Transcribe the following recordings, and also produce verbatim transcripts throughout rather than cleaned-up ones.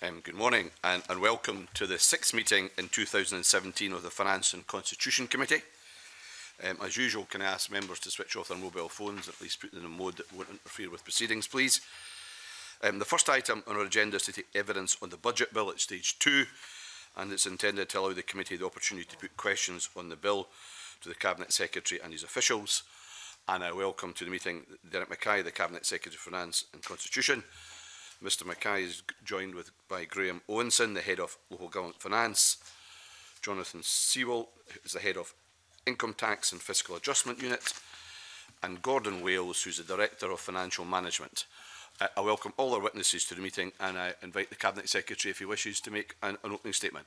Um, good morning and, and welcome to the sixth meeting in two thousand seventeen of the Finance and Constitution Committee. Um, as usual, can I ask members to switch off their mobile phones, or at least put them in a mode that won't interfere with proceedings, please. Um, the first item on our agenda is to take evidence on the budget bill at stage two, and it's intended to allow the committee the opportunity to put questions on the bill to the Cabinet Secretary and his officials. And I welcome to the meeting Gareth Mackay, the Cabinet Secretary for Finance and Constitution. Mr Mackay is joined with, by Graham Owenson, the Head of Local Government Finance, Jonathan Sewell, who is the Head of Income Tax and Fiscal Adjustment Unit, and Gordon Wales, who is the Director of Financial Management. Uh, I welcome all our witnesses to the meeting, and I invite the Cabinet Secretary, if he wishes, to make an, an opening statement.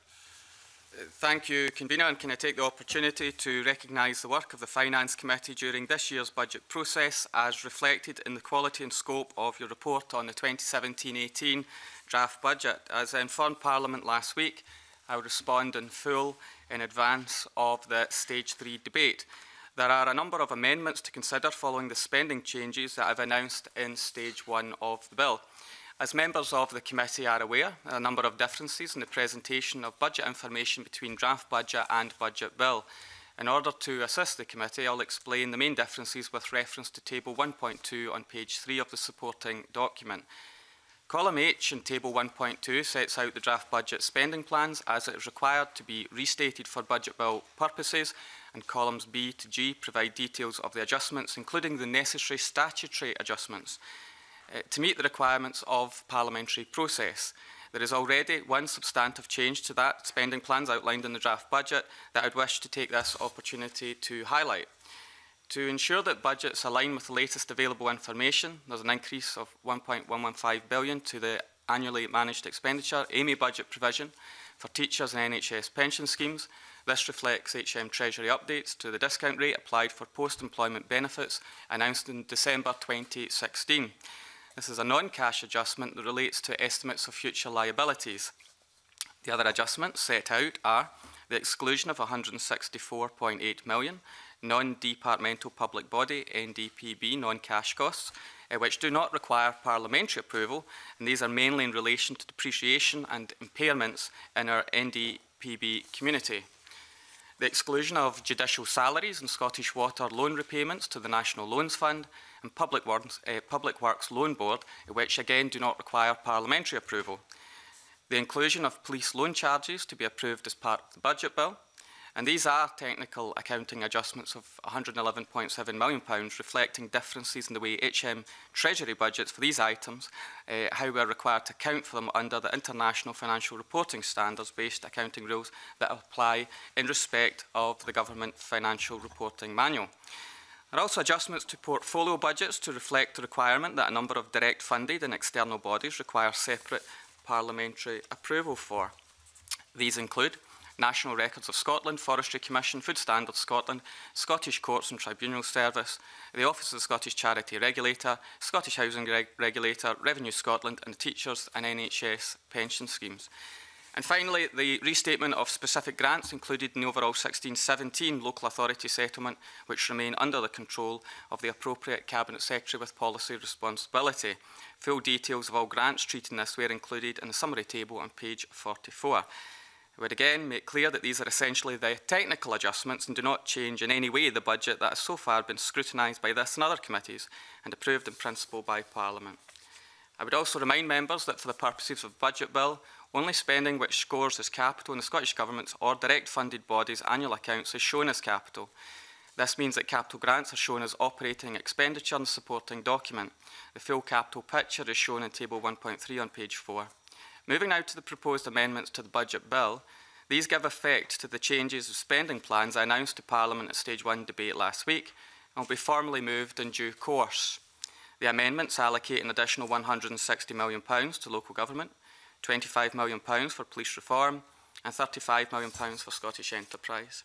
Thank you, Convener, and can I take the opportunity to recognise the work of the Finance Committee during this year's budget process as reflected in the quality and scope of your report on the twenty seventeen eighteen draft budget. As I informed Parliament last week, I will respond in full in advance of the Stage three debate. There are a number of amendments to consider following the spending changes that I've announced in Stage one of the bill. As members of the committee are aware, there are a number of differences in the presentation of budget information between draft budget and budget bill. In order to assist the committee, I'll explain the main differences with reference to Table one point two on page three of the supporting document. Column H in Table one point two sets out the draft budget spending plans as it is required to be restated for budget bill purposes, and columns B to G provide details of the adjustments, including the necessary statutory adjustments, Uh, to meet the requirements of parliamentary process. There is already one substantive change to that spending plans outlined in the draft budget that I would wish to take this opportunity to highlight. To ensure that budgets align with the latest available information, there's an increase of one point one one five billion dollars to the annually managed expenditure A M E budget provision for teachers and N H S pension schemes. This reflects H M Treasury updates to the discount rate applied for post-employment benefits announced in December twenty sixteen. This is a non-cash adjustment that relates to estimates of future liabilities. The other adjustments set out are the exclusion of one hundred sixty-four point eight million dollars non-departmental public body N D P B non-cash costs, uh, which do not require parliamentary approval, and these are mainly in relation to depreciation and impairments in our N D P B community. The exclusion of judicial salaries and Scottish Water loan repayments to the National Loans Fund and Public Works, uh, Public Works Loan Board, which again do not require parliamentary approval. The inclusion of police loan charges to be approved as part of the budget bill. And these are technical accounting adjustments of one hundred eleven point seven million pounds, reflecting differences in the way H M Treasury budgets for these items, uh, how we are required to account for them under the International Financial Reporting Standards-based accounting rules that apply in respect of the Government Financial Reporting Manual. There are also adjustments to portfolio budgets to reflect the requirement that a number of direct funded and external bodies require separate parliamentary approval for. These include National Records of Scotland, Forestry Commission, Food Standards Scotland, Scottish Courts and Tribunal Service, the Office of the Scottish Charity Regulator, Scottish Housing Reg Regulator, Revenue Scotland and the Teachers and N H S pension schemes. And finally, the restatement of specific grants included in the overall sixteen seventeen local authority settlement, which remain under the control of the appropriate Cabinet Secretary with policy responsibility. Full details of all grants treated in this were included in the summary table on page forty-four. I would again make clear that these are essentially the technical adjustments and do not change in any way the budget that has so far been scrutinised by this and other committees and approved in principle by Parliament. I would also remind members that for the purposes of the budget bill, only spending which scores as capital in the Scottish Government's or direct funded bodies' annual accounts is shown as capital. This means that capital grants are shown as operating expenditure in the supporting document. The full capital picture is shown in Table one point three on page four. Moving now to the proposed amendments to the budget bill, these give effect to the changes of spending plans I announced to Parliament at Stage one debate last week and will be formally moved in due course. The amendments allocate an additional one hundred sixty million pounds to local government, twenty-five million pounds for police reform and thirty-five million pounds for Scottish enterprise.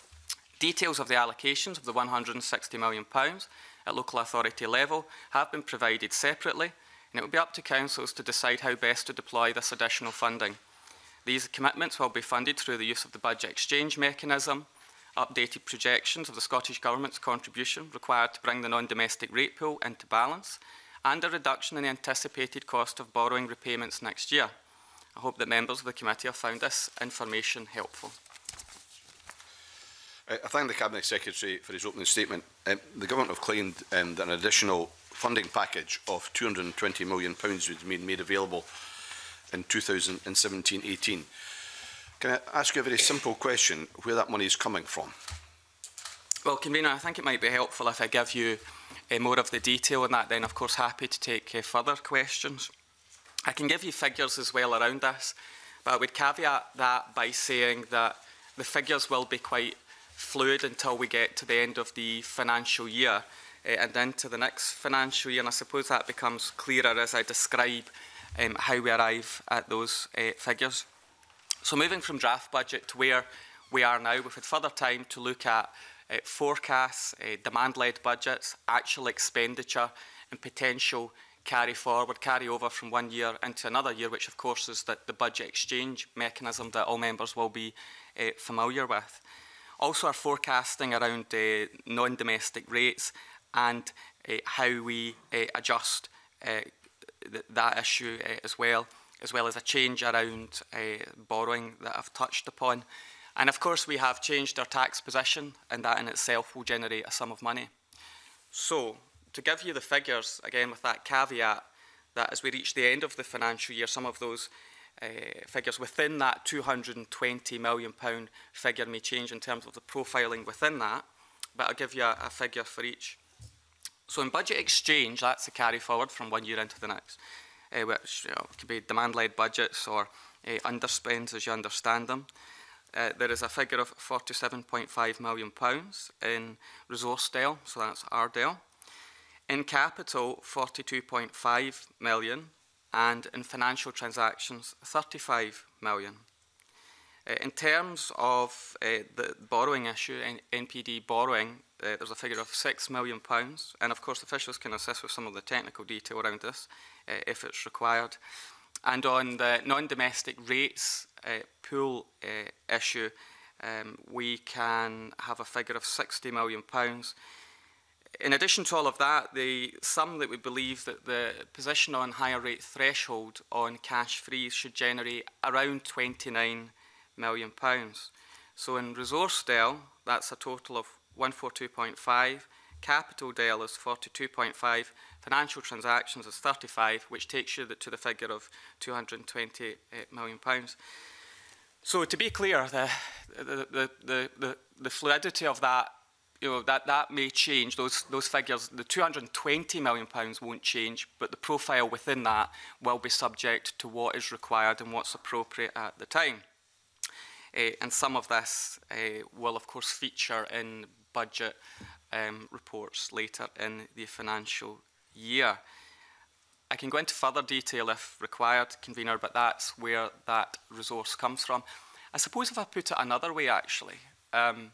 Details of the allocations of the one hundred sixty million pounds at local authority level have been provided separately, and it will be up to councils to decide how best to deploy this additional funding. These commitments will be funded through the use of the budget exchange mechanism, updated projections of the Scottish Government's contribution required to bring the non-domestic rate pool into balance, and a reduction in the anticipated cost of borrowing repayments next year. I hope that members of the committee have found this information helpful. I thank the Cabinet Secretary for his opening statement. Um, the Government have claimed um, that an additional funding package of two hundred and twenty million pounds would be made available in two thousand seventeen eighteen. Can I ask you a very simple question, where that money is coming from? Well, Convener, I think it might be helpful if I give you uh, more of the detail on that, then of course happy to take uh, further questions. I can give you figures as well around this, but I would caveat that by saying that the figures will be quite fluid until we get to the end of the financial year uh, and into the next financial year, and I suppose that becomes clearer as I describe um, how we arrive at those uh, figures. So moving from draft budget to where we are now, we've had further time to look at uh, forecasts, uh, demand-led budgets, actual expenditure and potential carry forward, carry over from one year into another year, which of course is the, the budget exchange mechanism that all members will be uh, familiar with. Also our forecasting around uh, non-domestic rates and uh, how we uh, adjust uh, th that issue uh, as well, as well as a change around uh, borrowing that I've touched upon. And of course we have changed our tax position, and that in itself will generate a sum of money. So, to give you the figures, again with that caveat, that as we reach the end of the financial year, some of those uh, figures within that two hundred and twenty million pound figure may change in terms of the profiling within that, but I'll give you a, a figure for each. So in budget exchange, that's the carry forward from one year into the next, uh, which you know, could be demand-led budgets or uh, underspends as you understand them. Uh, there is a figure of forty-seven point five million pounds in resource D E L, so that's our D E L. In capital, forty-two point five million, and in financial transactions, thirty-five million. Uh, in terms of uh, the borrowing issue, in N P D borrowing, uh, there's a figure of six million pounds, and of course officials can assist with some of the technical detail around this uh, if it's required. And on the non-domestic rates uh, pool uh, issue, um, we can have a figure of sixty million pounds. In addition to all of that, the sum that we believe that the position on higher rate threshold on cash frees should generate around twenty-nine million pounds. So in resource D E L, that's a total of one hundred forty-two point five, capital D E L is forty-two point five, financial transactions is thirty-five, which takes you to the figure of two hundred and twenty million pounds. So to be clear, the, the, the, the, the, the fluidity of that, you know, that, that may change, those, those figures, the two hundred and twenty million pounds won't change, but the profile within that will be subject to what is required and what's appropriate at the time. Uh, and some of this uh, will of course feature in budget um, reports later in the financial year. I can go into further detail if required, Convener, but that's where that resource comes from. I suppose if I put it another way actually, um,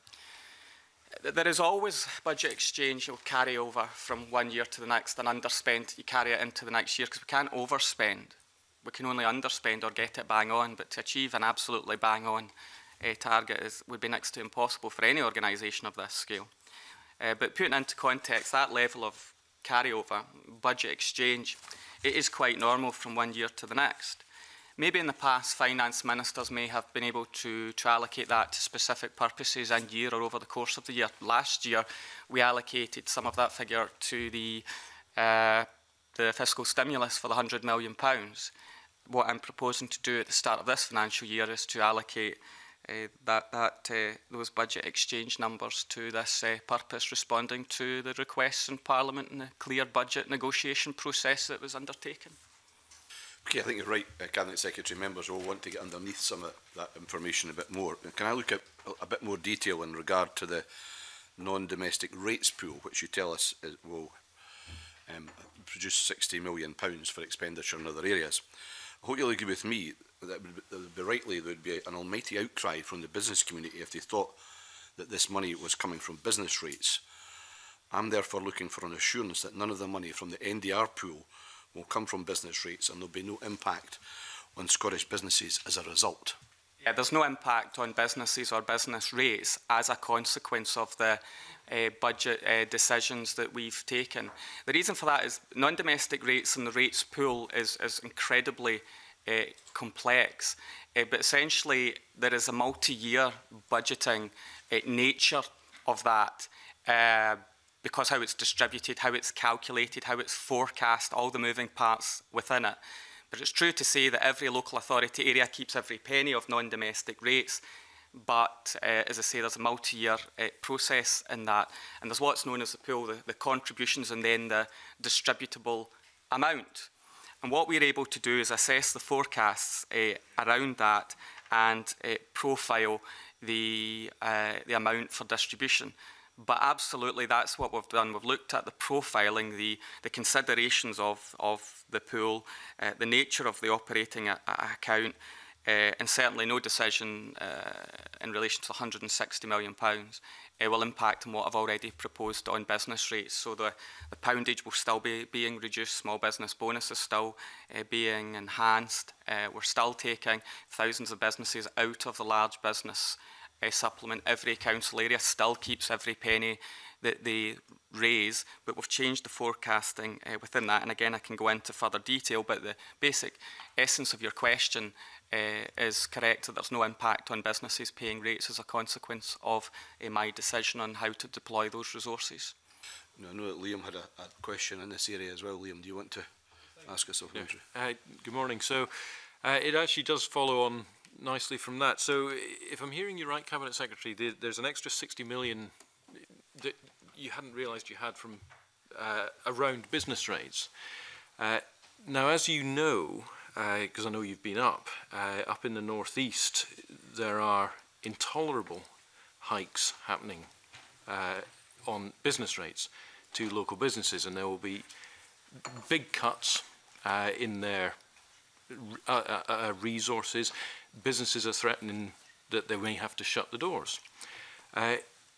there is always budget exchange you'll carry over from one year to the next, and underspend, you carry it into the next year, because we can't overspend. We can only underspend or get it bang on, but to achieve an absolutely bang on uh, target is, would be next to impossible for any organisation of this scale. Uh, but putting into context, that level of carryover, budget exchange, it is quite normal from one year to the next. Maybe in the past, finance ministers may have been able to, to allocate that to specific purposes in year or over the course of the year. Last year, we allocated some of that figure to the, uh, the fiscal stimulus for the one hundred million pounds. What I'm proposing to do at the start of this financial year is to allocate uh, that, that, uh, those budget exchange numbers to this uh, purpose, responding to the requests in Parliament and the clear budget negotiation process that was undertaken. Okay, I think you're right, uh, Cabinet Secretary. Members will want to get underneath some of that information a bit more. Can I look at a, a bit more detail in regard to the non-domestic rates pool, which you tell us is, will um, produce sixty million pounds for expenditure in other areas? I hope you'll agree with me that it would, it would be rightly there would be an almighty outcry from the business community if they thought that this money was coming from business rates. I'm therefore looking for an assurance that none of the money from the N D R pool will come from business rates, and there will be no impact on Scottish businesses as a result. Yeah, there's no impact on businesses or business rates as a consequence of the uh, budget uh, decisions that we've taken. The reason for that is non-domestic rates and the rates pool is, is incredibly uh, complex, uh, but essentially there is a multi-year budgeting uh, nature of that, uh, because how it's distributed, how it's calculated, how it's forecast, all the moving parts within it. But it's true to say that every local authority area keeps every penny of non-domestic rates, but uh, as I say, there's a multi-year uh, process in that, and there's what's known as the pool, the, the contributions, and then the distributable amount. And what we're able to do is assess the forecasts uh, around that and uh, profile the, uh, the amount for distribution. But absolutely, that's what we've done. We've looked at the profiling, the, the considerations of, of the pool, uh, the nature of the operating a, a account, uh, and certainly no decision uh, in relation to one hundred and sixty million pounds uh, will impact on what I've already proposed on business rates. So the, the poundage will still be being reduced, small business bonus is still uh, being enhanced. Uh, we're still taking thousands of businesses out of the large business Uh, supplement. Every council area still keeps every penny that they raise, but we've changed the forecasting uh, within that. And again, I can go into further detail, but the basic essence of your question uh, is correct, that there's no impact on businesses paying rates as a consequence of uh, my decision on how to deploy those resources. No, I know that Liam had a, a question in this area as well. Liam, do you want to ask us? Yeah. Uh, good morning. So uh, it actually does follow on nicely from that. So if I'm hearing you right, Cabinet Secretary, there, there's an extra sixty million that you hadn't realised you had from uh, around business rates. Uh, now, as you know, because uh, I know you've been up, uh, up in the northeast, there are intolerable hikes happening uh, on business rates to local businesses, and there will be big cuts uh, in their uh, uh, uh, resources. Businesses are threatening that they may have to shut the doors. Uh,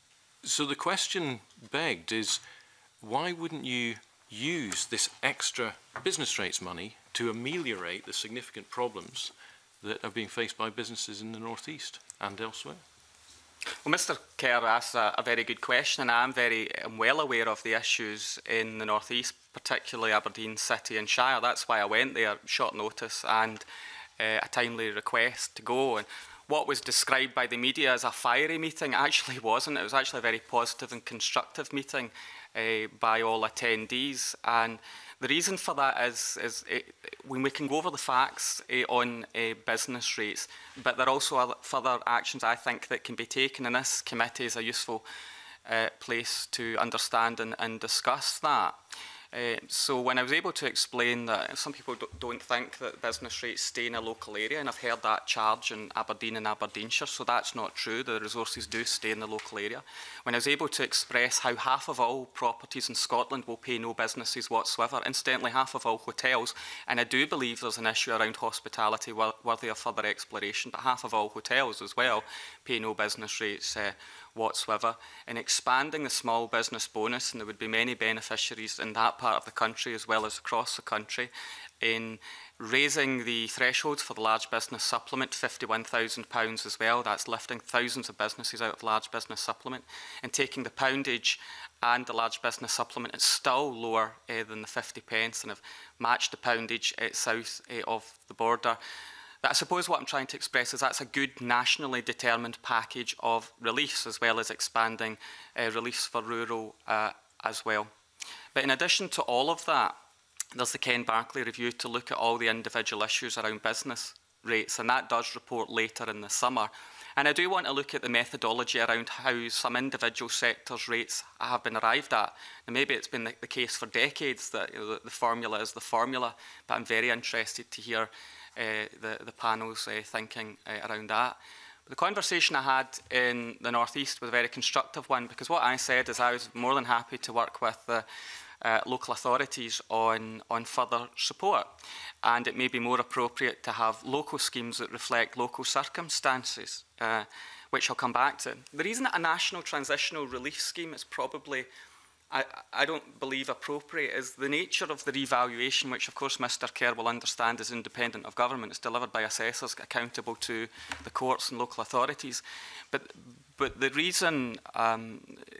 so the question begged is, why wouldn't you use this extra business rates money to ameliorate the significant problems that are being faced by businesses in the northeast and elsewhere? Well, Mister Kerr asked a, a very good question, and I'm very I'm well aware of the issues in the northeast, particularly Aberdeen City and Shire. That's why I went there, short notice, and Uh, a timely request to go. And what was described by the media as a fiery meeting actually wasn't. It was actually a very positive and constructive meeting uh, by all attendees. And the reason for that is, is it, when we can go over the facts uh, on uh, business rates, but there are also other, further actions I think that can be taken, and this committee is a useful uh, place to understand and, and discuss that. Uh, so when I was able to explain that some people do don't think that business rates stay in a local area, and I've heard that charge in Aberdeen and Aberdeenshire, so that's not true. The resources do stay in the local area. When I was able to express how half of all properties in Scotland will pay no businesses whatsoever, incidentally half of all hotels, and I do believe there's an issue around hospitality worthy of further exploration, but half of all hotels as well pay no business rates uh, whatsoever. In expanding the small business bonus, and there would be many beneficiaries in that part of the country as well as across the country, in raising the thresholds for the large business supplement to fifty-one thousand pounds as well. That's lifting thousands of businesses out of the large business supplement, and taking the poundage and the large business supplement, it's still lower uh, than the fifty pence, and have matched the poundage uh, south uh, of the border. But I suppose what I'm trying to express is that's a good nationally determined package of reliefs, as well as expanding uh, reliefs for rural uh, as well. But in addition to all of that, there's the Ken Barclay review to look at all the individual issues around business rates, and that does report later in the summer. And I do want to look at the methodology around how some individual sectors' rates have been arrived at. And maybe it's been the, the case for decades that you know, the, the formula is the formula, but I'm very interested to hear uh, the, the panel's uh, thinking uh, around that. But the conversation I had in the North East was a very constructive one, because what I said is I was more than happy to work with the Uh, local authorities on, on further support, and it may be more appropriate to have local schemes that reflect local circumstances, uh, which I'll come back to. The reason that a national transitional relief scheme is probably, I, I don't believe, appropriate is the nature of the revaluation, which of course Mister Kerr will understand is independent of government. It's delivered by assessors accountable to the courts and local authorities. But, but the reason um,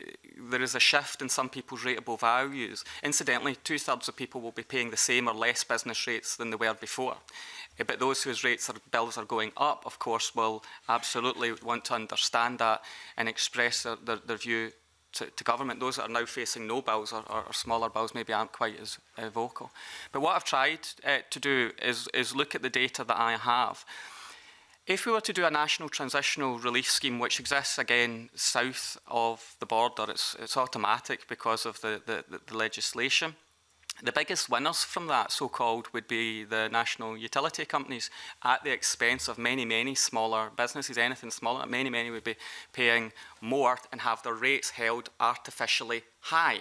there is a shift in some people's rateable values. Incidentally, two-thirds of people will be paying the same or less business rates than they were before. Uh, but those whose rates or bills are going up, of course, will absolutely want to understand that and express their, their, their view to, to government. Those that are now facing no bills or, or, or smaller bills maybe aren't quite as uh, vocal. But what I've tried uh, to do is, is look at the data that I have. If we were to do a national transitional relief scheme, which exists again south of the border, it's, it's automatic because of the, the, the legislation. The biggest winners from that, so-called, would be the national utility companies at the expense of many, many smaller businesses. Anything smaller, many, many would be paying more and have their rates held artificially high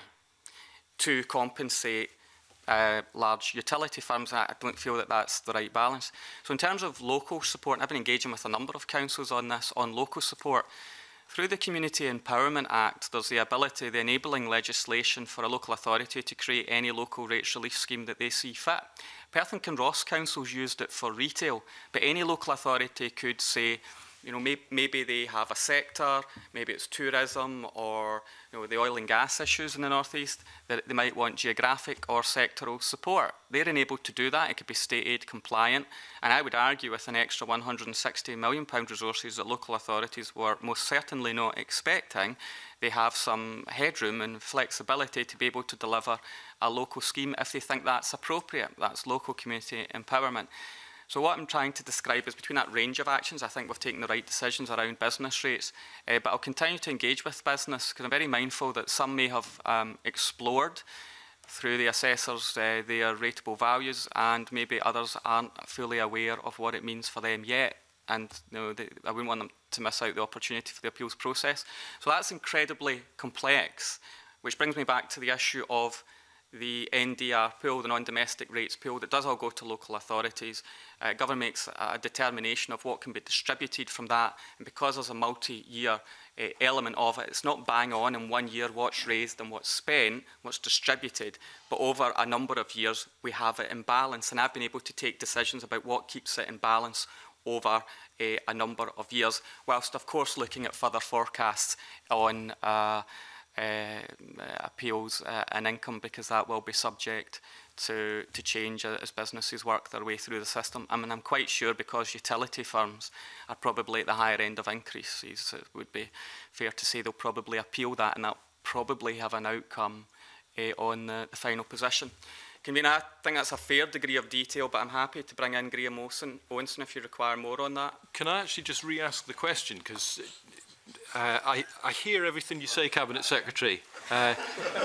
to compensate Uh, large utility firms. I don't feel that that's the right balance. So in terms of local support, I've been engaging with a number of councils on this, on local support. Through the Community Empowerment Act, there's the ability, the enabling legislation for a local authority to create any local rates relief scheme that they see fit. Perth and Kinross councils used it for retail, but any local authority could say, you know, may, maybe they have a sector, maybe it's tourism or, you know, the oil and gas issues in the North East, that they might want geographic or sectoral support. They're enabled to do that. It could be state aid compliant. And I would argue with an extra one hundred and sixty million pound resources that local authorities were most certainly not expecting, they have some headroom and flexibility to be able to deliver a local scheme if they think that's appropriate. That's local community empowerment. So what I'm trying to describe is between that range of actions, I think we've taken the right decisions around business rates, uh, but I'll continue to engage with business because I'm very mindful that some may have um, explored through the assessors uh, their rateable values and maybe others aren't fully aware of what it means for them yet. And you know, they, I wouldn't want them to miss out the opportunity for the appeals process. So that's incredibly complex, which brings me back to the issue of the N D R pool, the non-domestic rates pool, that does all go to local authorities. Uh, government makes a determination of what can be distributed from that, and because there's a multi-year uh, element of it, it's not bang on in one year what's raised and what's spent, what's distributed, but over a number of years we have it in balance, and I've been able to take decisions about what keeps it in balance over uh, a number of years, whilst of course looking at further forecasts on uh, Uh, appeals uh, and income, because that will be subject to, to change as businesses work their way through the system. I mean, I'm quite sure because utility firms are probably at the higher end of increases, it would be fair to say they'll probably appeal that, and that'll probably have an outcome uh, on the, the final position. Convener, I think that's a fair degree of detail, but I'm happy to bring in Graham Owenson, Owenson if you require more on that. Can I actually just re-ask the question, because Uh, I, I hear everything you say, Cabinet Secretary. Uh,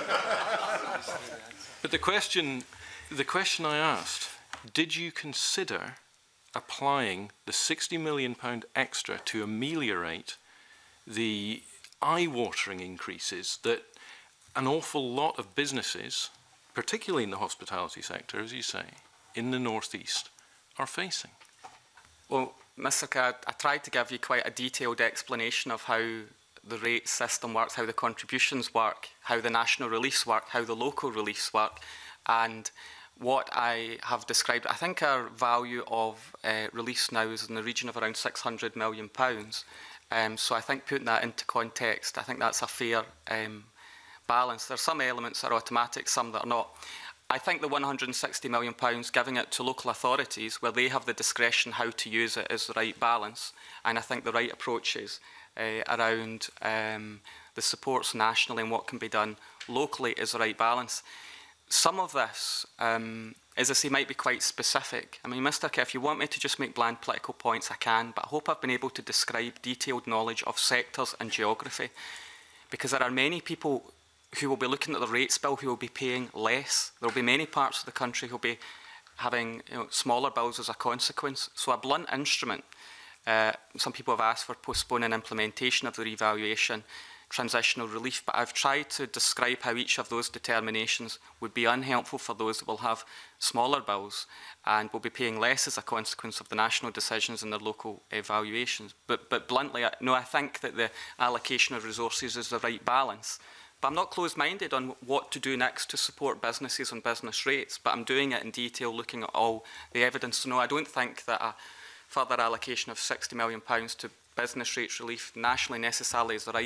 but the question, the question I asked, did you consider applying the sixty million pound extra to ameliorate the eye-watering increases that an awful lot of businesses, particularly in the hospitality sector, as you say, in the North East, are facing? Well, Mister Mackay, I tried to give you quite a detailed explanation of how the rate system works, how the contributions work, how the national reliefs work, how the local reliefs work, and what I have described. I think our value of uh, reliefs now is in the region of around six hundred million pounds. Um, so I think putting that into context, I think that's a fair um, balance. There are some elements that are automatic, some that are not. I think the one hundred and sixty million pounds, giving it to local authorities where they have the discretion how to use it, is the right balance. And I think the right approaches uh, around um, the supports nationally and what can be done locally is the right balance. Some of this, um, as I say, might be quite specific. I mean, Mister Mackay, if you want me to just make bland political points, I can, but I hope I've been able to describe detailed knowledge of sectors and geography, because there are many people who will be looking at the rates bill who will be paying less. There will be many parts of the country who will be having you know, smaller bills as a consequence. So a blunt instrument, uh, some people have asked for postponing implementation of the revaluation, transitional relief, but I've tried to describe how each of those determinations would be unhelpful for those that will have smaller bills and will be paying less as a consequence of the national decisions and their local evaluations. But, but bluntly, no, I think that the allocation of resources is the right balance. But I'm not closed-minded on what to do next to support businesses on business rates, but I'm doing it in detail, looking at all the evidence. So no, I don't think that a further allocation of sixty million pounds to business rates relief nationally necessarily is the right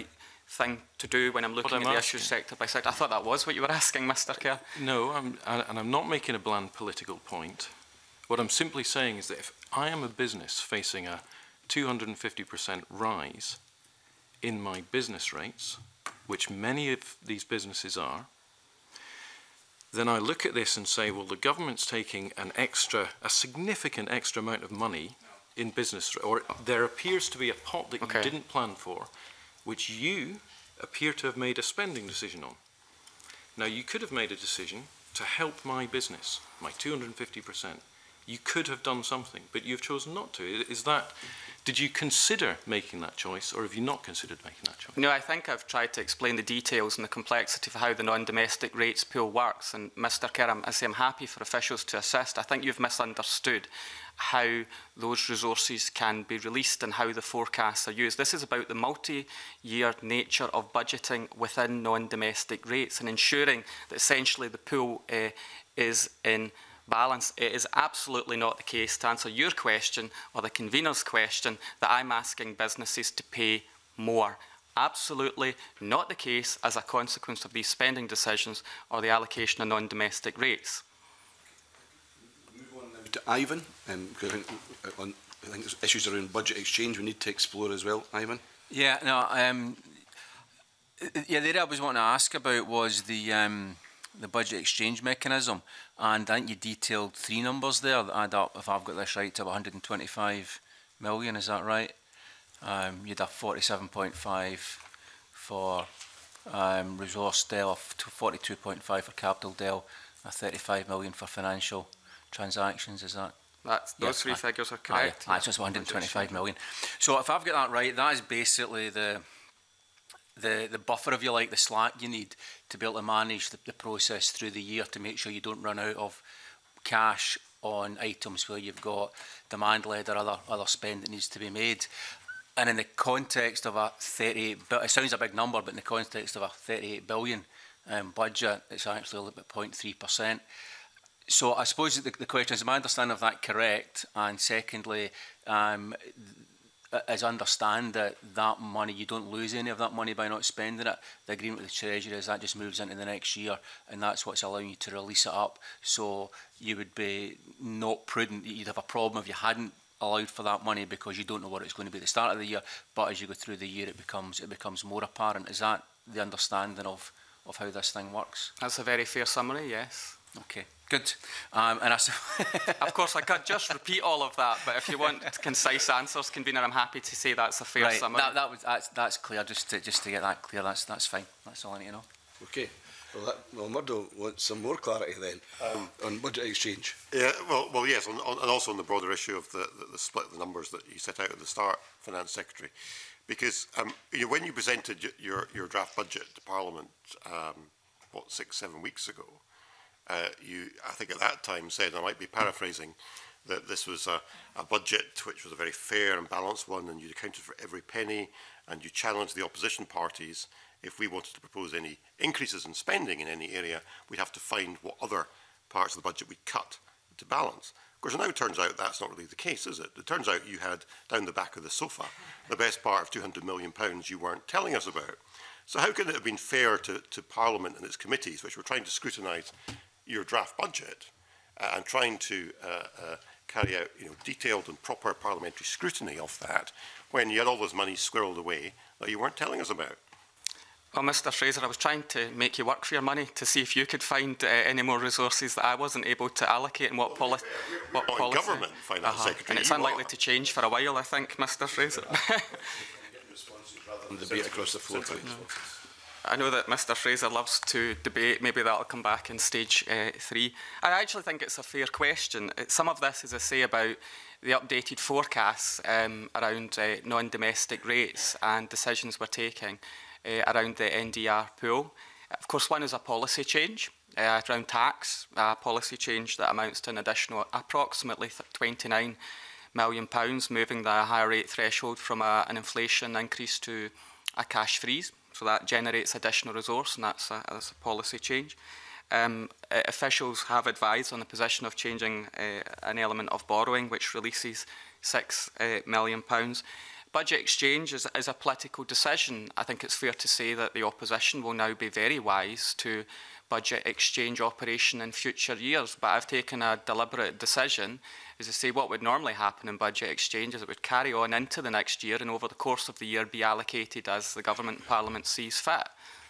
thing to do when I'm looking I'm at the asking. issues sector by sector. I thought that was what you were asking, Mr Kerr. No, I'm, and I'm not making a bland political point. What I'm simply saying is that if I am a business facing a two hundred fifty percent rise in my business rates, which many of these businesses are, then I look at this and say, well, the government's taking an extra, a significant extra amount of money in business, or there appears to be a pot that Okay. you didn't plan for, which you appear to have made a spending decision on. Now, you could have made a decision to help my business, my two hundred fifty percent. You could have done something, but you've chosen not to. Is that, did you consider making that choice, or have you not considered making that choice? No, I think I've tried to explain the details and the complexity of how the non-domestic rates pool works. And Mr Kerr, I say I'm happy for officials to assist. I think you've misunderstood how those resources can be released and how the forecasts are used. This is about the multi-year nature of budgeting within non-domestic rates and ensuring that essentially the pool uh, is in balance. It is absolutely not the case, to answer your question or the convener's question, that I'm asking businesses to pay more. Absolutely not the case as a consequence of these spending decisions or the allocation of non-domestic rates. Move on now to Ivan, um, because I think, uh, on, I think there's issues around budget exchange we need to explore as well. Ivan? Yeah, no, um, yeah, the area I was wanting to ask about was the um, the budget exchange mechanism, and I think you detailed three numbers there that add up, if I've got this right, to one hundred twenty-five million, is that right? Um, you had a forty-seven point five for um, resource del, forty-two point five for capital del, a thirty-five million for financial transactions, is that? That's, those Yeah, three aye. figures are Aye, correct. aye, so it's one hundred twenty-five million. So if I've got that right, that is basically the the the buffer, if you like, the slack you need to be able to manage the, the process through the year to make sure you don't run out of cash on items where you've got demand-led or other other spend that needs to be made. And in the context of a thirty-eight, but it sounds a big number, but in the context of a thirty-eight billion um, budget, it's actually only about zero point three percent. So I suppose the, the question is, am I understanding of that correct? And secondly, um, as I understand that that money, you don't lose any of that money by not spending it. The agreement with the Treasury is that just moves into the next year, and that's what's allowing you to release it up. So you would be not prudent. You'd have a problem if you hadn't allowed for that money, because you don't know what it's going to be at the start of the year. But as you go through the year, it becomes it becomes more apparent. Is that the understanding of of how this thing works? That's a very fair summary, yes. Okay, good. Um, and I of course, I could just repeat all of that, but if you want concise answers, convener, I'm happy to say that's a fair right, summary. That, that was that's, that's clear. Just to just to get that clear, that's that's fine. That's all I need to know. Okay. Well, that, well Murdo wants some more clarity then um, on budget exchange. Yeah, well, well, yes, on, on, and also on the broader issue of the, the, the split of the numbers that you set out at the start, Finance Secretary, because um, you know, when you presented your your draft budget to Parliament, um, what six, seven weeks ago, uh, you, I think at that time said, and I might be paraphrasing, that this was a, a budget which was a very fair and balanced one, and you accounted for every penny, and you challenged the opposition parties. If we wanted to propose any increases in spending in any area, we'd have to find what other parts of the budget we'd cut to balance. Of course, now it turns out that's not really the case, is it? It turns out you had down the back of the sofa the best part of two hundred million pounds you weren't telling us about. So how can it have been fair to, to Parliament and its committees, which were trying to scrutinise your draft budget uh, and trying to uh, uh, carry out you know, detailed and proper parliamentary scrutiny of that, when you had all this money squirreled away that you weren't telling us about? Well, Mr Fraser, I was trying to make you work for your money to see if you could find uh, any more resources that I wasn't able to allocate, and what, poli what Not policy. in government, Finance uh-huh. Secretary. And it's you unlikely are. to change for a while, I think, Mr Fraser. And debate across the floor, please. I know that Mr Fraser loves to debate. Maybe that'll come back in stage uh, three. I actually think it's a fair question. Some of this, as I say, about the updated forecasts um, around uh, non-domestic rates and decisions we're taking uh, around the N D R pool. Of course, one is a policy change uh, around tax, a policy change that amounts to an additional approximately twenty-nine million pounds, moving the higher rate threshold from a, an inflation increase to a cash freeze. So that generates additional resource, and that's a, that's a policy change. Um, uh, officials have advised on the position of changing uh, an element of borrowing, which releases six uh, million pounds. Budget exchange is, is a political decision. I think it's fair to say that the opposition will now be very wise to budget exchange operation in future years, but I've taken a deliberate decision, as I say, what would normally happen in budget exchange is it would carry on into the next year and over the course of the year be allocated as the Government and Parliament sees fit.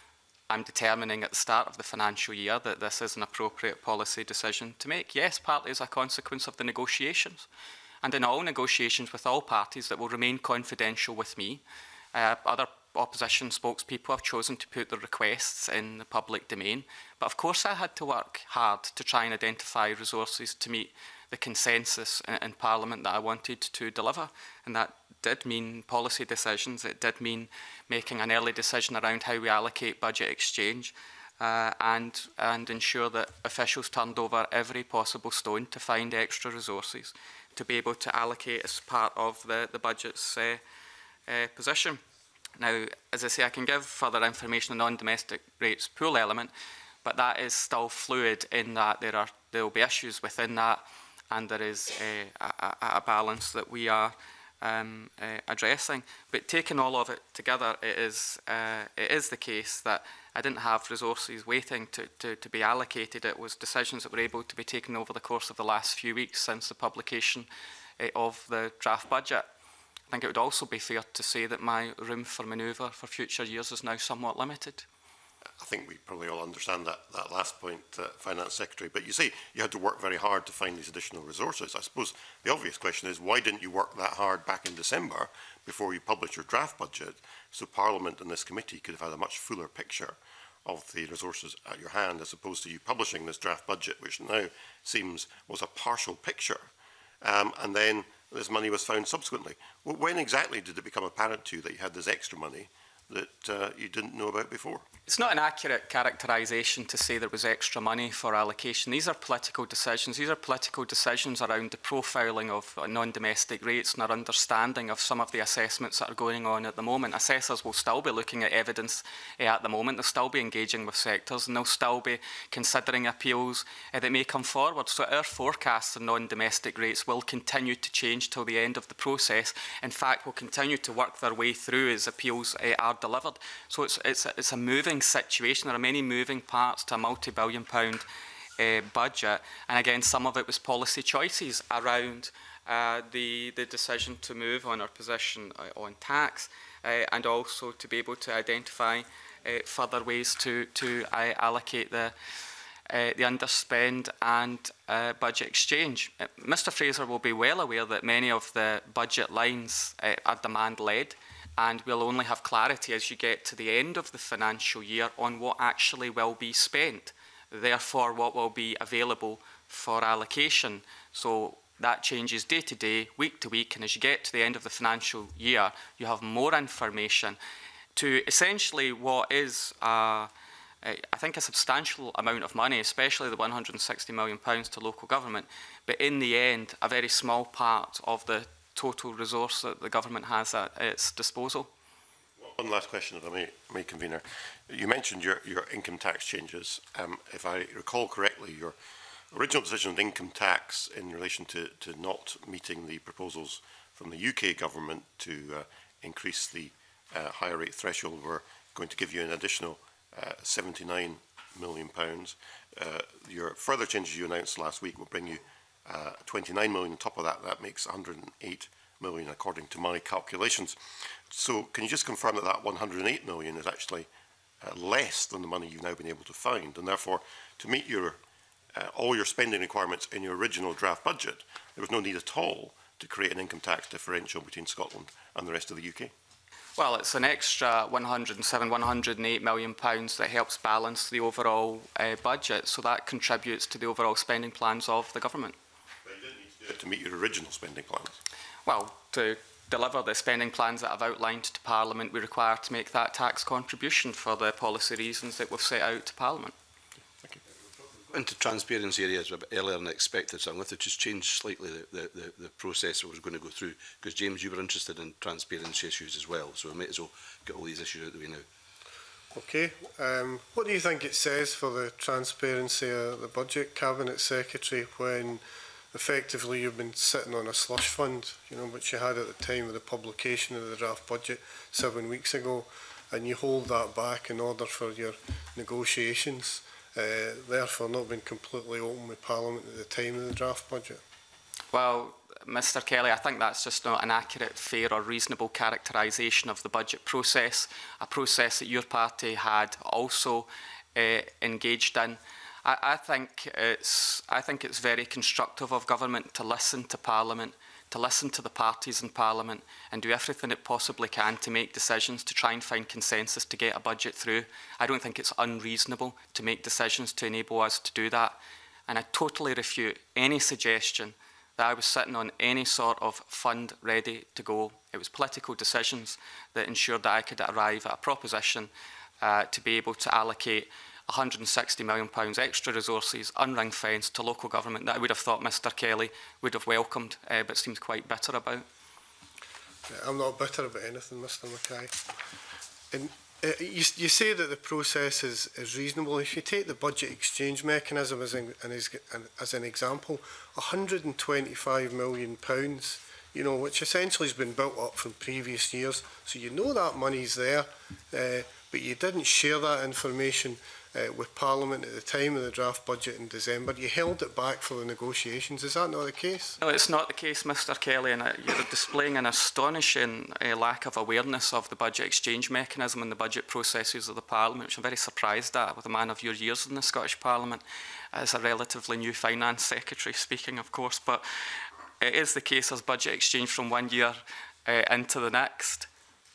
I'm determining at the start of the financial year that this is an appropriate policy decision to make. Yes, partly as a consequence of the negotiations, and in all negotiations with all parties that will remain confidential with me. Uh, other opposition spokespeople have chosen to put their requests in the public domain, but of course I had to work hard to try and identify resources to meet the consensus in, in Parliament that I wanted to deliver, and that did mean policy decisions. It did mean making an early decision around how we allocate budget exchange uh, and, and ensure that officials turned over every possible stone to find extra resources to be able to allocate as part of the, the budget's uh, uh, position. Now, as I say, I can give further information on the non-domestic rates pool element, but that is still fluid in that there are there will be issues within that, and there is uh, a, a balance that we are um, uh, addressing. But taking all of it together, it is uh, it is the case that I didn't have resources waiting to, to, to be allocated. It was decisions that were able to be taken over the course of the last few weeks since the publication uh, of the draft budget. I think it would also be fair to say that my room for manoeuvre for future years is now somewhat limited. I think we probably all understand that, that last point, uh, Finance Secretary, but you say you had to work very hard to find these additional resources. I suppose the obvious question is, why didn't you work that hard back in December before you published your draft budget, so Parliament and this committee could have had a much fuller picture of the resources at your hand, as opposed to you publishing this draft budget, which now seems was a partial picture, um, and then this money was found subsequently. Well, when exactly did it become apparent to you that you had this extra money that uh, you didn't know about before? It's not an accurate characterisation to say there was extra money for allocation. These are political decisions. These are political decisions around the profiling of non-domestic rates and our understanding of some of the assessments that are going on at the moment. Assessors will still be looking at evidence uh, at the moment. They'll still be engaging with sectors, and they'll still be considering appeals uh, that may come forward. So our forecasts on non-domestic rates will continue to change till the end of the process. In fact, will continue to work their way through as appeals uh, are delivered. So it's, it's, a, it's a moving situation. There are many moving parts to a multi-billion pound uh, budget, and again, some of it was policy choices around uh, the, the decision to move on our position uh, on tax, uh, and also to be able to identify uh, further ways to, to uh, allocate the Uh, the underspend and uh, budget exchange. Uh, Mr Fraser will be well aware that many of the budget lines uh, are demand-led, and we'll only have clarity as you get to the end of the financial year on what actually will be spent, therefore what will be available for allocation. So that changes day to day, week to week, and as you get to the end of the financial year, you have more information to essentially what is uh, I think a substantial amount of money, especially the one hundred and sixty million pounds to local government, but in the end, a very small part of the total resource that the government has at its disposal. One last question, if I may, may Convener. You mentioned your, your income tax changes. Um, if I recall correctly, your original decision on income tax in relation to, to not meeting the proposals from the U K government to uh, increase the uh, higher rate threshold were going to give you an additional Uh, seventy-nine million pounds. Uh, your further changes you announced last week will bring you uh, twenty-nine million on top of that. That makes one hundred and eight million according to my calculations. So can you just confirm that that one hundred and eight million is actually uh, less than the money you've now been able to find, and therefore to meet your uh, all your spending requirements in your original draft budget, there was no need at all to create an income tax differential between Scotland and the rest of the U K? Well, it's an extra one hundred and seven, one hundred and eight million pounds that helps balance the overall uh, budget, so that contributes to the overall spending plans of the government. But you didn't need to do it to meet your original spending plans? Well, to deliver the spending plans that I've outlined to Parliament, we require to make that tax contribution for the policy reasons that we've set out to Parliament. Thank you. Into transparency areas a bit earlier than expected, so I'm going to just change slightly the, the, the, the process that we're going to go through, because James, you were interested in transparency issues as well, so we might as well get all these issues out of the way now. Okay, um, what do you think it says for the transparency of the Budget Cabinet Secretary when effectively you've been sitting on a slush fund, you know, which you had at the time of the publication of the draft budget seven weeks ago, and you hold that back in order for your negotiations, uh, therefore not being completely open with Parliament at the time of the draft budget. Well, Mr Kelly, I think that's just not an accurate, fair or reasonable characterisation of the budget process, a process that your party had also uh, engaged in. I, I think it's I think it's very constructive of government to listen to Parliament, to listen to the parties in Parliament and do everything it possibly can to make decisions to try and find consensus to get a budget through. I don't think it's unreasonable to make decisions to enable us to do that. And I totally refute any suggestion that I was sitting on any sort of fund ready to go. It was political decisions that ensured that I could arrive at a proposition uh, to be able to allocate one hundred and sixty million pounds extra resources, unring-fenced, to local government that I would have thought Mr Kelly would have welcomed, uh, but seems quite bitter about. I'm not bitter about anything, Mr Mackay. And uh, you, you say that the process is, is reasonable. If you take the budget exchange mechanism as an, as, as an example, one hundred and twenty-five million pounds, you know, which essentially has been built up from previous years. So you know that money's there, uh, but you didn't share that information Uh, with Parliament at the time of the draft budget in December. You held it back for the negotiations. Is that not the case? No, it's not the case, Mr Kelly, and uh, you're displaying an astonishing uh, lack of awareness of the budget exchange mechanism and the budget processes of the Parliament, which I'm very surprised at, with a man of your years in the Scottish Parliament, as a relatively new Finance Secretary speaking, of course. But it is the case as budget exchange from one year uh, into the next.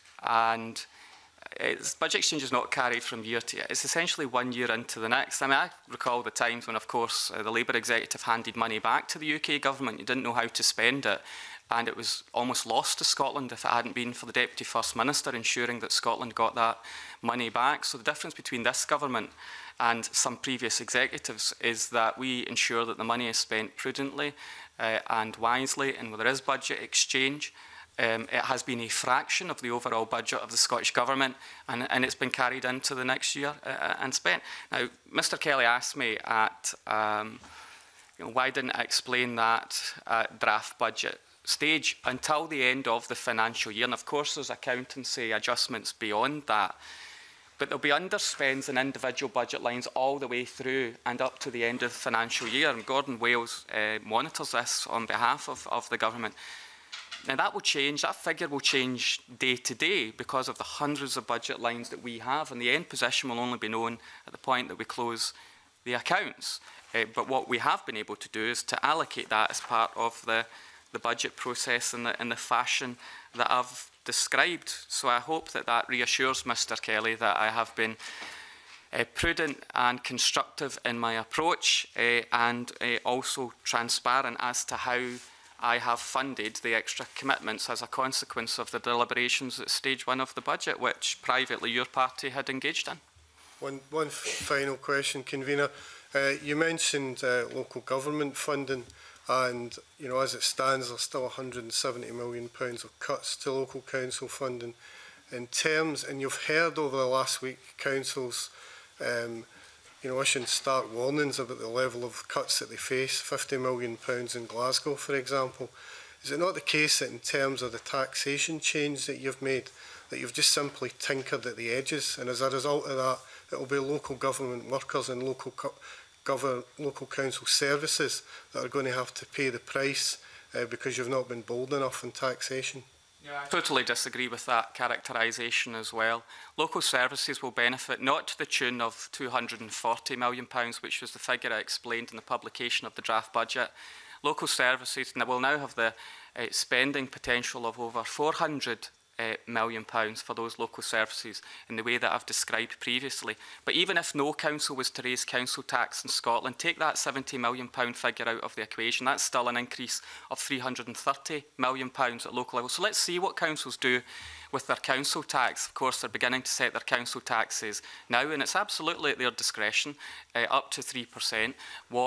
And It's, budget exchange is not carried from year to year. It's essentially one year into the next. I mean, I recall the times when, of course, uh, the Labour executive handed money back to the U K government. You didn't know how to spend it, and it was almost lost to Scotland if it hadn't been for the Deputy First Minister ensuring that Scotland got that money back. So the difference between this government and some previous executives is that we ensure that the money is spent prudently uh, and wisely, and where there is budget exchange, Um, it has been a fraction of the overall budget of the Scottish Government, and, and it's been carried into the next year uh, and spent. Now, Mr Kelly asked me at, um, you know, why didn't I explain that uh, draft budget stage until the end of the financial year? And of course, there's accountancy adjustments beyond that. But there'll be underspends in individual budget lines all the way through and up to the end of the financial year. And Gordon Wales uh, monitors this on behalf of, of the government. Now that will change, that figure will change day to day because of the hundreds of budget lines that we have, and the end position will only be known at the point that we close the accounts. Uh, but what we have been able to do is to allocate that as part of the, the budget process in the, in the fashion that I've described. So I hope that that reassures Mr Kelly that I have been uh, prudent and constructive in my approach uh, and uh, also transparent as to how I have funded the extra commitments as a consequence of the deliberations at stage one of the budget, which privately your party had engaged in. One, one final question, Convener. Uh, you mentioned uh, local government funding, and you know, as it stands, there's still one hundred and seventy million pounds of cuts to local council funding. In terms, and you've heard over the last week, councils, um, you know, issuing stark warnings about the level of cuts that they face, fifty million pounds in Glasgow, for example. Is it not the case that in terms of the taxation change that you've made, that you've just simply tinkered at the edges, and as a result of that, it will be local government workers and local, govern local council services that are going to have to pay the price uh, because you've not been bold enough in taxation? Yeah, I totally disagree with that characterisation as well. Local services will benefit not to the tune of two hundred and forty million pounds, which was the figure I explained in the publication of the draft budget. Local services will now have the uh, spending potential of over four hundred uh, million pounds for those local services in the way that I've described previously. But even if no council was to raise council tax in Scotland, take that seventy million pound figure out of the equation, that's still an increase of three hundred and thirty million pounds at local level. So let's see what councils do with their council tax. Of course, they're beginning to set their council taxes now, and it's absolutely at their discretion, uh, up to three percent. What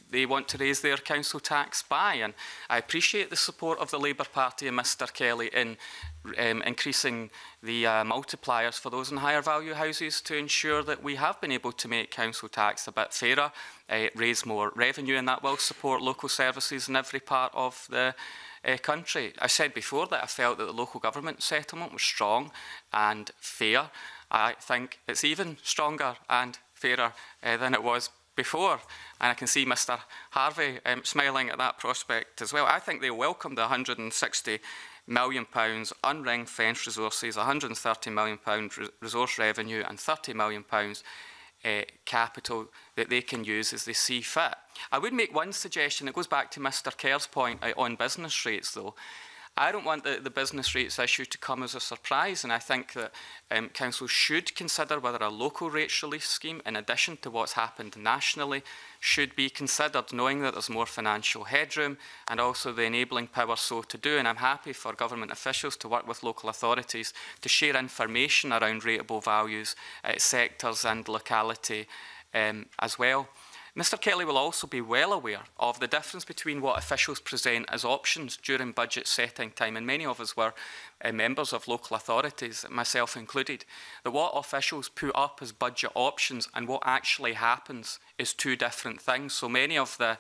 they want to raise their council tax by. And I appreciate the support of the Labour Party and Mr Kelly in um, increasing the uh, multipliers for those in higher value houses to ensure that we have been able to make council tax a bit fairer, uh, raise more revenue, and that will support local services in every part of the uh, country. I said before that I felt that the local government settlement was strong and fair. I think it's even stronger and fairer uh, than it was before, and I can see Mr Harvey um, smiling at that prospect as well. I think they welcome the one hundred and sixty million pounds unring-fenced resources, one hundred and thirty million pounds re resource revenue and thirty million pounds uh, capital that they can use as they see fit. I would make one suggestion. It goes back to Mr Kerr's point uh, on business rates, though. I don't want the, the business rates issue to come as a surprise, and I think that um, council should consider whether a local rates relief scheme, in addition to what's happened nationally, should be considered, knowing that there's more financial headroom and also the enabling power so to do. And I'm happy for government officials to work with local authorities to share information around rateable values, uh, sectors and locality um, as well. Mr Kelly will also be well aware of the difference between what officials present as options during budget setting time, and many of us were uh, members of local authorities, myself included, that what officials put up as budget options and what actually happens is two different things. So many of the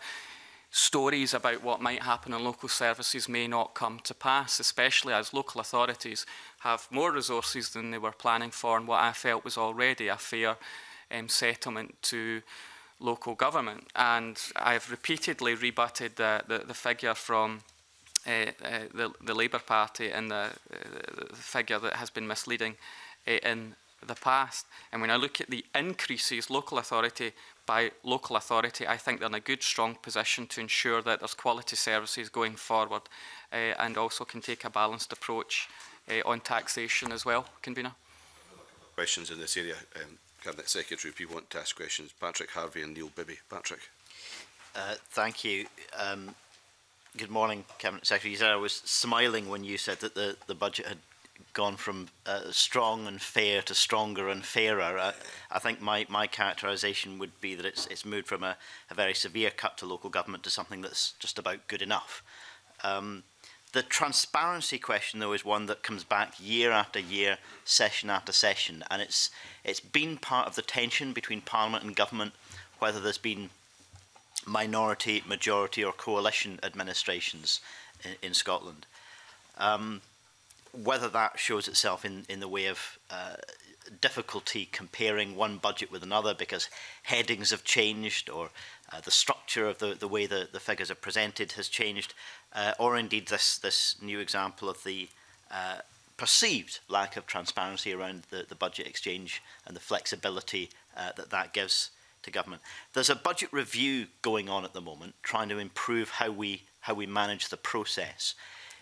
stories about what might happen in local services may not come to pass, especially as local authorities have more resources than they were planning for, and what I felt was already a fair um, settlement to local government. And I've repeatedly rebutted the, the, the figure from uh, uh, the, the Labour Party and the, uh, the figure that has been misleading uh, in the past. And when I look at the increases local authority by local authority, I think they're in a good, strong position to ensure that there's quality services going forward uh, and also can take a balanced approach uh, on taxation as well. Convener. Questions in this area. Um, Cabinet Secretary, if you want to ask questions. Patrick Harvey and Neil Bibby. Patrick. Uh, thank you. Um, good morning, Cabinet Secretary. You said I was smiling when you said that the, the budget had gone from uh, strong and fair to stronger and fairer. Uh, I think my, my characterisation would be that it's, it's moved from a, a very severe cut to local government to something that's just about good enough. Um, The transparency question, though, is one that comes back year after year, session after session, and it's it's been part of the tension between Parliament and government, whether there's been minority, majority or coalition administrations in, in Scotland. Um, whether that shows itself in, in the way of uh, difficulty comparing one budget with another because headings have changed, or uh, the structure of the, the way the, the figures are presented has changed, uh, or indeed this, this new example of the uh, perceived lack of transparency around the, the budget exchange and the flexibility uh, that that gives to government. There's a budget review going on at the moment, trying to improve how we, how we manage the process.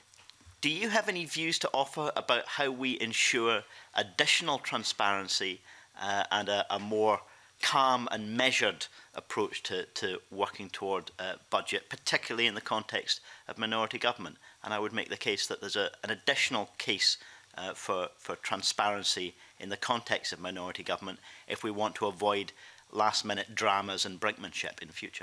Do you have any views to offer about how we ensure additional transparency uh, and a, a more calm and measured approach to, to working toward uh, budget, particularly in the context of minority government? And I would make the case that there's a, an additional case uh, for, for transparency in the context of minority government if we want to avoid last-minute dramas and brinkmanship in future.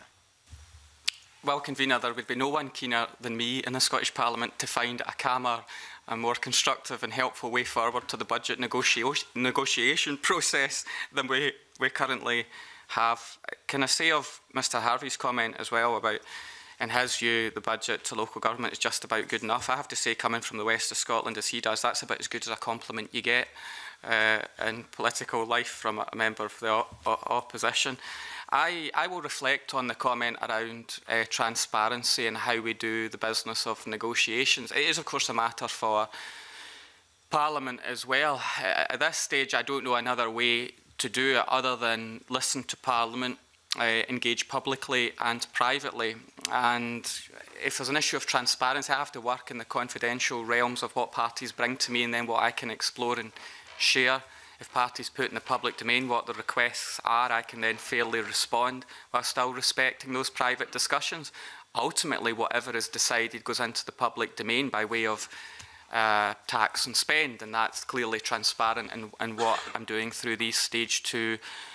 Well, Convener, there would be no one keener than me in the Scottish Parliament to find a calmer and more constructive and helpful way forward to the budget negotiation, negotiation process than we, we currently have. Can I say of Mr Harvey's comment as well about, in his view, the budget to local government is just about good enough? I have to say, coming from the west of Scotland as he does, that's about as good as a compliment you get uh, in political life from a member of the o o opposition. I, I will reflect on the comment around uh, transparency and how we do the business of negotiations. It is, of course, a matter for Parliament as well. Uh, at this stage, I don't know another way to do it other than listen to Parliament, uh, engage publicly and privately. And if there's an issue of transparency, I have to work in the confidential realms of what parties bring to me and then what I can explore and share. If parties put in the public domain what the requests are, I can then fairly respond while still respecting those private discussions. Ultimately, whatever is decided goes into the public domain by way of uh, tax and spend, and that's clearly transparent in, in what I'm doing through these stage two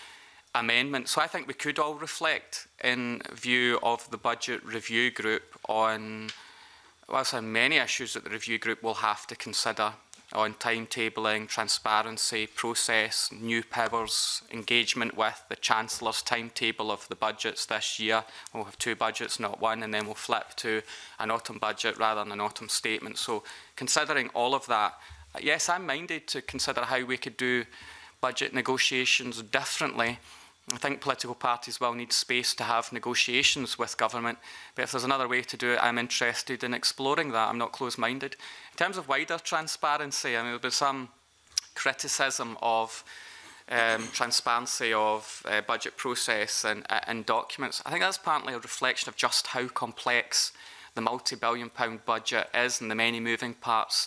amendment. So I think we could all reflect in view of the budget review group on, well, so many issues that the review group will have to consider on timetabling, transparency, process, new powers, engagement with the Chancellor's timetable of the budgets this year. We'll have two budgets, not one, and then we'll flip to an autumn budget rather than an autumn statement. So considering all of that, yes, I'm minded to consider how we could do budget negotiations differently. I think political parties will need space to have negotiations with government, but if there's another way to do it, I'm interested in exploring that. I'm not close-minded. In terms of wider transparency, I mean, there's been some criticism of um, transparency of uh, budget process and, uh, and documents. I think that's partly a reflection of just how complex the multi-billion pound budget is and the many moving parts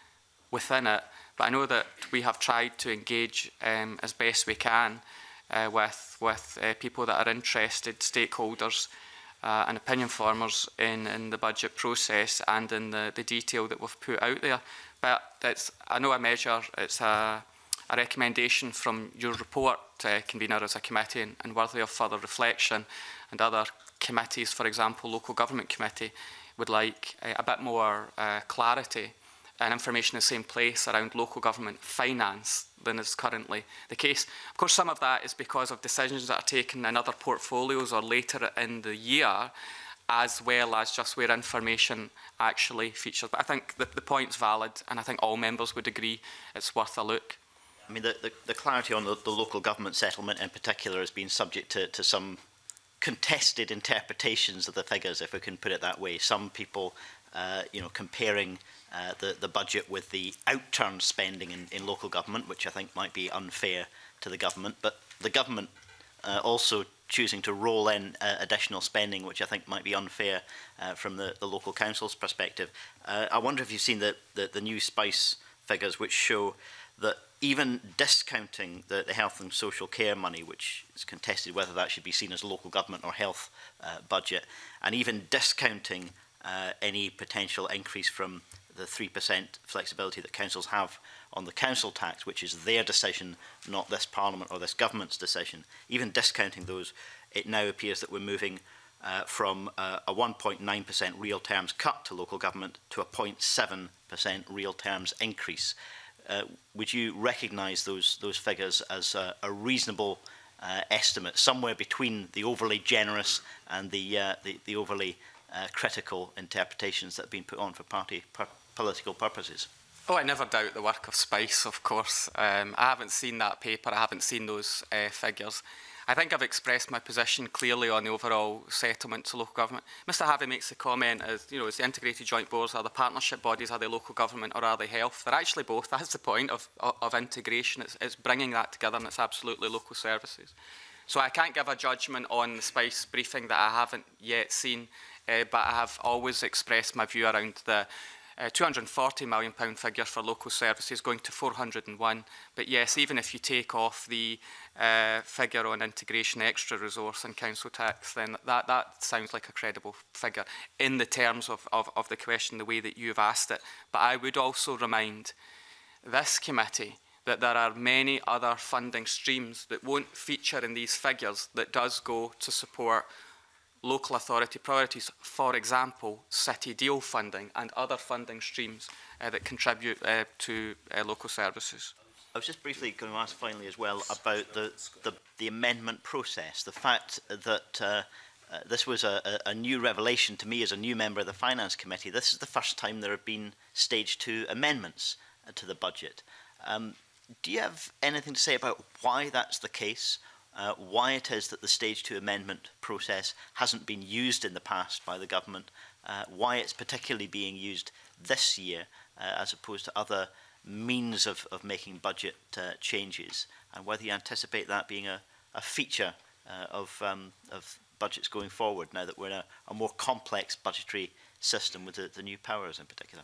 within it. But I know that we have tried to engage um, as best we can Uh, with, with uh, people that are interested, stakeholders uh, and opinion formers in, in the budget process and in the, the detail that we've put out there. But it's, I know a measure, it's a, a recommendation from your report, uh, convener, as a committee and, and worthy of further reflection. And other committees, for example, local government committee, would like uh, a bit more uh, clarity and information in the same place around local government finance than is currently the case. Of course, some of that is because of decisions that are taken in other portfolios or later in the year, as well as just where information actually features. But I think the, the point's valid, and I think all members would agree it's worth a look. I mean, the, the, the clarity on the, the local government settlement in particular has been subject to, to some contested interpretations of the figures, if we can put it that way. Some people, uh, you know, comparing Uh, the, the budget with the outturn spending in, in local government, which I think might be unfair to the government, but the government uh, also choosing to roll in uh, additional spending, which I think might be unfair uh, from the, the local council's perspective. Uh, I wonder if you've seen the, the, the new SPICE figures, which show that even discounting the, the health and social care money, which is contested whether that should be seen as local government or health uh, budget, and even discounting uh, any potential increase from the three percent flexibility that councils have on the council tax, which is their decision, not this Parliament or this government's decision. Even discounting those, it now appears that we're moving uh, from uh, a one point nine percent real terms cut to local government to a zero point seven percent real terms increase. Uh, would you recognise those, those figures as a, a reasonable uh, estimate, somewhere between the overly generous and the, uh, the, the overly uh, critical interpretations that have been put on for party pur political purposes? Oh, I never doubt the work of SPICE, of course. Um, I haven't seen that paper, I haven't seen those uh, figures. I think I've expressed my position clearly on the overall settlement to local government. Mister Harvey makes the comment, as you know, is the integrated joint boards, are the partnership bodies, are they local government or are they health? They're actually both. That's the point of, of, of integration. It's, it's bringing that together, and it's absolutely local services. So I can't give a judgment on the SPICE briefing that I haven't yet seen, uh, but I have always expressed my view around the Uh, two hundred and forty million pound figure for local services going to four hundred and one. But yes, even if you take off the uh, figure on integration extra resource and council tax, then that, that sounds like a credible figure in the terms of, of, of the question, the way that you've asked it. But I would also remind this committee that there are many other funding streams that won't feature in these figures that does go to support local authority priorities, for example, city deal funding and other funding streams uh, that contribute uh, to uh, local services. I was just briefly going to ask finally as well about the, the, the amendment process, the fact that uh, uh, this was a, a new revelation to me as a new member of the Finance Committee. This is the first time there have been stage two amendments uh, to the budget. Um, do you have anything to say about why that's the case? Uh, why it is that the stage two amendment process hasn't been used in the past by the government, uh, why it's particularly being used this year uh, as opposed to other means of, of making budget uh, changes, and whether you anticipate that being a, a feature uh, of, um, of budgets going forward now that we're in a, a more complex budgetary system with the, the new powers in particular.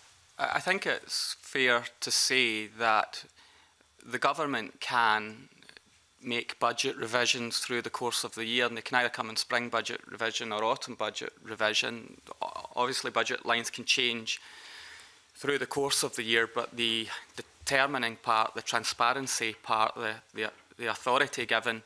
I think it's fair to say that the government can make budget revisions through the course of the year, and they can either come in spring budget revision or autumn budget revision. Obviously, budget lines can change through the course of the year, but the determining part, the transparency part, the, the, the authority given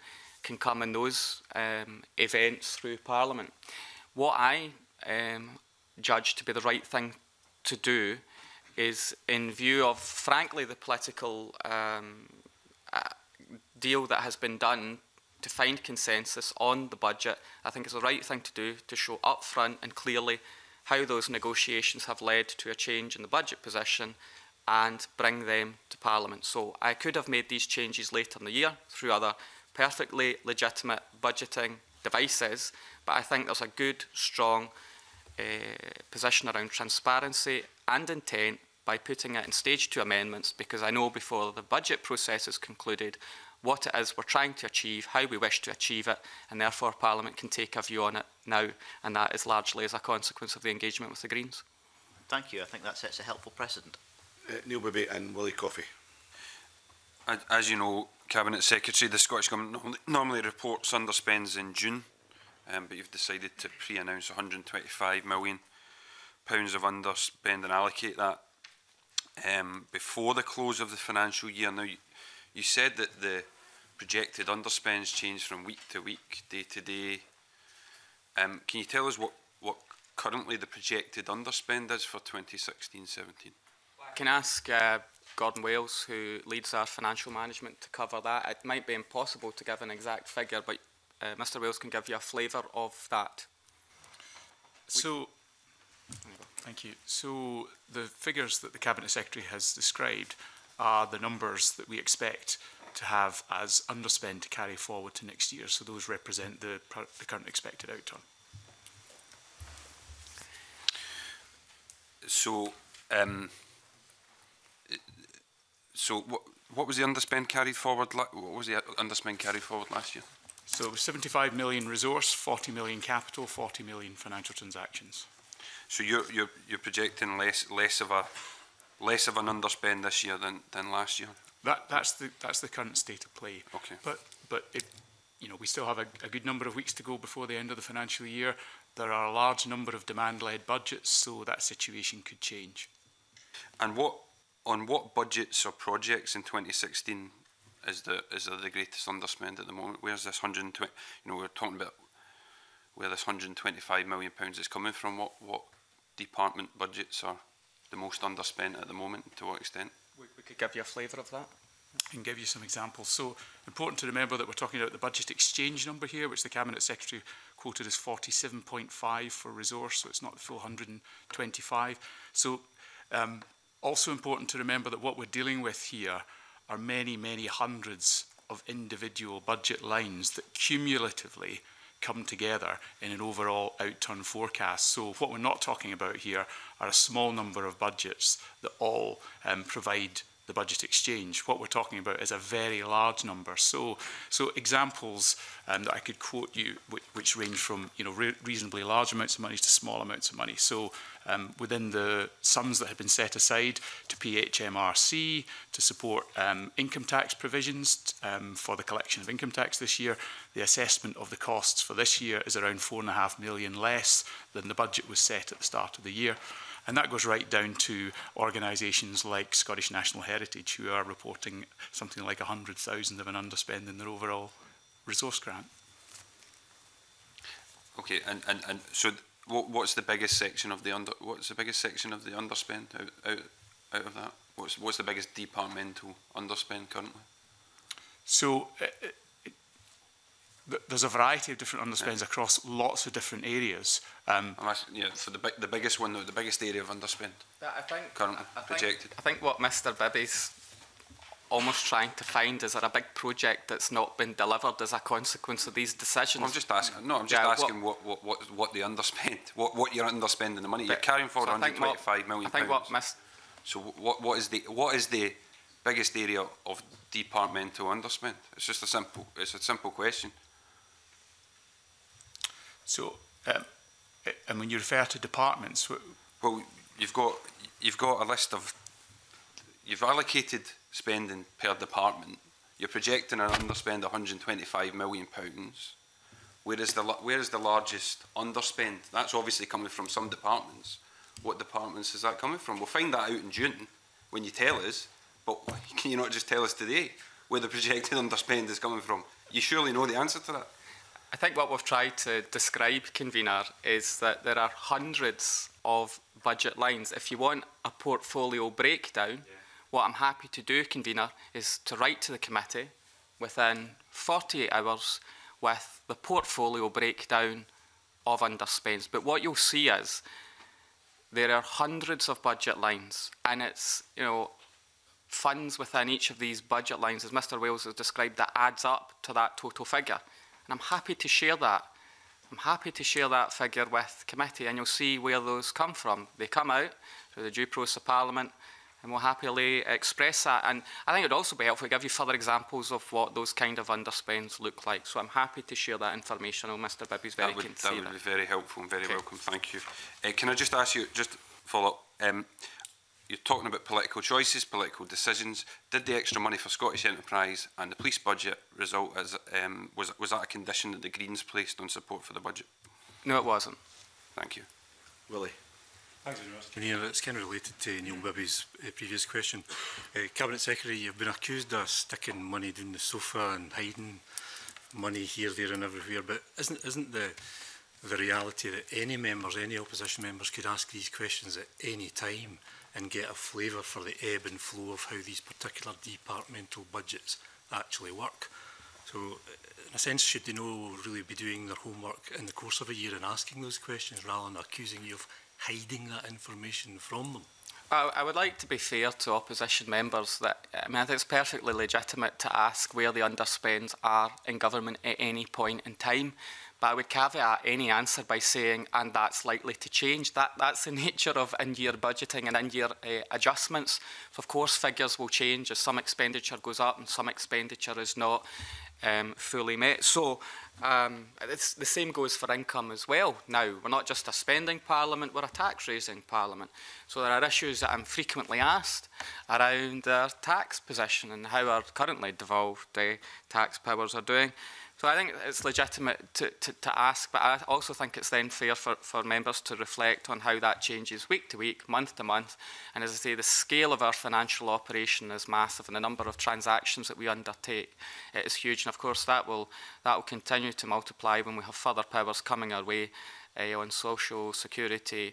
can come in those um, events through Parliament. What I um, judge to be the right thing to do is, in view of, frankly, the political um, uh, deal that has been done to find consensus on the budget, I think it's the right thing to do to show upfront and clearly how those negotiations have led to a change in the budget position and bring them to Parliament. So I could have made these changes later in the year through other perfectly legitimate budgeting devices, but I think there's a good, strong uh, position around transparency and intent by putting it in stage two amendments, because I know before the budget process is concluded what it is we're trying to achieve, how we wish to achieve it, and therefore Parliament can take a view on it now, and that is largely as a consequence of the engagement with the Greens. Thank you. I think that sets a helpful precedent. Uh, Neil Bibby and Willie Coffey. As you know, Cabinet Secretary, the Scottish Government normally, normally reports underspends in June, um, but you've decided to pre-announce one hundred and twenty-five million pounds of underspend and allocate that um, before the close of the financial year. Now, you, you said that the projected underspends change from week to week, day to day. Um, can you tell us what, what currently the projected underspend is for twenty sixteen seventeen? I can ask uh, Gordon Wales, who leads our financial management, to cover that. It might be impossible to give an exact figure, but uh, Mr Wales can give you a flavour of that. So, thank you. So the figures that the Cabinet Secretary has described are the numbers that we expect to have as underspend to carry forward to next year. So those represent the, the current expected outturn. So, um, so what, what was the underspend carried forward? What was the underspend carried forward last year? So it was seventy-five million resource, forty million capital, forty million financial transactions. So you're you're you're projecting less less of a less of an underspend this year than than last year. That that's the that's the current state of play. Okay. But but it, you know, we still have a, a good number of weeks to go before the end of the financial year. There are a large number of demand-led budgets, so that situation could change. And what on what budgets or projects in twenty sixteen is the is there the greatest underspend at the moment? Where's this one hundred and twenty? You know, we're talking about where this one hundred and twenty-five million pounds is coming from. What what department budgets are the most underspent at the moment, and to what extent? We, we could give you a flavour of that. I can give you some examples. So important to remember that we're talking about the budget exchange number here, which the Cabinet Secretary quoted as forty-seven point five for resource, so it's not the full one hundred and twenty-five. So um, also important to remember that what we're dealing with here are many, many hundreds of individual budget lines that cumulatively come together in an overall outturn forecast. So what we're not talking about here are a small number of budgets that all um, provide the budget exchange. What we're talking about is a very large number. So, so examples um, that I could quote you, which, which range from you know re reasonably large amounts of money to small amounts of money. So, um, within the sums that have been set aside to P H M R C to support um, income tax provisions um, for the collection of income tax this year, the assessment of the costs for this year is around four and a half million less than the budget was set at the start of the year. And that goes right down to organisations like Scottish National Heritage, who are reporting something like one hundred thousand of an underspend in their overall resource grant. Okay, and, and, and so what, what's the biggest section of the under what's the biggest section of the underspend out out, out of that? What's what's the biggest departmental underspend currently? So uh, it, there's a variety of different underspends yeah. across lots of different areas. Um, I'm asking, yeah, for the big, the biggest one, though, the biggest area of underspend I think, currently I, I projected. Think, I think what Mister Bibby's almost trying to find is there a big project that's not been delivered as a consequence of these decisions. Well, I'm just asking. No, I'm just yeah, asking what what what what the underspend, what what you're underspending the money. But, you're carrying forward so one hundred twenty-five million. I think what Miss So what what is the what is the biggest area of departmental underspend? It's just a simple it's a simple question. So, um, and when you refer to departments, well, you've got you've got a list of you've allocated spending per department. You're projecting an underspend of one hundred and twenty-five million pounds. Where is the where is the largest underspend? That's obviously coming from some departments. What departments is that coming from? We'll find that out in June when you tell us. But can you not just tell us today where the projected underspend is coming from You surely know the answer to that. I think what we've tried to describe, convener, is that there are hundreds of budget lines. If you want a portfolio breakdown, yeah. what I'm happy to do, convener, is to write to the committee within forty-eight hours with the portfolio breakdown of underspends. But what you'll see is there are hundreds of budget lines, and it's, you know, funds within each of these budget lines, as Mr Wales has described, that adds up to that total figure. And I'm happy to share that. I'm happy to share that figure with committee, and you'll see where those come from. They come out through the due process of Parliament, and we'll happily express that. And I think it would also be helpful to give you further examples of what those kind of underspends look like. So I'm happy to share that information. I know Mr Bibby's very keen to see that. That would be very helpful and very okay. welcome. Thank you. Uh, can I just ask you, just follow up, um, you're talking about political choices, political decisions. Did the extra money for Scottish Enterprise and the police budget result as, um, was, was that a condition that the Greens placed on support for the budget? No, it wasn't. Thank you. Willie. Thanks very much. Convener, it's kind of related to Neil Bibby's uh, previous question. Uh, Cabinet Secretary, you've been accused of sticking money down the sofa and hiding money here, there and everywhere, but isn't, isn't the, the reality that any members, any opposition members could ask these questions at any time and get a flavour for the ebb and flow of how these particular departmental budgets actually work? So, in a sense, should they know really be doing their homework in the course of a year and asking those questions rather than accusing you of hiding that information from them? I, I would like to be fair to opposition members that I mean I think it's perfectly legitimate to ask where the underspends are in government at any point in time. But I would caveat any answer by saying, and that's likely to change. That, that's the nature of in-year budgeting and in-year uh, adjustments. So of course, figures will change as some expenditure goes up and some expenditure is not um, fully met. So um, it's, the same goes for income as well. Now, we're not just a spending parliament, we're a tax-raising parliament. So there are issues that I'm frequently asked around our tax position and how our currently devolved uh, tax powers are doing. So I think it's legitimate to, to, to ask, but I also think it's then fair for, for members to reflect on how that changes week to week, month to month. And as I say, the scale of our financial operation is massive, and the number of transactions that we undertake is huge. And of course, that will, that will continue to multiply when we have further powers coming our way uh, on social security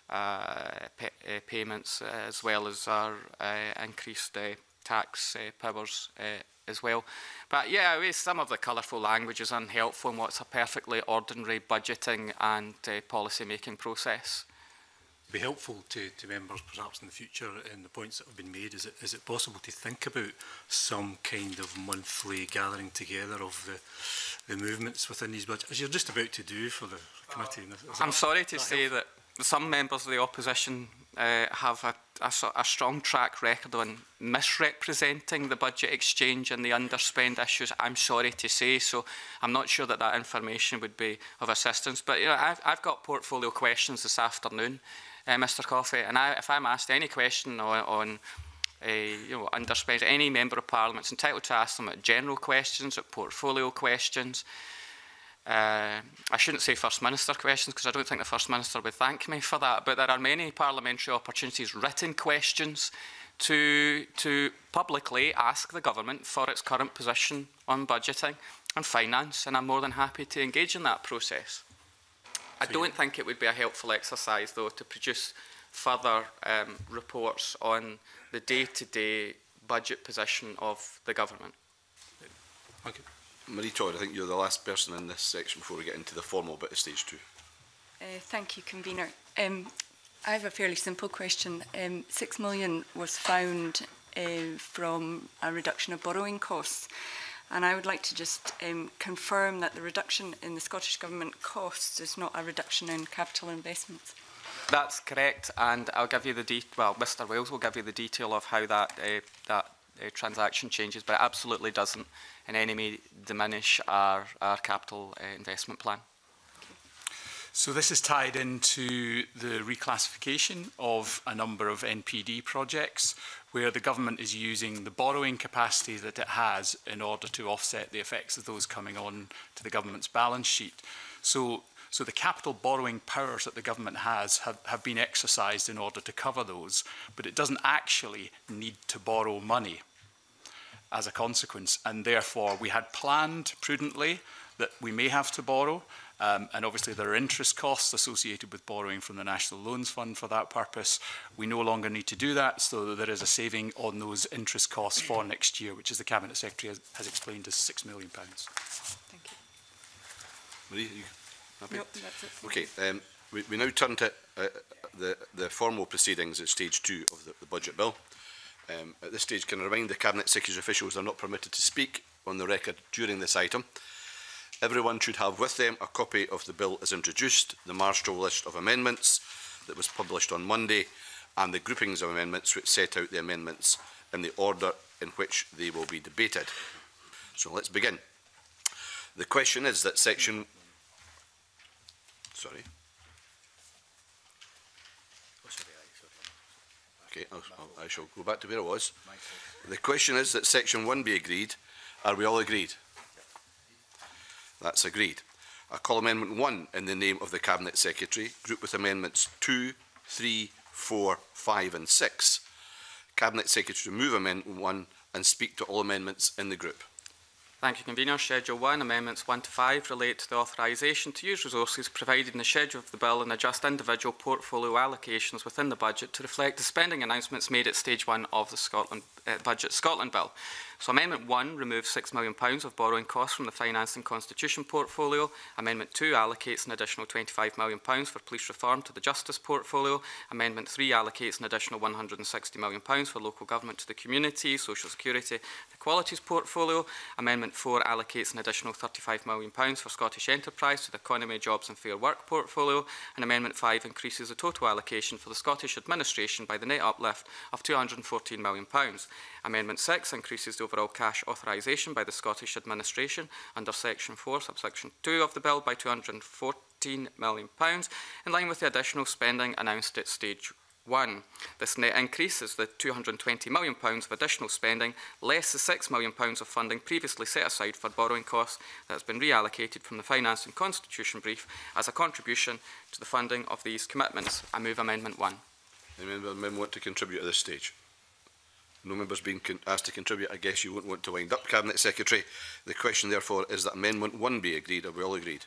uh, pay, uh, payments, uh, as well as our uh, increased uh, tax uh, powers uh, as well. But yeah, some of the colourful language is unhelpful in what's a perfectly ordinary budgeting and uh, policy making process. Be helpful to, to members perhaps in the future in the points that have been made. Is it, is it possible to think about some kind of monthly gathering together of the, the movements within these budgets, as you're just about to do for the committee? Is I'm that, sorry to that say helpful? that some members of the opposition uh, have a, a, a strong track record on misrepresenting the budget exchange and the underspend issues. I'm sorry to say, so I'm not sure that that information would be of assistance. But you know, I've, I've got portfolio questions this afternoon, uh, Mr Coffey, and I, if I'm asked any question on, on uh, you know, underspend, any member of Parliament is entitled to ask them at general questions, at portfolio questions. Uh, I shouldn't say First Minister questions because I don't think the First Minister would thank me for that, but there are many parliamentary opportunities, written questions, to, to publicly ask the government for its current position on budgeting and finance, and I'm more than happy to engage in that process. I don't think it would be a helpful exercise, though, to produce further um, reports on the day-to-day budget position of the government. Thank you. Marie Todd, I think you're the last person in this section before we get into the formal bit of stage two. Uh, thank you, Convener. Um, I have a fairly simple question. Um, six million was found uh, from a reduction of borrowing costs, and I would like to just um, confirm that the reduction in the Scottish Government costs is not a reduction in capital investments. That's correct, and I'll give you the de well, Mr Wales will give you the detail of how that uh, that uh, transaction changes, but it absolutely doesn't in any way diminish our, our capital uh, investment plan. So this is tied into the reclassification of a number of N P D projects where the government is using the borrowing capacity that it has in order to offset the effects of those coming on to the government's balance sheet. So, so the capital borrowing powers that the government has have, have been exercised in order to cover those, but it doesn't actually need to borrow money. as a consequence. And therefore, we had planned prudently that we may have to borrow. Um, and obviously, there are interest costs associated with borrowing from the National Loans Fund for that purpose. We no longer need to do that, so there is a saving on those interest costs for next year, which, as the Cabinet Secretary has, has explained, is six million pounds. Thank you. Marie, are you happy? Nope, that's it. Okay, um, we, we now turn to uh, the, the formal proceedings at stage two of the, the budget bill. Um, at this stage, can I remind the Cabinet Secretary's officials are not permitted to speak on the record during this item. Everyone should have with them a copy of the bill as introduced, the marshal list of amendments that was published on Monday, and the groupings of amendments which set out the amendments in the order in which they will be debated. So let's begin. The question is that section... Sorry. Okay, I'll, I'll, I shall go back to where I was. The question is that section one be agreed. Are we all agreed? That's agreed. I call Amendment one in the name of the Cabinet Secretary, group with Amendments two, three, four, five and six. Cabinet Secretary to move Amendment one and speak to all amendments in the group. Thank you, Convener. Schedule one, Amendments one to five relate to the authorisation to use resources provided in the schedule of the bill and adjust individual portfolio allocations within the budget to reflect the spending announcements made at stage one of the Scotland uh, Budget Scotland Bill. So Amendment one removes six million pounds of borrowing costs from the Finance and Constitution portfolio. Amendment two allocates an additional twenty-five million pounds for police reform to the Justice portfolio. Amendment three allocates an additional one hundred and sixty million pounds for local government to the community, social security, the Equalities portfolio. Amendment four allocates an additional thirty-five million pounds for Scottish enterprise to the Economy, Jobs and Fair Work portfolio. And Amendment five increases the total allocation for the Scottish administration by the net uplift of two hundred and fourteen million pounds. Amendment six increases the overall cash authorisation by the Scottish administration under Section four, subsection two of the bill by two hundred and fourteen million pounds, in line with the additional spending announced at stage one. This net increase is the two hundred and twenty million pounds of additional spending, less the six million pounds of funding previously set aside for borrowing costs that has been reallocated from the Finance and Constitution brief as a contribution to the funding of these commitments. I move Amendment one. Any member of the member want to contribute at this stage? No members being asked to contribute. I guess you won't want to wind up, Cabinet Secretary. The question, therefore, is that Amendment one be agreed. Are we all agreed?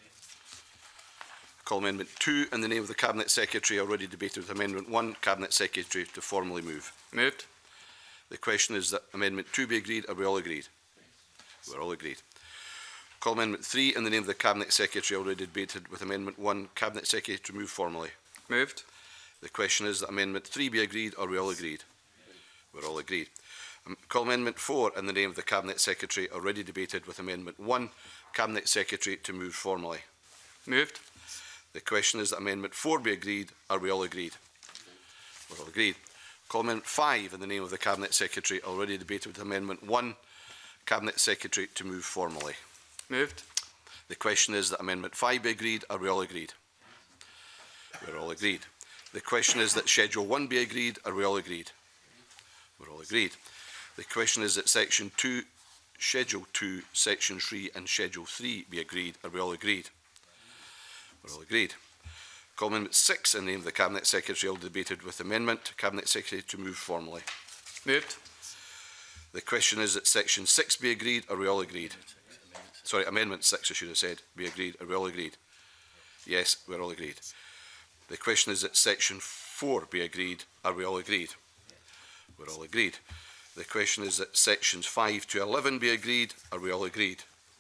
I call Amendment two in the name of the Cabinet Secretary, already debated with Amendment one. Cabinet Secretary to formally move. Moved. The question is that Amendment two be agreed. Are we all agreed? We're all agreed. I call Amendment three in the name of the Cabinet Secretary, already debated with Amendment one. Cabinet Secretary to move formally. Moved. The question is that Amendment three be agreed. Are we all agreed? We're all agreed. Um, call Amendment four in the name of the Cabinet Secretary, already debated with Amendment one. Cabinet Secretary to move formally. Moved. The question is that Amendment four be agreed. Are we all agreed? We're all agreed. Call Amendment five in the name of the Cabinet Secretary, already debated with Amendment one. Cabinet Secretary to move formally. Moved. The question is that Amendment five be agreed. Are we all agreed? We're all agreed. The question is that Schedule one be agreed. Are we all agreed? We're all agreed. The question is that Section two, Schedule two, Section three and Schedule three be agreed. Are we all agreed? We're all agreed. Call Amendment six in the name of the Cabinet Secretary, all debated with amendment. Cabinet Secretary to move formally. Moved. The question is that Section six be agreed. Are we all agreed? Sorry, Amendment six, I should have said, be agreed. Are we all agreed? Yes, we're all agreed. The question is that Section four be agreed. Are we all agreed? We're all agreed. The question is that Sections five to eleven be agreed. Are we all agreed?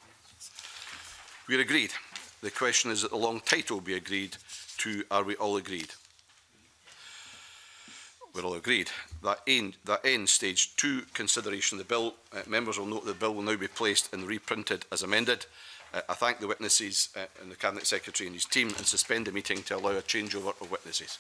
We're agreed. The question is that the long title be agreed to. Are we all agreed? We're all agreed. That, end, that ends stage two consideration of the bill. Uh, members will note the bill will now be placed and reprinted as amended. Uh, I thank the witnesses uh, and the Cabinet Secretary and his team and suspend the meeting to allow a changeover of witnesses.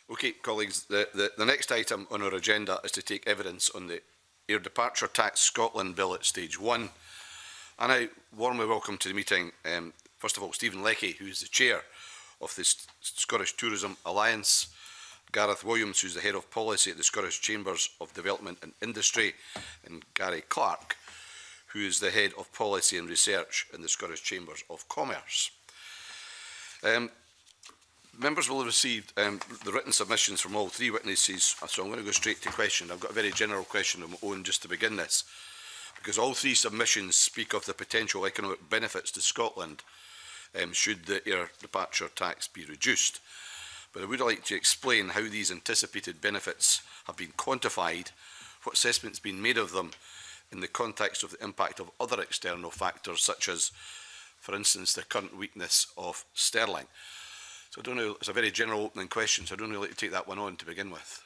Okay, colleagues, the, the, the next item on our agenda is to take evidence on the Air Departure Tax Scotland bill at stage one. And I warmly welcome to the meeting, um, first of all, Stephen Leckie, who is the chair of the S Scottish Tourism Alliance, Gareth Williams, who is the head of policy at the Scottish Chambers of Development and Industry, and Garry Clark, who is the head of policy and research in the Scottish Chambers of Commerce. Um, Members will have received um, the written submissions from all three witnesses, so I'm going to go straight to question. I've got a very general question of my own just to begin this, because all three submissions speak of the potential economic benefits to Scotland um, should the air departure tax be reduced. But I would like to explain how these anticipated benefits have been quantified, what assessments have been made of them in the context of the impact of other external factors, such as, for instance, the current weakness of sterling. So I don't know, it's a very general opening question, so I don't really like to take that one on to begin with.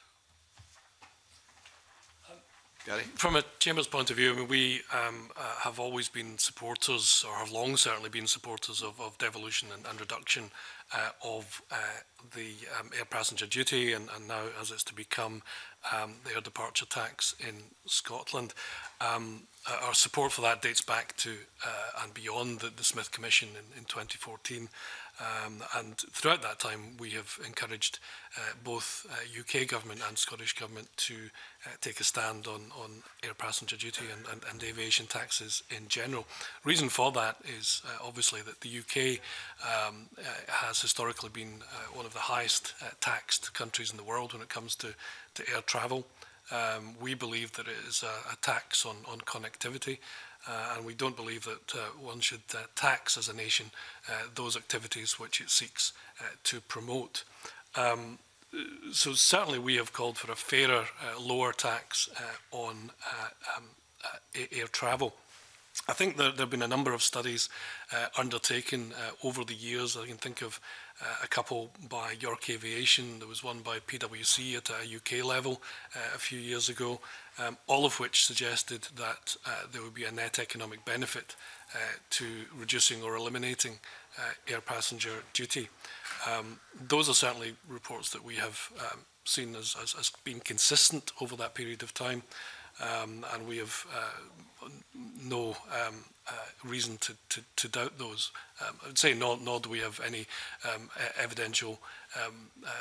Um, Garry? From a Chamber's point of view, I mean, we um, uh, have always been supporters, or have long certainly been supporters of, of devolution and, and reduction uh, of uh, the um, air passenger duty, and, and now as it's to become um, the air departure tax in Scotland. Um, uh, our support for that dates back to uh, and beyond the, the Smith Commission in, in twenty fourteen. Um, and throughout that time, we have encouraged uh, both uh, U K government and Scottish government to uh, take a stand on, on air passenger duty and, and, and aviation taxes in general. Reason for that is uh, obviously that the U K um, uh, has historically been uh, one of the highest uh, taxed countries in the world when it comes to, to air travel. Um, we believe that it is a, a tax on, on connectivity. Uh, and we don't believe that uh, one should uh, tax as a nation uh, those activities which it seeks uh, to promote. Um, so certainly we have called for a fairer, uh, lower tax uh, on uh, um, uh, air travel. I think there, there have been a number of studies uh, undertaken uh, over the years. I can think of uh, a couple by York Aviation. There was one by P W C at a U K level uh, a few years ago, um, all of which suggested that uh, there would be a net economic benefit uh, to reducing or eliminating uh, air passenger duty. Um, those are certainly reports that we have um, seen as, as, as being consistent over that period of time. Um, and we have uh, no um, uh, reason to, to, to doubt those. Um, I would say nor, nor do we have any um, evidential um,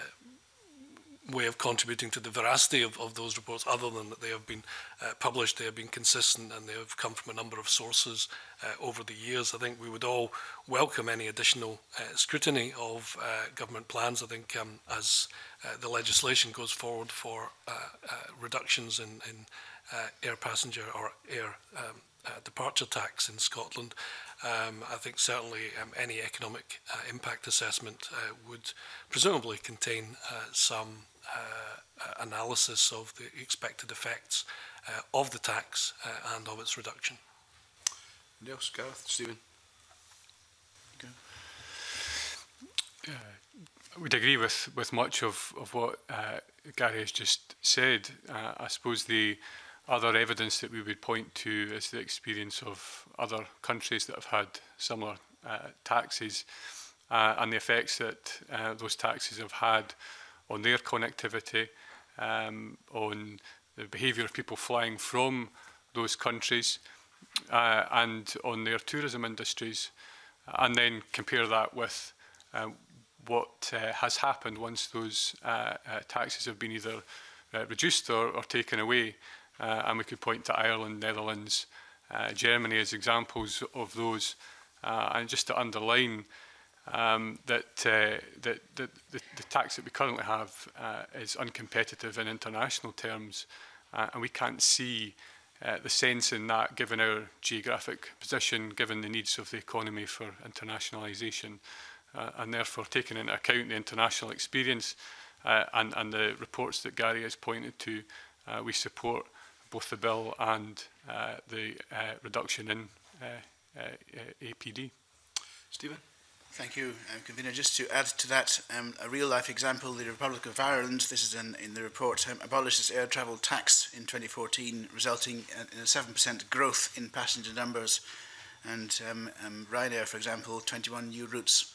uh, way of contributing to the veracity of, of those reports, other than that they have been uh, published, they have been consistent, and they have come from a number of sources uh, over the years. I think we would all welcome any additional uh, scrutiny of uh, government plans. I think um, as uh, the legislation goes forward for uh, uh, reductions in, in Uh, air passenger or air um, uh, departure tax in Scotland, um, I think certainly um, any economic uh, impact assessment uh, would presumably contain uh, some uh, uh, analysis of the expected effects uh, of the tax uh, and of its reduction. Anything else, Gareth? Stephen? Okay. Uh, I would agree with, with much of, of what uh, Garry has just said. Uh, I suppose the other evidence that we would point to is the experience of other countries that have had similar uh, taxes uh, and the effects that uh, those taxes have had on their connectivity, um, on the behaviour of people flying from those countries, uh, and on their tourism industries, and then compare that with uh, what uh, has happened once those uh, uh, taxes have been either uh, reduced or, or taken away. Uh, and we could point to Ireland, Netherlands, uh, Germany as examples of those. Uh, and just to underline um, that, uh, that, that the, the tax that we currently have uh, is uncompetitive in international terms, uh, and we can't see uh, the sense in that, given our geographic position, given the needs of the economy for internationalisation, uh, and therefore taking into account the international experience uh, and, and the reports that Garry has pointed to, uh, we support both the bill and uh, the uh, reduction in uh, uh, A P D. Stephen? Thank you, um, Convener. Just to add to that, um, a real-life example, the Republic of Ireland, this is in, in the report, um, abolished its air travel tax in twenty fourteen, resulting in a seven percent growth in passenger numbers. And um, um, Ryanair, for example, twenty-one new routes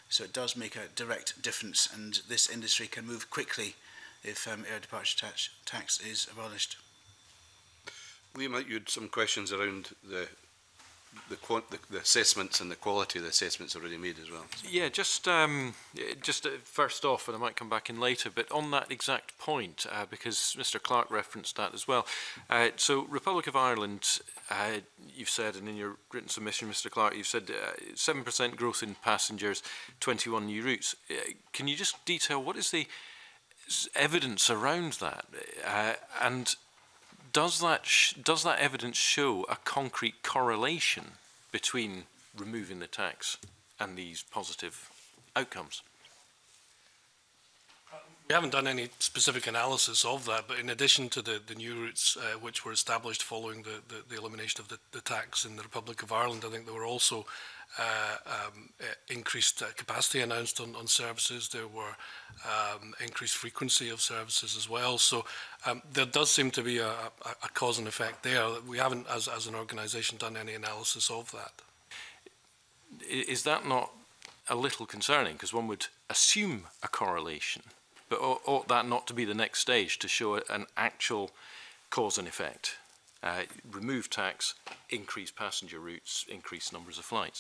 So it does make a direct difference, and this industry can move quickly if um, air departure tax, tax is abolished. Liam, you had some questions around the the, quant the the assessments and the quality of the assessments already made as well. Yeah, just um, just uh, first off, and I might come back in later, but on that exact point, uh, because Mister Clark referenced that as well. Uh, so, Republic of Ireland, uh, you've said, and in your written submission, Mister Clark, you've said seven percent uh, growth in passengers, twenty-one new routes. Uh, can you just detail what is the evidence around that, uh, and does that sh does that evidence show a concrete correlation between removing the tax and these positive outcomes? We haven't done any specific analysis of that, but in addition to the, the new routes uh, which were established following the, the, the elimination of the, the tax in the Republic of Ireland, I think there were also uh, um, uh, increased uh, capacity announced on, on services. There were um, increased frequency of services as well. So um, there does seem to be a, a, a cause and effect there. We haven't, as, as an organisation, done any analysis of that. Is that not a little concerning? Because one would assume a correlation. But ought that not to be the next stage, to show an actual cause and effect? Uh, remove tax, increase passenger routes, increase numbers of flights.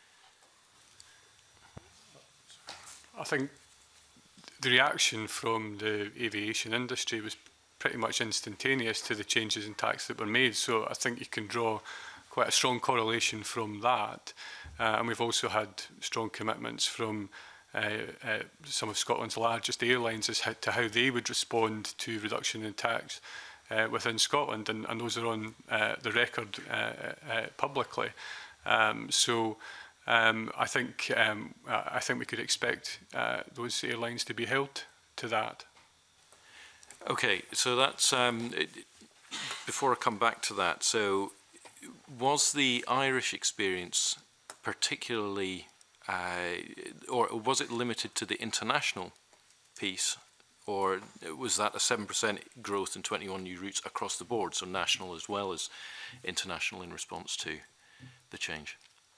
I think the reaction from the aviation industry was pretty much instantaneous to the changes in tax that were made. So I think you can draw quite a strong correlation from that. Uh, and we've also had strong commitments from Uh, uh, some of Scotland's largest airlines as how, to how they would respond to reduction in tax uh, within Scotland, and, and those are on uh, the record uh, uh, publicly. Um, so um, I think um, I think we could expect uh, those airlines to be held to that. Okay, so that's um, it, before I come back to that. So was the Irish experience particularly Uh, or was it limited to the international piece, or was that a seven percent growth in twenty-one new routes across the board, so national as well as international in response to the change?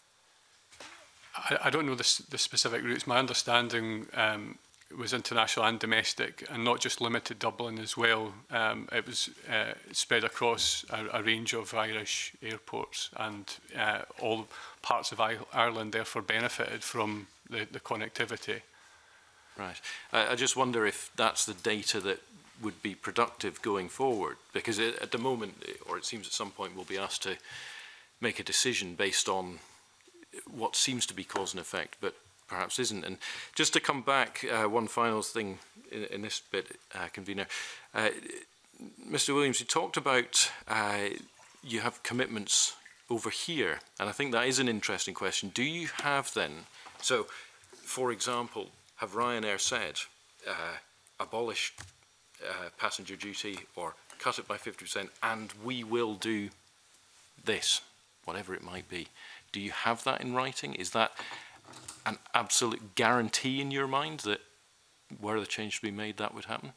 I, I don't know the, the specific routes. My understanding um, was international and domestic, and not just limited Dublin as well. Um, it was uh, spread across a, a range of Irish airports, and uh, all parts of I Ireland therefore benefited from the, the connectivity. Right. I, I just wonder if that's the data that would be productive going forward, because it, at the moment, or it seems at some point, we'll be asked to make a decision based on what seems to be cause and effect, but perhaps isn't. And just to come back, uh, one final thing in, in this bit, uh, convener. Uh, Mister Williams, you talked about uh, you have commitments over here, and I think that is an interesting question. Do you have then, so for example, have Ryanair said uh, abolish uh, passenger duty or cut it by fifty percent and we will do this, whatever it might be? Do you have that in writing? Is that an absolute guarantee in your mind that were the change to be made, that would happen?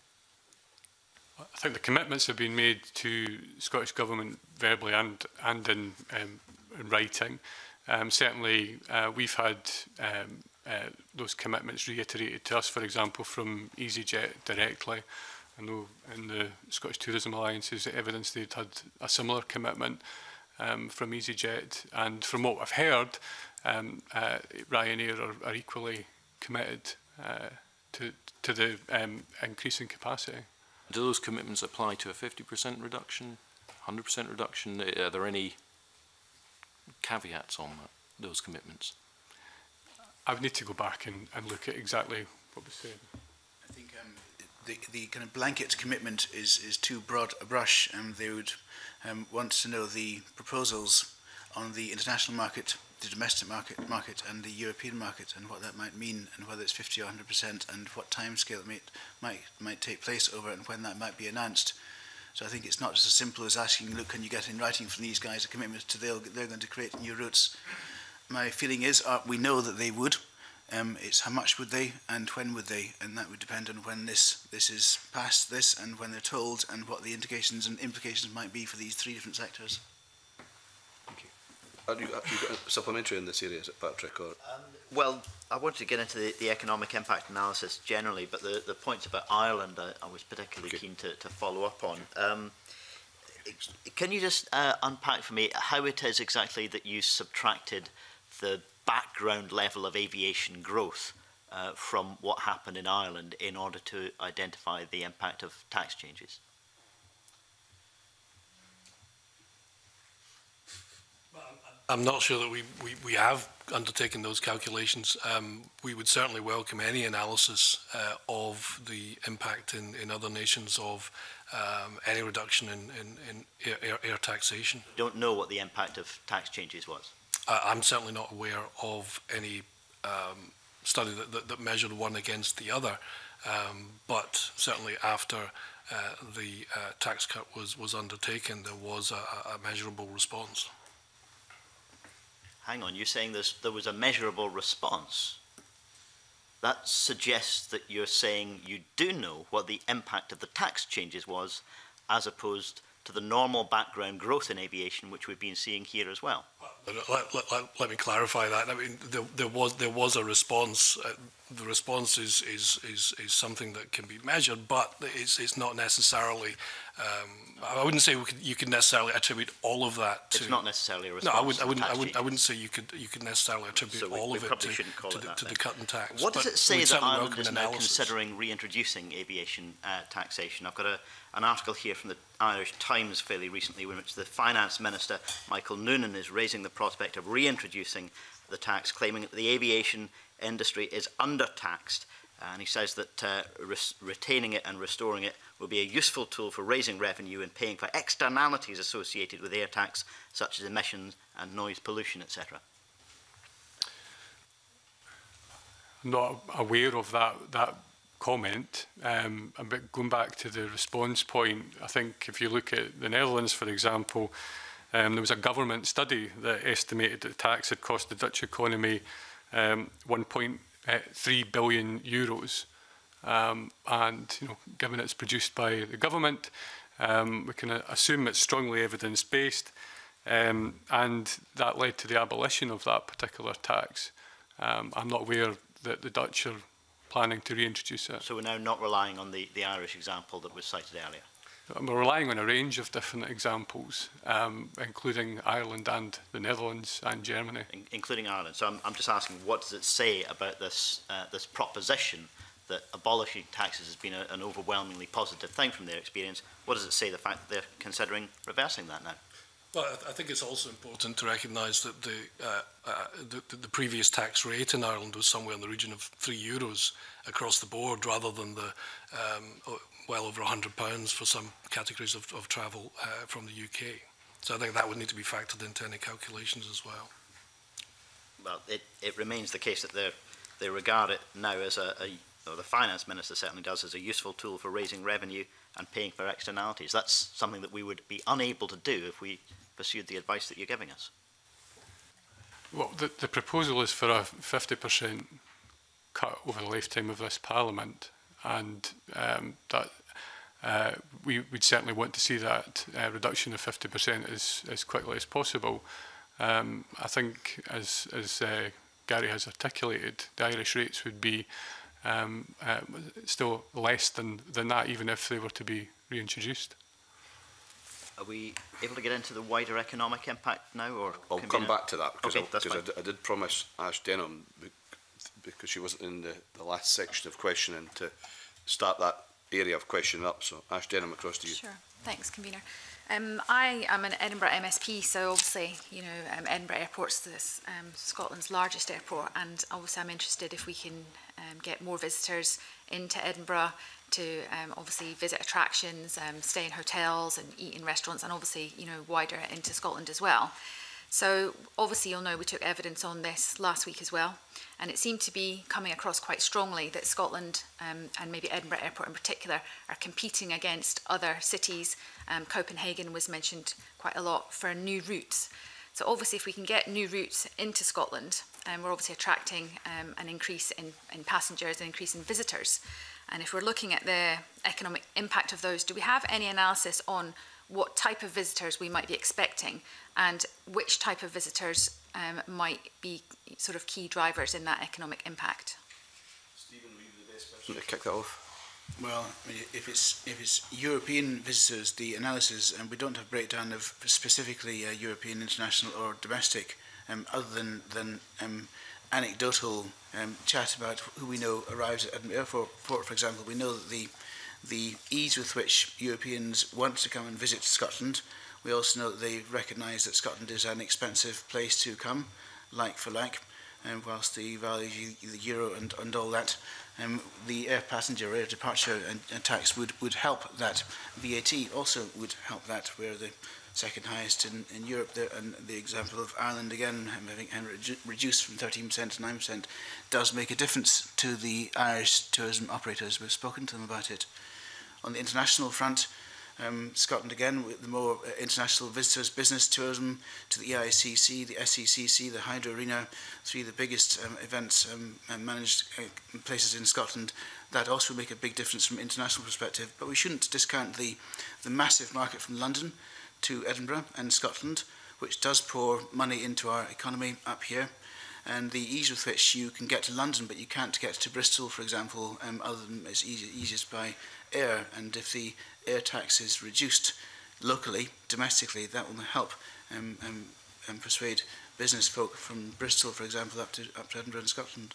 I think the commitments have been made to Scottish Government verbally and, and in, um, in writing. Um, certainly, uh, we've had um, uh, those commitments reiterated to us, for example, from EasyJet directly. I know in the Scottish Tourism Alliance's evidence they'd had a similar commitment um, from EasyJet. And from what I've heard, um, uh, Ryanair are, are equally committed uh, to, to the um, increase in capacity. Do those commitments apply to a fifty percent reduction, one hundred percent reduction? Are there any caveats on that, those commitments? I would need to go back and, and look at exactly what was said. I think um, the, the kind of blanket commitment is, is too broad a brush, and they would um, want to know the proposals on the international market, the domestic market, market and the European market, and what that might mean, and whether it's fifty or one hundred percent, and what timescale it might, might, might take place over, and when that might be announced. So I think it's not just as simple as asking, look, can you get in writing from these guys a commitment to they'll, they're going to create new routes. My feeling is uh, we know that they would. Um, it's how much would they and when would they, and that would depend on when this, this is passed, this, and when they're told, and what the indications and implications might be for these three different sectors. Thank you. Have you, have you got a supplementary in this area, is it, Patrick? Or? Um, well, I wanted to get into the, the economic impact analysis generally, but the, the points about Ireland I, I was particularly okay. keen to, to follow up on. Um, can you just uh, unpack for me how it is exactly that you subtracted the background level of aviation growth uh, from what happened in Ireland in order to identify the impact of tax changes? I'm not sure that we, we, we have undertaken those calculations. Um, we would certainly welcome any analysis uh, of the impact in, in other nations of um, any reduction in, in, in air, air, air taxation. You don't know what the impact of tax changes was? Uh, I'm certainly not aware of any um, study that, that, that measured one against the other, um, but certainly after uh, the uh, tax cut was, was undertaken, there was a, a measurable response. Hang on, you're saying there's, there was a measurable response. That suggests that you're saying you do know what the impact of the tax changes was, as opposed to the normal background growth in aviation, which we've been seeing here as well. Let, let, let, let me clarify that. I mean, there, there was there was a response. Uh, the response is, is is is something that can be measured, but it's it's not necessarily. Um, I wouldn't say we could, you could necessarily attribute all of that to. It's not necessarily a response. No, I wouldn't. I wouldn't. I wouldn't, I wouldn't say you could you could necessarily attribute so we, all we of it to, to, the, to the cut in tax. What does but it say that Ireland is now analysis. considering reintroducing aviation uh, taxation? I've got a, an article here from the Irish Times fairly recently, in which the Finance Minister Michael Noonan is raising the prospect of reintroducing the tax, claiming that the aviation industry is under-taxed, and he says that uh, retaining it and restoring it will be a useful tool for raising revenue and paying for externalities associated with air tax, such as emissions and noise pollution, et cetera. I'm not aware of that that comment. Um, but going back to the response point, I think if you look at the Netherlands, for example, um, there was a government study that estimated that the tax had cost the Dutch economy um, one point three billion euros. Um, and you know, given it's produced by the government, um, we can assume it's strongly evidence-based, um, and that led to the abolition of that particular tax. Um, I'm not aware that the Dutch are planning to reintroduce it. So we're now not relying on the, the Irish example that was cited earlier? We're relying on a range of different examples, um, including Ireland and the Netherlands and Germany. In, including Ireland. So I'm, I'm just asking, what does it say about this, uh, this proposition that abolishing taxes has been a, an overwhelmingly positive thing from their experience? What does it say, the fact that they're considering reversing that now? Well, I think it's also important to recognise that the, uh, uh, the, the previous tax rate in Ireland was somewhere in the region of three euros across the board, rather than the um, well over one hundred pounds for some categories of, of travel uh, from the U K. So I think that would need to be factored into any calculations as well. Well, it, it remains the case that they regard it now as a, a, or the Finance Minister certainly does, as a useful tool for raising revenue and paying for externalities. That's something that we would be unable to do if we pursued the advice that you're giving us. Well, the, the proposal is for a fifty percent cut over the lifetime of this Parliament, and um, that uh, we would certainly want to see that uh, reduction of fifty percent as, as quickly as possible. Um, I think, as, as uh, Garry has articulated, the Irish rates would be um, uh, still less than, than that, even if they were to be reintroduced. Are we able to get into the wider economic impact now, or I'll come back to that, because okay, I, I, I did promise Ash Denham, because she wasn't in the, the last section of questioning, to start that area of questioning up. So Ash Denham, across to you. Sure. Thanks, Convener. Um, I am an Edinburgh M S P, so obviously, you know, um, Edinburgh Airport's this, um, Scotland's largest airport, and obviously I'm interested if we can um, get more visitors into Edinburgh to um, obviously visit attractions, um, stay in hotels and eat in restaurants, and obviously, you know, wider into Scotland as well. So obviously you'll know we took evidence on this last week as well, and it seemed to be coming across quite strongly that Scotland um, and maybe Edinburgh Airport in particular are competing against other cities. Um, Copenhagen was mentioned quite a lot for new routes. So obviously if we can get new routes into Scotland, um, we're obviously attracting um, an increase in, in passengers, an increase in visitors. And if we're looking at the economic impact of those, do we have any analysis on what type of visitors we might be expecting and which type of visitors um, might be sort of key drivers in that economic impact. Stephen, will you be the best person to kick that off? Well, I mean, if it's if it's European visitors, the analysis, and we don't have breakdown of specifically uh, European, international, or domestic, um, other than than um, anecdotal um, chat about who we know arrives at Edinburgh Airport, for example. We know that the the ease with which Europeans want to come and visit Scotland. We also know that they recognise that Scotland is an expensive place to come, like for like. And whilst the value, the euro and, and all that, um, the air passenger air departure and, and tax would, would help that. V A T also would help that, where the second highest in, in Europe, there, and the example of Ireland again, having redu reduced from thirteen percent to nine percent, does make a difference to the Irish tourism operators. We've spoken to them about it. On the international front, Um, Scotland again, with the more uh, international visitors, business tourism, to the E I C C, the S E C C, the Hydro Arena, three of the biggest um, events um, and managed uh, places in Scotland. That also will make a big difference from an international perspective. But we shouldn't discount the, the massive market from London to Edinburgh and Scotland, which does pour money into our economy up here. And the ease with which you can get to London, but you can't get to Bristol, for example, um, other than it's easy, easiest by air. And if the air tax is reduced locally, domestically, that will help um, um, um, persuade business folk from Bristol, for example, up to, up to Edinburgh and Scotland.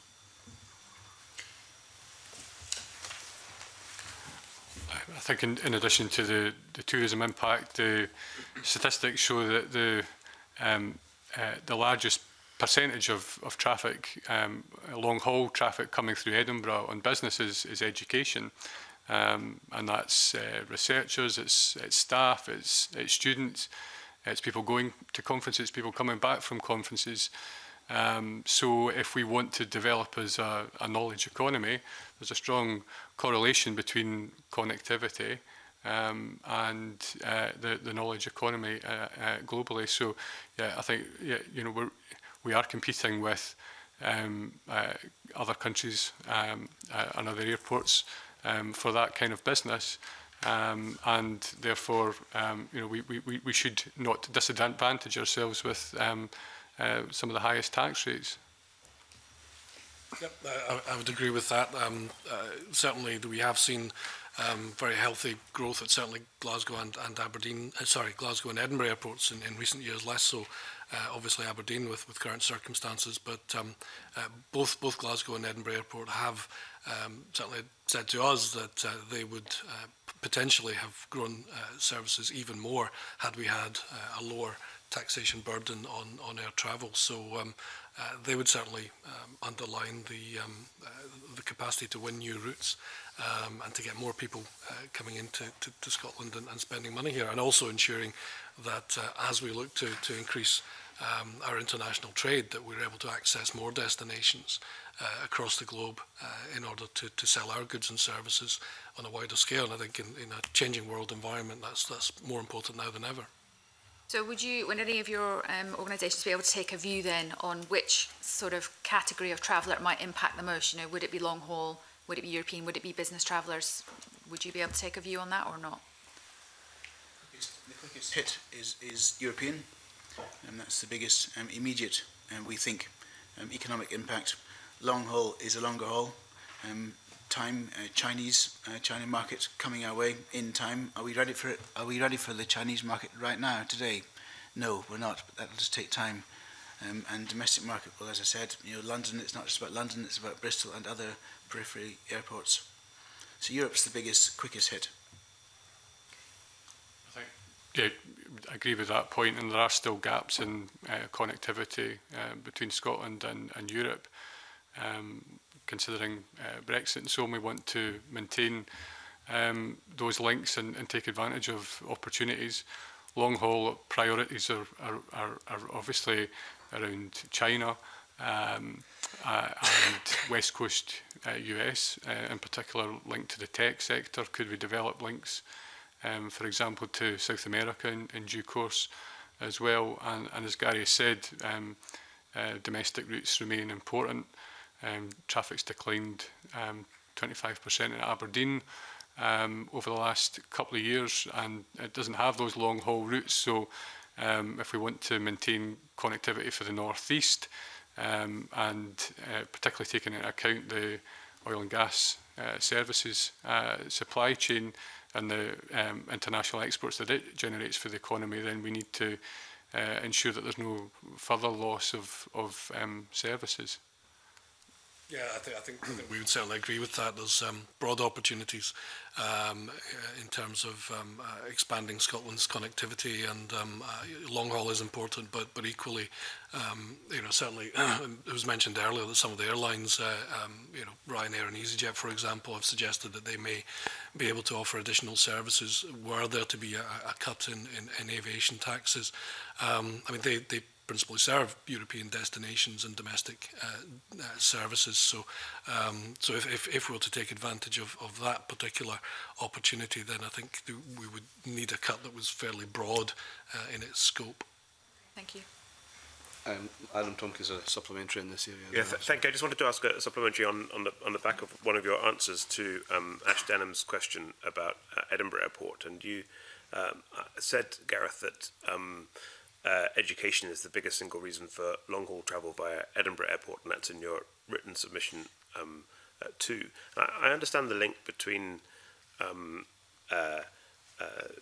I think in, in addition to the, the tourism impact, the statistics show that the, um, uh, the largest percentage of, of traffic, um, long-haul traffic coming through Edinburgh on businesses is education. Um, and that's uh, researchers, it's, it's staff, it's, it's students, it's people going to conferences, people coming back from conferences. Um, so if we want to develop as a, a knowledge economy, there's a strong correlation between connectivity um, and uh, the, the knowledge economy uh, uh, globally. So yeah, I think yeah, you know we're, we are competing with um, uh, other countries um, uh, and other airports um, for that kind of business. Um, and therefore, um, you know, we, we, we should not disadvantage ourselves with um, uh, some of the highest tax rates. Yep, I, I would agree with that. Um, uh, certainly, we have seen um, very healthy growth at certainly Glasgow and, and Aberdeen. Uh, sorry, Glasgow and Edinburgh airports in, in recent years. Less so, uh, obviously, Aberdeen with, with current circumstances. But um, uh, both both Glasgow and Edinburgh Airport have um, certainly said to us that uh, they would uh, potentially have grown uh, services even more had we had uh, a lower taxation burden on, on air travel. So um, uh, they would certainly um, underline the, um, uh, the capacity to win new routes um, and to get more people uh, coming into to, to Scotland and, and spending money here, and also ensuring that uh, as we look to, to increase um, our international trade, that we're able to access more destinations uh, across the globe uh, in order to, to sell our goods and services on a wider scale. And I think in, in a changing world environment, that's, that's more important now than ever. So would you, would any of your um, organisations be able to take a view then on which sort of category of traveller it might impact the most? You know, would it be long haul? Would it be European? Would it be business travellers? Would you be able to take a view on that or not? The quickest hit is, is European, and that's the biggest um, immediate, um, we think, um, economic impact. Long haul is a longer haul. Um, time, uh, Chinese, uh, China market coming our way in time. Are we ready for it? Are we ready for the Chinese market right now, today? No, we're not, but that'll just take time. Um, and domestic market, well, as I said, you know, London, it's not just about London, it's about Bristol and other periphery airports. So Europe's the biggest, quickest hit. I think, yeah, I agree with that point, and there are still gaps in uh, connectivity uh, between Scotland and, and Europe. Um, considering uh, Brexit and so on, we want to maintain um, those links and, and take advantage of opportunities. Long haul priorities are, are, are, are obviously around China um, uh, and West Coast uh, U S, uh, in particular linked to the tech sector. Could we develop links, um, for example, to South America in, in due course as well? And, and as Garry said, um, uh, domestic routes remain important. Um, traffic's declined um, twenty-five percent in Aberdeen. um, over the last couple of years, and it doesn't have those long haul routes. So um, if we want to maintain connectivity for the North East, um, and uh, particularly taking into account the oil and gas uh, services uh, supply chain and the um, international exports that it generates for the economy, then we need to uh, ensure that there's no further loss of, of um, services. Yeah, I, th I, think, I think we would certainly agree with that. There's um, broad opportunities um, in terms of um, uh, expanding Scotland's connectivity, and um, uh, long haul is important, but but equally, um, you know, certainly it was mentioned earlier that some of the airlines, uh, um, you know, Ryanair and EasyJet, for example, have suggested that they may be able to offer additional services were there to be a, a cut in, in, in aviation taxes. Um, I mean, they they. principally serve European destinations and domestic uh, uh, services. So, um, so if, if, if we were to take advantage of, of that particular opportunity, then I think th we would need a cut that was fairly broad uh, in its scope. Thank you. Um, Adam Tompkins, a supplementary in this area. Yeah, th thank you. I just wanted to ask a supplementary on, on, the, on the back of one of your answers to um, Ash Denham's question about uh, Edinburgh Airport. And you um, said, Gareth, that um, Uh, education is the biggest single reason for long-haul travel via Edinburgh Airport, and that's in your written submission um, uh, too. I, I understand the link between um, uh, uh,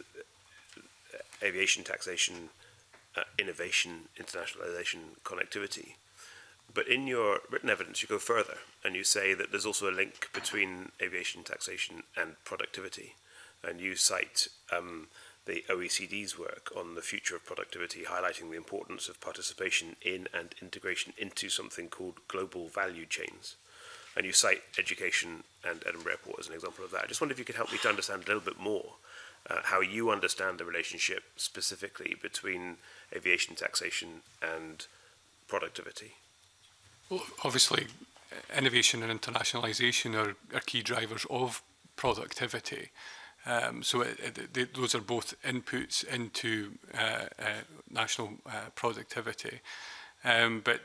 aviation taxation, uh, innovation, internationalisation, connectivity. But in your written evidence, you go further, and you say that there's also a link between aviation taxation and productivity, and you cite um, the O E C D's work on the future of productivity, highlighting the importance of participation in and integration into something called global value chains. And you cite education and Edinburgh Airport as an example of that. I just wonder if you could help me to understand a little bit more uh, how you understand the relationship specifically between aviation taxation and productivity. Well, obviously, innovation and internationalisation are, are key drivers of productivity. Um, so it, it, they, those are both inputs into uh, uh, national uh, productivity. Um, but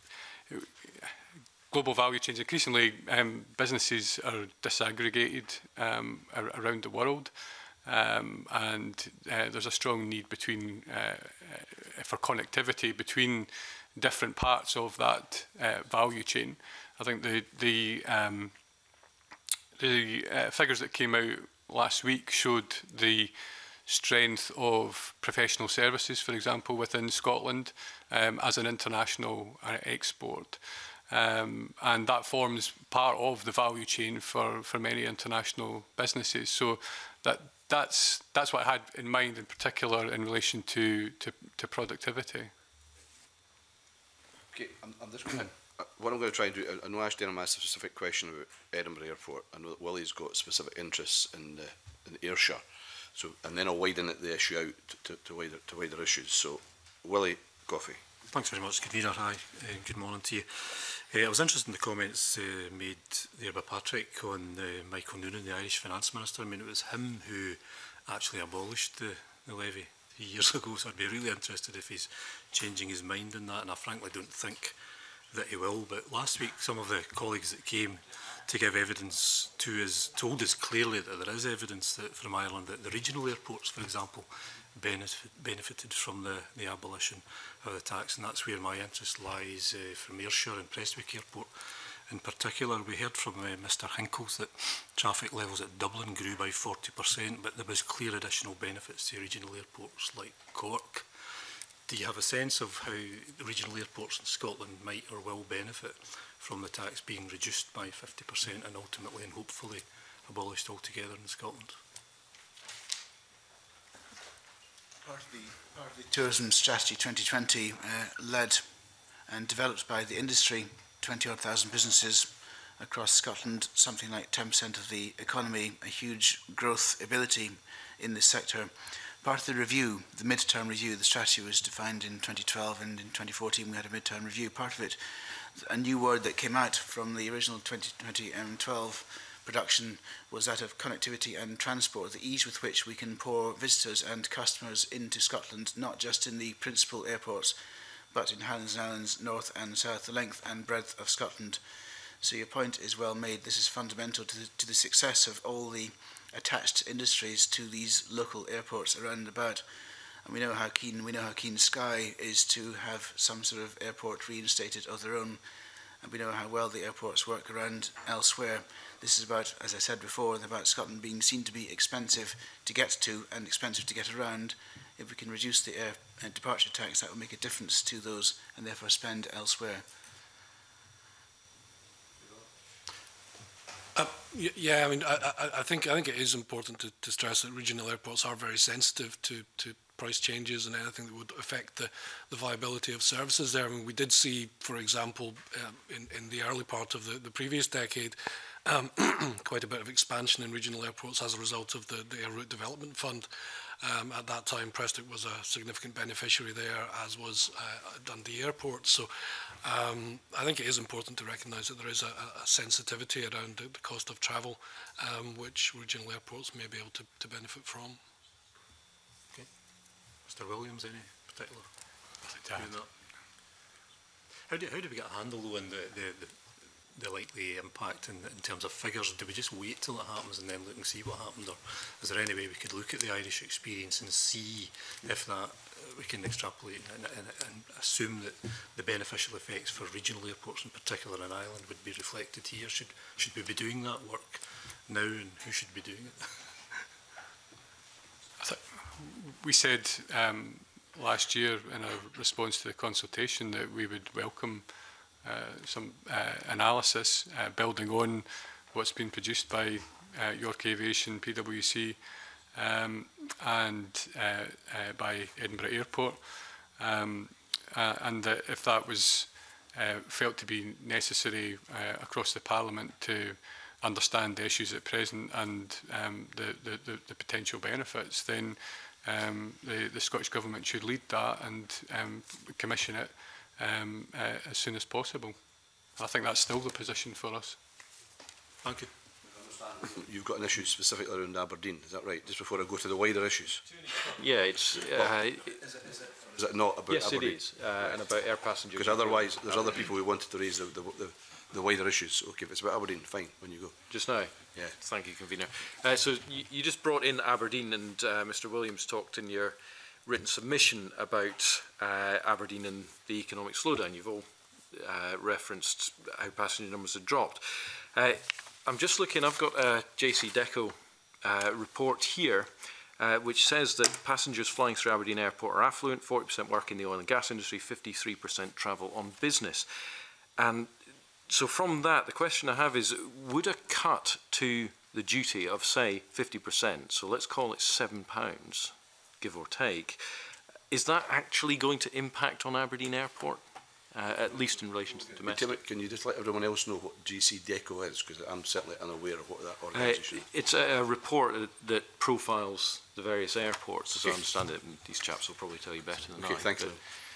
global value chains, increasingly um, businesses are disaggregated um, ar around the world. Um, and uh, there's a strong need between uh, uh, for connectivity between different parts of that uh, value chain. I think the, the, um, the uh, figures that came out last week showed the strength of professional services, for example, within Scotland um, as an international uh, export. Um, and that forms part of the value chain for, for many international businesses. So that, that's, that's what I had in mind in particular in relation to, to, to productivity. Okay, I'm, I'm just going to, uh, what I'm going to try and do, I know Ash Denham asked a specific question about Edinburgh Airport. I know that Willie's got specific interests in the in Ayrshire, so and then I'll widen it, the issue out to, to wider to wider issues. So, Willie Goffey. Thanks very much, Convener. Hi, uh, good morning to you. Uh, I was interested in the comments uh, made there by Patrick on uh, Michael Noonan, the Irish Finance Minister. I mean, it was him who actually abolished the, the levy three years ago, so I'd be really interested if he's changing his mind on that, and I frankly don't think that he will. But last week, some of the colleagues that came to give evidence to us told us clearly that there is evidence that from Ireland that the regional airports, for example, benefit, benefited from the, the abolition of the tax, and that's where my interest lies uh, from Ayrshire and Prestwick Airport. In particular, we heard from uh, Mr Hinkles that traffic levels at Dublin grew by forty percent, but there was clear additional benefits to regional airports like Cork. Do you have a sense of how the regional airports in Scotland might or will benefit from the tax being reduced by fifty percent and ultimately and hopefully abolished altogether in Scotland? Part of the, part of the Tourism Strategy twenty twenty, uh, led and developed by the industry, twenty odd thousand businesses across Scotland, something like ten percent of the economy, a huge growth ability in this sector. Part of the review, the mid-term review, the strategy was defined in twenty twelve, and in twenty fourteen we had a mid-term review. Part of it, a new word that came out from the original twenty twelve production was that of connectivity and transport, the ease with which we can pour visitors and customers into Scotland, not just in the principal airports, but in Highlands and Islands, north and south, the length and breadth of Scotland. So your point is well made. This is fundamental to the, to the success of all the attached industries to these local airports around and about. And we know how keen we know how keen Sky is to have some sort of airport reinstated of their own, and we know how well the airports work around elsewhere. This is about, as I said before, about Scotland being seen to be expensive to get to and expensive to get around. If we can reduce the air uh, departure tax, that will make a difference to those and therefore spend elsewhere. Uh, yeah, I mean, I, I, I think I think it is important to, to stress that regional airports are very sensitive to, to price changes and anything that would affect the, the viability of services there. I mean, we did see, for example, um, in, in the early part of the, the previous decade, um, quite a bit of expansion in regional airports as a result of the, the Air Route Development Fund. Um, at that time, Prestwick was a significant beneficiary there, as was uh, Dundee Airport. So um, I think it is important to recognise that there is a, a sensitivity around the, the cost of travel, um, which regional airports may be able to, to benefit from. Okay. Mister Williams, any particular? How do, how do we get a handle, though, on the, the, the the likely impact in, in terms of figures? Do we just wait till it happens and then look and see what happened, or is there any way we could look at the Irish experience and see if that uh, we can extrapolate and, and, and assume that the beneficial effects for regional airports in particular in Ireland would be reflected here? Should, should we be doing that work now, and who should be doing it? I th we said um, last year in our response to the consultation that we would welcome Uh, some uh, analysis uh, building on what's been produced by uh, York Aviation, P W C, um, and uh, uh, by Edinburgh Airport, um, uh, and that if that was uh, felt to be necessary uh, across the Parliament to understand the issues at present and um, the, the, the, the potential benefits, then um, the, the Scottish Government should lead that and um, commission it Um, uh, as soon as possible. I think that's still the position for us. Thank you. You've got an issue specifically around Aberdeen, is that right? Just before I go to the wider issues. Yeah, it's. Uh, well, is, it, is, it, is it not about yes, Aberdeen? Yes, it is, uh, and about air passengers. Because otherwise, there's other people who wanted to raise the, the, the, the wider issues. Okay, if it's about Aberdeen, fine, when you go. Just now? Yeah. Thank you, Convener. Uh, so you, you just brought in Aberdeen, and uh, Mister Williams talked in your written submission about uh, Aberdeen and the economic slowdown. You've all uh, referenced how passenger numbers have dropped. Uh, I'm just looking, I've got a J C Deco uh, report here uh, which says that passengers flying through Aberdeen Airport are affluent, forty percent work in the oil and gas industry, fifty-three percent travel on business. And so from that, the question I have is, would a cut to the duty of, say, fifty percent, so let's call it seven pounds, give or take, is that actually going to impact on Aberdeen Airport, uh, at least in relation to the domestic? Tim, can you just let everyone else know what J C Deco is, because I'm certainly unaware of what that organisation is. Uh, it's a, a report that profiles the various airports, as I understand it, and these chaps will probably tell you better than okay, I. Thank you.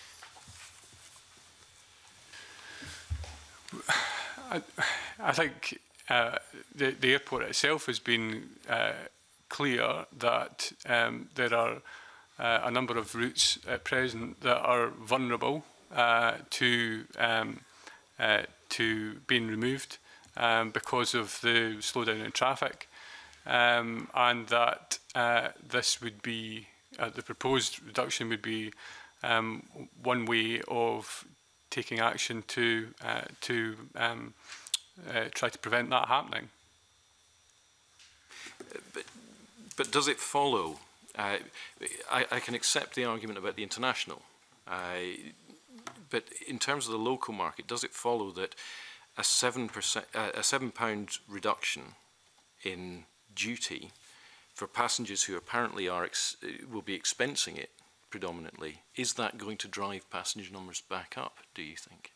I, I think uh, the, the airport itself has been uh, clear that um, there are uh, a number of routes at present that are vulnerable uh, to um, uh, to being removed um, because of the slowdown in traffic, um, and that uh, this would be uh, the proposed reduction would be um, one way of taking action to uh, to um, uh, try to prevent that happening. But, but does it follow? Uh, I, I can accept the argument about the international, uh, but in terms of the local market, does it follow that a seven percent, uh, a seven pound reduction in duty for passengers who apparently are ex will be expensing it predominantly, is that going to drive passenger numbers back up, do you think?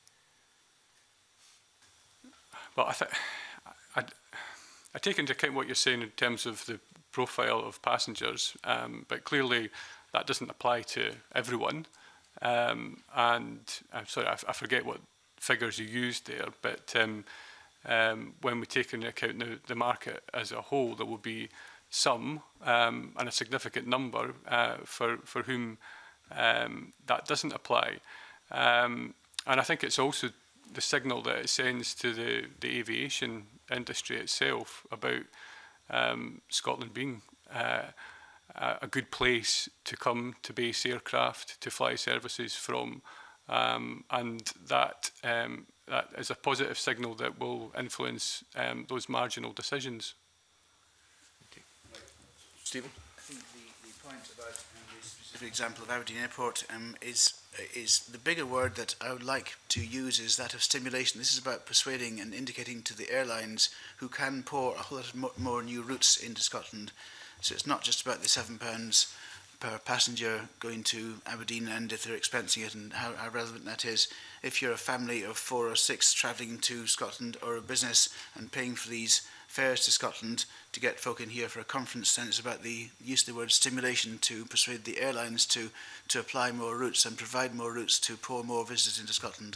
Well, I, th I, I take into account what you're saying in terms of the profile of passengers, um, but clearly that doesn't apply to everyone. Um, and I'm sorry, I, I forget what figures you used there, but um, um, when we take into account the, the market as a whole, there will be some um, and a significant number uh, for, for whom um, that doesn't apply. Um, and I think it's also the signal that it sends to the, the aviation industry itself about um, Scotland being uh, a good place to come to base aircraft, to fly services from, um, and that, um, that is a positive signal that will influence um, those marginal decisions. Okay. Stephen? I think the, the point about um, the specific example of Aberdeen Airport um, is, is the bigger word that I would like to use is that of stimulation. This is about persuading and indicating to the airlines who can pour a whole lot of mo more new routes into Scotland. So it's not just about the seven pounds per passenger going to Aberdeen and if they're expensing it and how, how relevant that is. If you're a family of four or six travelling to Scotland or a business and paying for these fares to Scotland to get folk in here for a conference, then it's about the use of the word stimulation to persuade the airlines to, to apply more routes and provide more routes to pour more visitors into Scotland.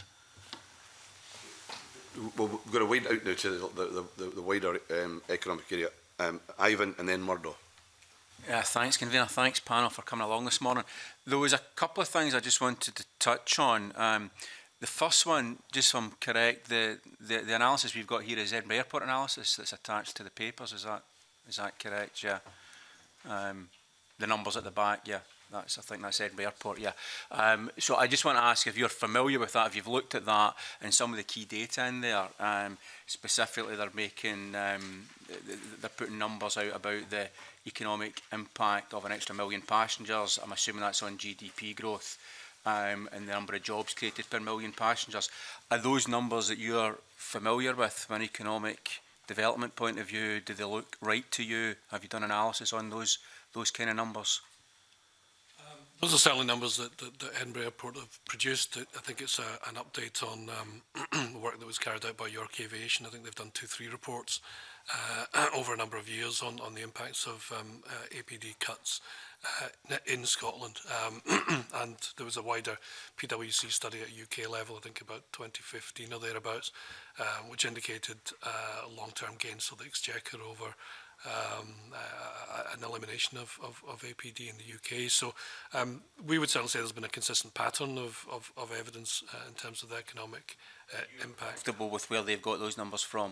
Well, we're going to wade out now to the, the, the, the wider um, economic area. Um, Ivan and then Murdo. Yeah, thanks, Convener. Thanks, panel, for coming along this morning. There was a couple of things I just wanted to touch on. Um, the first one, just so I'm correct, the, the, the analysis we've got here is Edinburgh Airport analysis that's attached to the papers. Is that is that correct? Yeah. Um, the numbers at the back, yeah. That's, I think that's Edinburgh Airport, yeah. Um, so I just want to ask if you're familiar with that, if you've looked at that and some of the key data in there. Um, specifically, they're making, um, they're putting numbers out about the economic impact of an extra million passengers. I'm assuming that's on G D P growth um, and the number of jobs created per million passengers. Are those numbers that you're familiar with from an economic development point of view? Do they look right to you? Have you done analysis on those those kind of numbers? Those are certainly numbers that, that, that Edinburgh Airport have produced. I think it's a, an update on um, the work that was carried out by York Aviation. I think they've done two, three reports uh, over a number of years on, on the impacts of um, uh, A P D cuts uh, in Scotland. Um, and there was a wider P W C study at U K level, I think about twenty fifteen or thereabouts, uh, which indicated uh, long-term gains for the Exchequer over Um, uh, an elimination of, of, of A P D in the U K. So um, we would certainly say there's been a consistent pattern of, of, of evidence uh, in terms of the economic uh, impact. Comfortable with where they've got those numbers from?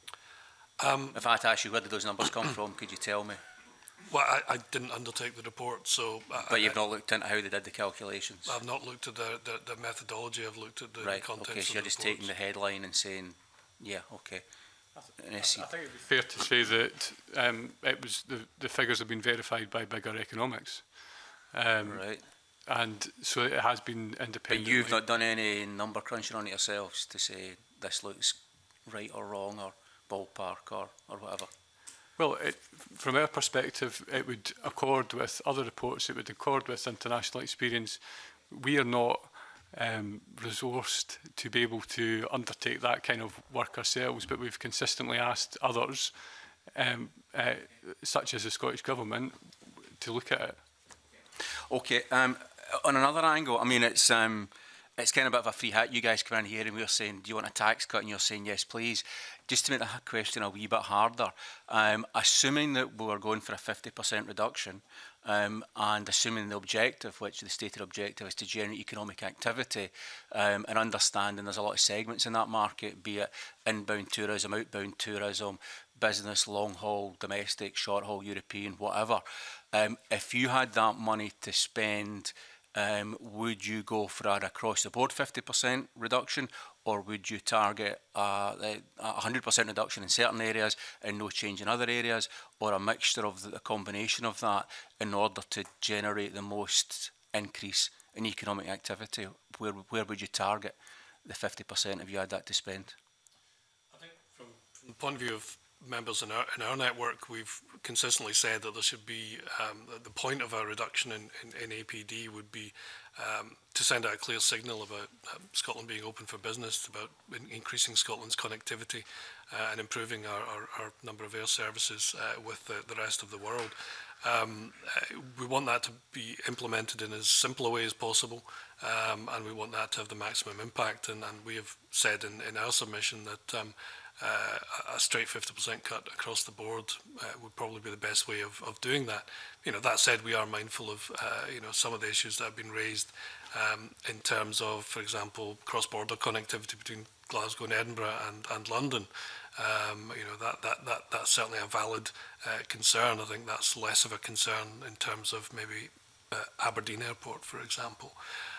Um, if I had to ask you where did those numbers come from, could you tell me? Well, I, I didn't undertake the report, so... Uh, but you've I, not looked into how they did the calculations? I've not looked at the, the, the methodology, I've looked at the right, contents okay, so of you're the just reports. taking the headline and saying, yeah, okay. I, I think it would be fair to say that um, it was the, the figures have been verified by Bigger Economics. Um, right. And so it has been independent. But you've not done any number crunching on it yourselves to say this looks right or wrong or ballpark or, or whatever? Well, it, from our perspective, it would accord with other reports, it would accord with international experience. We are not um, resourced to be able to undertake that kind of work ourselves, but we've consistently asked others, um, uh, such as the Scottish Government, to look at it. Okay, um, on another angle, I mean, it's um, it's kind of a bit of a free hit. You guys come in here and we're saying, do you want a tax cut? And you're saying, yes, please. Just to make the question a wee bit harder, um, assuming that we're going for a fifty percent reduction um, and assuming the objective, which the stated objective is to generate economic activity um, and understanding there's a lot of segments in that market, be it inbound tourism, outbound tourism, business, long haul, domestic, short haul, European, whatever. Um, if you had that money to spend, um, would you go for an across the board fifty percent reduction, or would you target uh, a one hundred percent reduction in certain areas and no change in other areas, or a mixture of the, the combination of that in order to generate the most increase in economic activity? Where, where would you target the fifty percent if you had that to spend? I think from, from the point of view of members in our, in our network, we've consistently said that there should be, um, the point of a reduction in, in, in A P D would be um, to send out a clear signal about um, Scotland being open for business, about in, increasing Scotland's connectivity uh, and improving our, our, our number of air services uh, with the, the rest of the world. Um, uh, we want that to be implemented in as simple a way as possible, um, and we want that to have the maximum impact. And, and we have said in, in our submission that um, uh, a straight fifty percent cut across the board uh, would probably be the best way of, of doing that. You know, that said, we are mindful of uh, you know, some of the issues that have been raised um, in terms of, for example, cross-border connectivity between Glasgow and Edinburgh and, and London. Um, you know, that, that, that, that's certainly a valid uh, concern. I think that's less of a concern in terms of maybe uh, Aberdeen Airport, for example.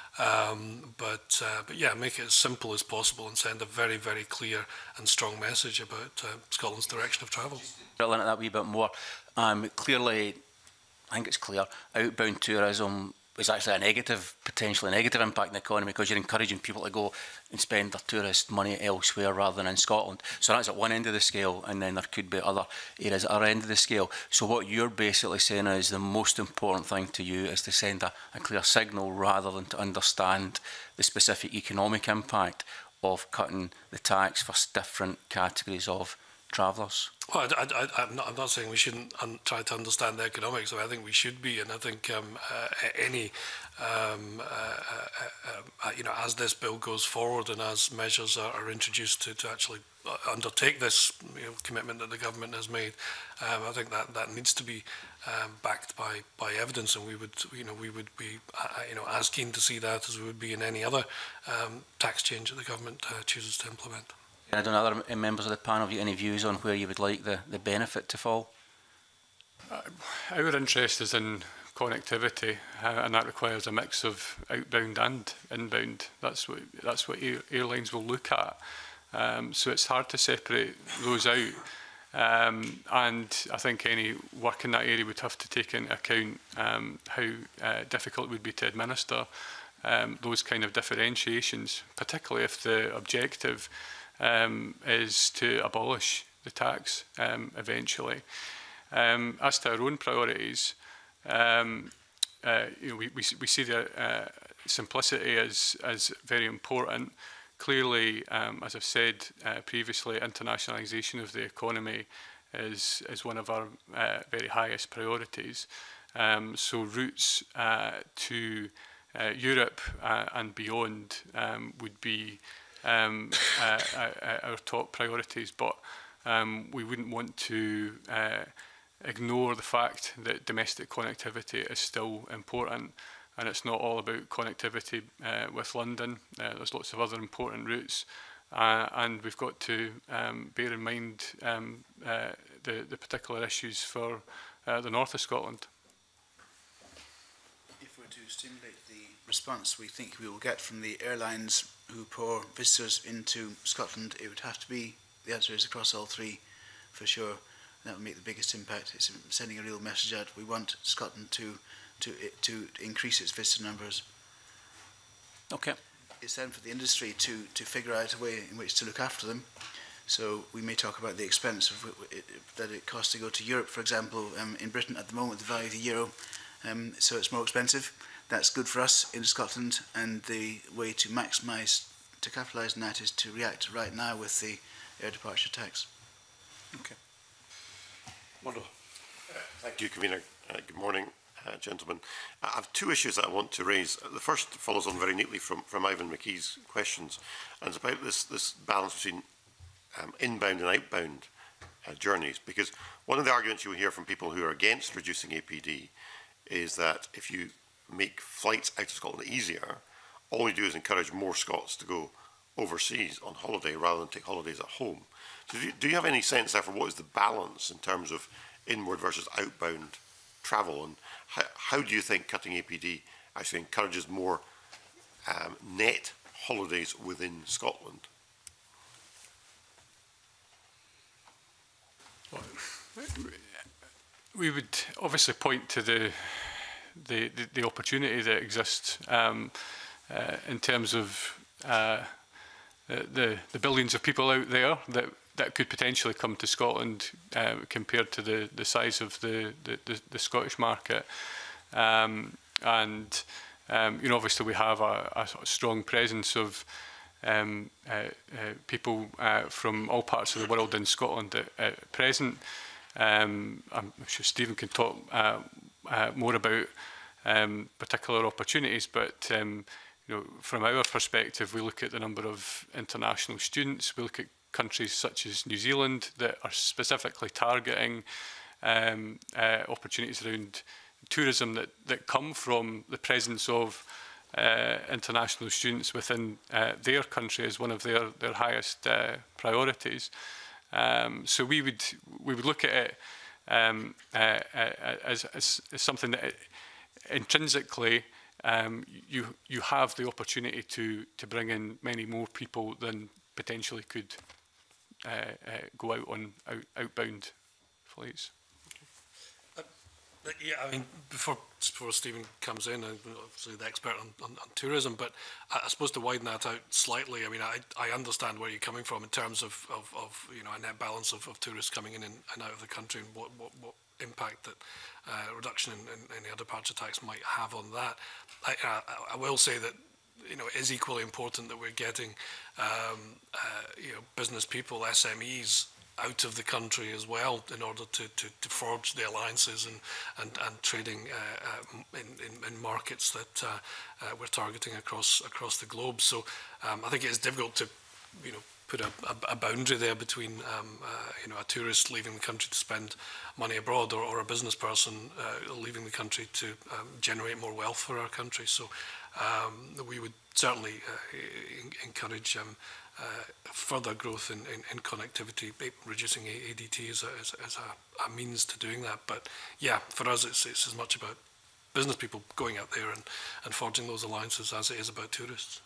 Um, but, uh, but yeah, make it as simple as possible and send a very, very clear and strong message about uh, Scotland's direction of travel. Drill into that wee bit more. Um, clearly, I think it's clear, outbound tourism is actually a negative, potentially negative impact on the economy because you're encouraging people to go and spend their tourist money elsewhere rather than in Scotland. So that's at one end of the scale, and then there could be other areas at other end of the scale. So what you're basically saying is the most important thing to you is to send a, a clear signal rather than to understand the specific economic impact of cutting the tax for different categories of travellers. Well, I, I, I'm, not, I'm not saying we shouldn't un try to understand the economics. I, mean, I think we should be, and I think um, uh, any, um, uh, uh, uh, you know, as this bill goes forward and as measures are, are introduced to, to actually undertake this you know, commitment that the government has made, um, I think that that needs to be um, backed by by evidence, and we would, you know, we would be, uh, you know, as keen to see that as we would be in any other um, tax change that the government uh, chooses to implement. I don't know, other members of the panel, have you any views on where you would like the, the benefit to fall? Uh, our interest is in connectivity, uh, and that requires a mix of outbound and inbound. That's what, that's what air, airlines will look at. Um, so it's hard to separate those out. Um, and I think any work in that area would have to take into account um, how uh, difficult it would be to administer um, those kind of differentiations, particularly if the objective Um, is to abolish the tax um, eventually. Um, as to our own priorities, um, uh, you know, we, we, we see the uh, simplicity as, as very important. Clearly, um, as I've said uh, previously, internationalisation of the economy is, is one of our uh, very highest priorities. Um, so routes uh, to uh, Europe uh, and beyond um, would be Um, uh, uh, our top priorities, but um, we wouldn't want to uh, ignore the fact that domestic connectivity is still important, and it's not all about connectivity uh, with London. Uh, there's lots of other important routes, uh, and we've got to um, bear in mind um, uh, the, the particular issues for uh, the north of Scotland. If we're to stimulate the response we think we will get from the airlines who pour visitors into Scotland, it would have to be, the answer is across all three, for sure. That would make the biggest impact. It's sending a real message out. We want Scotland to to to increase its visitor numbers. Okay. It's then for the industry to to figure out a way in which to look after them. So we may talk about the expense of it, that it costs to go to Europe, for example. Um, in Britain at the moment, the value of the euro, um, so it's more expensive. That's good for us in Scotland, and the way to maximise, to capitalise on that is to react right now with the air departure tax. Okay. Wonderful. Uh, thank you, Convener. Uh, good morning, uh, gentlemen. I have two issues that I want to raise. The first follows on very neatly from, from Ivan McKee's questions, and it's about this, this balance between um, inbound and outbound uh, journeys, because one of the arguments you will hear from people who are against reducing A P D is that if you make flights out of Scotland easier, all you do is encourage more Scots to go overseas on holiday rather than take holidays at home. So do you, do you have any sense, therefore, what is the balance in terms of inward versus outbound travel, and how, how do you think cutting A P D actually encourages more um, net holidays within Scotland? Well, we would obviously point to the The, the, the opportunity that exists um, uh, in terms of uh, the, the billions of people out there that, that could potentially come to Scotland uh, compared to the, the size of the, the, the, the Scottish market. Um, and um, you know, obviously we have a, a sort of strong presence of um, uh, uh, people uh, from all parts of the world in Scotland at, at present. Um, I'm sure Stephen can talk uh, Uh, more about um, particular opportunities, but um, you know, from our perspective, we look at the number of international students. We look at countries such as New Zealand that are specifically targeting um, uh, opportunities around tourism that, that come from the presence of uh, international students within uh, their country as one of their, their highest uh, priorities. Um, so we would we would look at it um, uh, uh, as, as, as something that it, intrinsically um, you you have the opportunity to to bring in many more people than potentially could uh, uh, go out on out, outbound flights. Yeah, I mean, before before Stephen comes in, I'm obviously the expert on, on, on tourism, but I, I suppose to widen that out slightly, I mean, I, I understand where you're coming from in terms of, of, of you know, a net balance of, of tourists coming in and, and out of the country and what, what, what impact that uh, reduction in, in, in the departure tax might have on that. I, I, I will say that, you know, it is equally important that we're getting, um, uh, you know, business people, S M Es, out of the country as well in order to, to, to forge the alliances and, and, and trading uh, uh, in, in, in markets that uh, uh, we're targeting across across the globe. So um, I think it is difficult to, you know, put a, a, a boundary there between um, uh, you know, a tourist leaving the country to spend money abroad or, or a business person uh, leaving the country to um, generate more wealth for our country. So um, we would certainly uh, encourage um, Uh, further growth in, in, in connectivity, reducing A D T as, a, as, as a, a means to doing that. But yeah, for us it's, it's as much about business people going out there and, and forging those alliances as it is about tourists.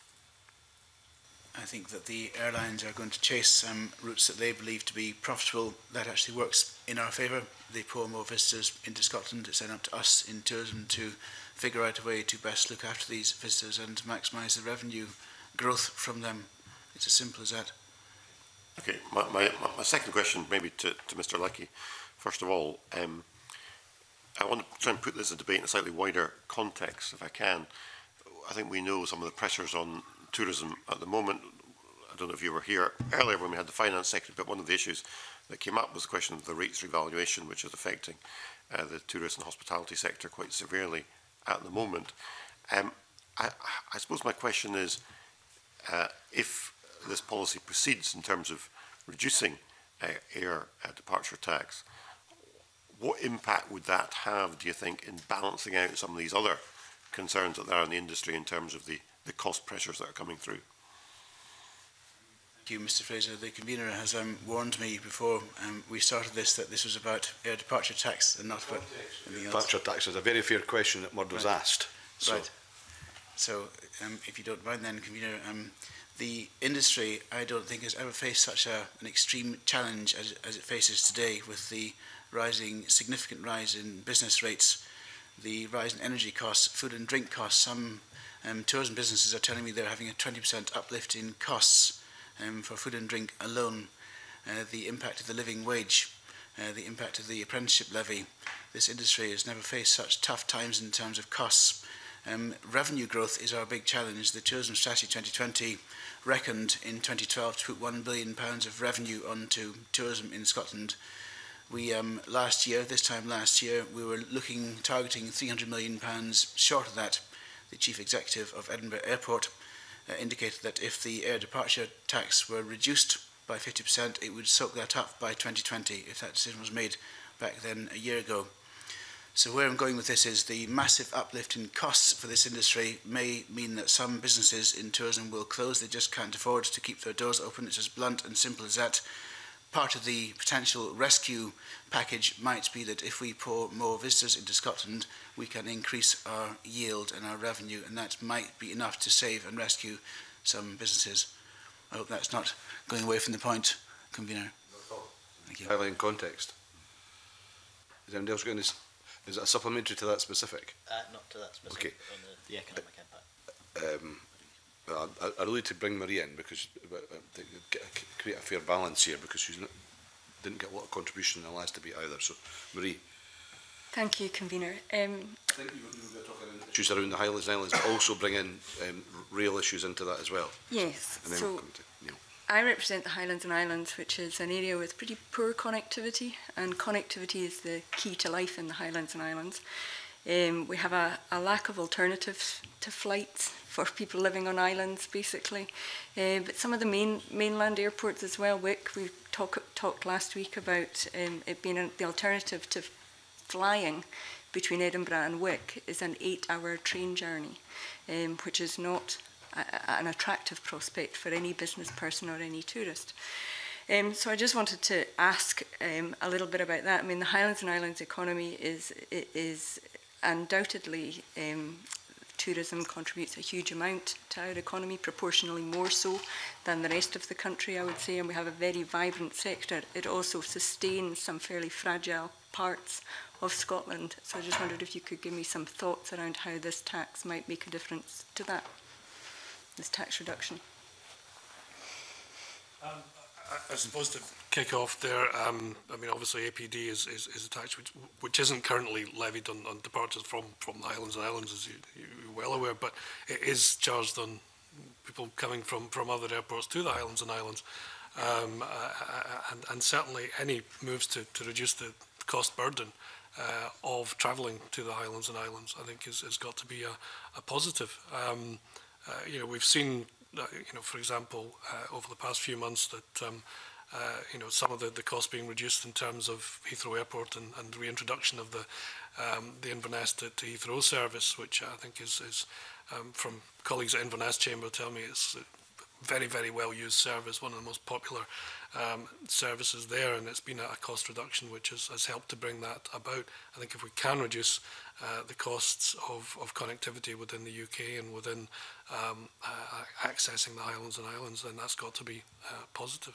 I think that the airlines are going to chase um, routes that they believe to be profitable. That actually works in our favour. They pour more visitors into Scotland. It's then up to us in tourism to figure out a way to best look after these visitors and maximise the revenue growth from them. It's as simple as that. Okay, my, my, my second question maybe to, to Mr Leckie. First of all, um, I want to try and put this in debate in a slightly wider context, if I can. I think we know some of the pressures on tourism at the moment. I don't know if you were here earlier when we had the Finance Secretary, but one of the issues that came up was the question of the rates revaluation, which is affecting uh, the tourist and hospitality sector quite severely at the moment. Um, I, I suppose my question is, uh, if this policy proceeds in terms of reducing uh, air uh, departure tax, what impact would that have, do you think, in balancing out some of these other concerns that there are in the industry in terms of the, the cost pressures that are coming through? Thank you, Mister Fraser. The convener has um, warned me before um, we started this that this was about air departure tax and not about anything else. Departure tax is a very fair question that Murd was right. asked. So. Right. So, um, if you don't mind then, convener, um, the industry, I don't think, has ever faced such a, an extreme challenge as, as it faces today, with the rising, significant rise in business rates, the rise in energy costs, food and drink costs. Some um, tourism businesses are telling me they're having a twenty percent uplift in costs um, for food and drink alone. Uh, the impact of the living wage, uh, the impact of the apprenticeship levy. This industry has never faced such tough times in terms of costs. Um, revenue growth is our big challenge. The Tourism Strategy twenty twenty reckoned in twenty twelve to put one billion pounds of revenue onto tourism in Scotland. We um, last year, this time last year, we were looking, targeting three hundred million pounds short of that. The Chief Executive of Edinburgh Airport uh, indicated that if the air departure tax were reduced by fifty percent, it would soak that up by twenty twenty, if that decision was made back then a year ago. So where I'm going with this is the massive uplift in costs for this industry may mean that some businesses in tourism will close. They just can't afford to keep their doors open. It's as blunt and simple as that. Part of the potential rescue package might be that if we pour more visitors into Scotland, we can increase our yield and our revenue, and that might be enough to save and rescue some businesses. I hope that's not going away from the point, convener. Thank you. Highlight in context. Is anyone else going to... Is it a supplementary to that specific? Uh, not to that specific, okay. on the, the economic impact. Um, well, I, I really to bring Marie in because uh, to get, create a fair balance here, because she didn't get a lot of contribution in the last debate either. So, Marie. Thank you, convener. Um, I think you were talking issues around the Highlands and Islands, but also bring in um, rail issues into that as well. Yes. And then so we'll come to Neil. I represent the Highlands and Islands, which is an area with pretty poor connectivity, and connectivity is the key to life in the Highlands and Islands. Um, we have a, a lack of alternatives to flights for people living on islands, basically. Uh, but some of the main mainland airports as well, Wick, we talk, talked last week about um, it being a, the alternative to flying between Edinburgh and Wick is an eight-hour train journey, um, which is not a, an attractive prospect for any business person or any tourist. Um, so I just wanted to ask um, a little bit about that. I mean, the Highlands and Islands economy is is undoubtedly um, tourism contributes a huge amount to our economy, proportionally more so than the rest of the country, I would say, and we have a very vibrant sector. It also sustains some fairly fragile parts of Scotland. So I just wondered if you could give me some thoughts around how this tax might make a difference to that, this tax reduction. Um, I, I suppose to kick off there, um, I mean, obviously A P D is, is, is a tax which, which isn't currently levied on, on departures from, from the Highlands and Islands, as you, you're well aware, but it is charged on people coming from, from other airports to the Highlands and Islands. Um, uh, and, and certainly any moves to, to reduce the cost burden uh, of travelling to the Highlands and Islands, I think, is, has got to be a, a positive. Um, uh, you know, we've seen, uh, you know, for example, uh, over the past few months that, um, uh, you know, some of the, the costs being reduced in terms of Heathrow Airport and, and the reintroduction of the, um, the Inverness to, to Heathrow service, which I think is, is um, from colleagues at Inverness Chamber tell me it's very, very well used service, one of the most popular um, services there, and it's been a cost reduction which has, has helped to bring that about. I think if we can reduce uh, the costs of, of connectivity within the U K and within um, uh, accessing the Highlands and Islands, then that's got to be uh, positive.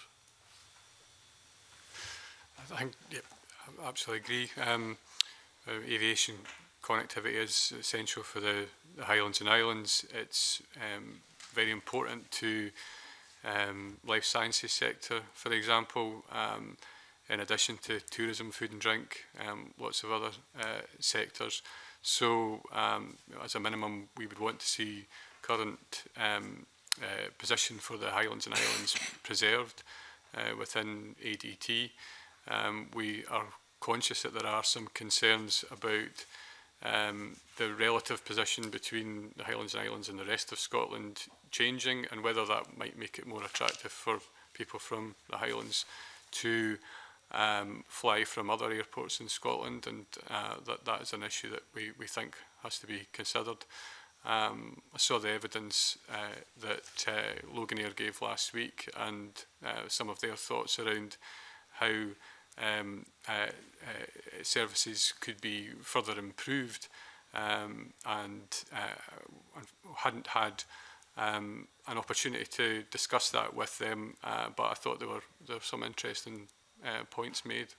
I think, yeah, I absolutely agree. Um, uh, aviation connectivity is essential for the, the Highlands and Islands. It's um, very important to um, life sciences sector, for example, um, in addition to tourism, food and drink, um, lots of other uh, sectors. So um, as a minimum, we would want to see current um, uh, position for the Highlands and Islands preserved uh, within A D T. Um, we are conscious that there are some concerns about um, the relative position between the Highlands and Islands and the rest of Scotland changing, and whether that might make it more attractive for people from the Highlands to um, fly from other airports in Scotland, and uh, that, that is an issue that we, we think has to be considered. Um, I saw the evidence uh, that uh, Loganair gave last week, and uh, some of their thoughts around how um, uh, uh, services could be further improved, um, and uh, hadn't had um, an opportunity to discuss that with them, uh, but I thought there were, there were some interesting uh, points made.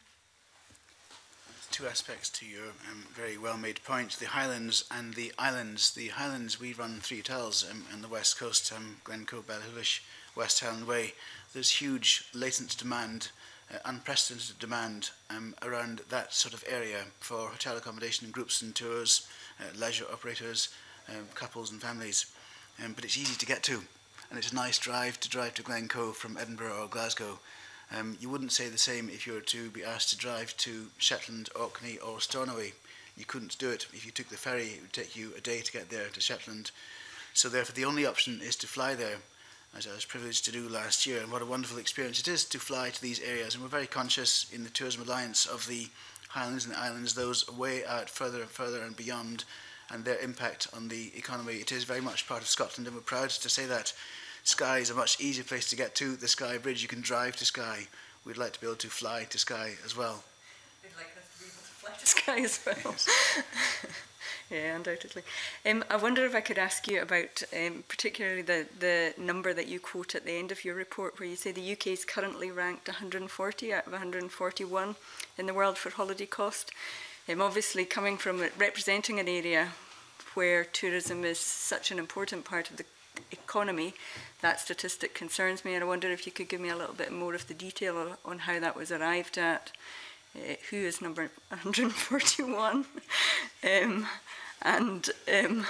Two aspects to your um, very well-made point: the Highlands and the Islands. The Highlands, we run three hotels um, on the west coast, um, Glencoe, Ballyhullish, West Highland Way. There's huge latent demand, uh, unprecedented demand um, around that sort of area for hotel accommodation, groups and tours, uh, leisure operators, um, couples and families. Um, but it's easy to get to, and it's a nice drive to drive to Glencoe from Edinburgh or Glasgow. Um, you wouldn't say the same if you were to be asked to drive to Shetland, Orkney or Stornoway. You couldn't do it. If you took the ferry, it would take you a day to get there to Shetland. So therefore the only option is to fly there, as I was privileged to do last year, and what a wonderful experience it is to fly to these areas. And we're very conscious in the Tourism Alliance of the Highlands and the Islands, those way out further and further and beyond, and their impact on the economy. It is very much part of Scotland, and we're proud to say that. Skye is a much easier place to get to. The Skye Bridge, you can drive to Skye. We'd like to be able to fly to Skye as well. We'd like us to be able to fly to Skye as well. Yes. Yeah, undoubtedly. Um, I wonder if I could ask you about um, particularly the, the number that you quote at the end of your report, where you say the U K is currently ranked one hundred and forty out of one hundred and forty-one in the world for holiday cost. Um, obviously, coming from representing an area where tourism is such an important part of the economy, that statistic concerns me, and I wonder if you could give me a little bit more of the detail on how that was arrived at. Uh, who is number one hundred and forty-one? um, and um,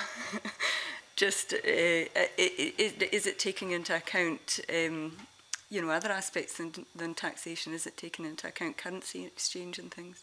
just uh, is, is it taking into account um, you know, other aspects than, than taxation? Is it taking into account currency exchange and things?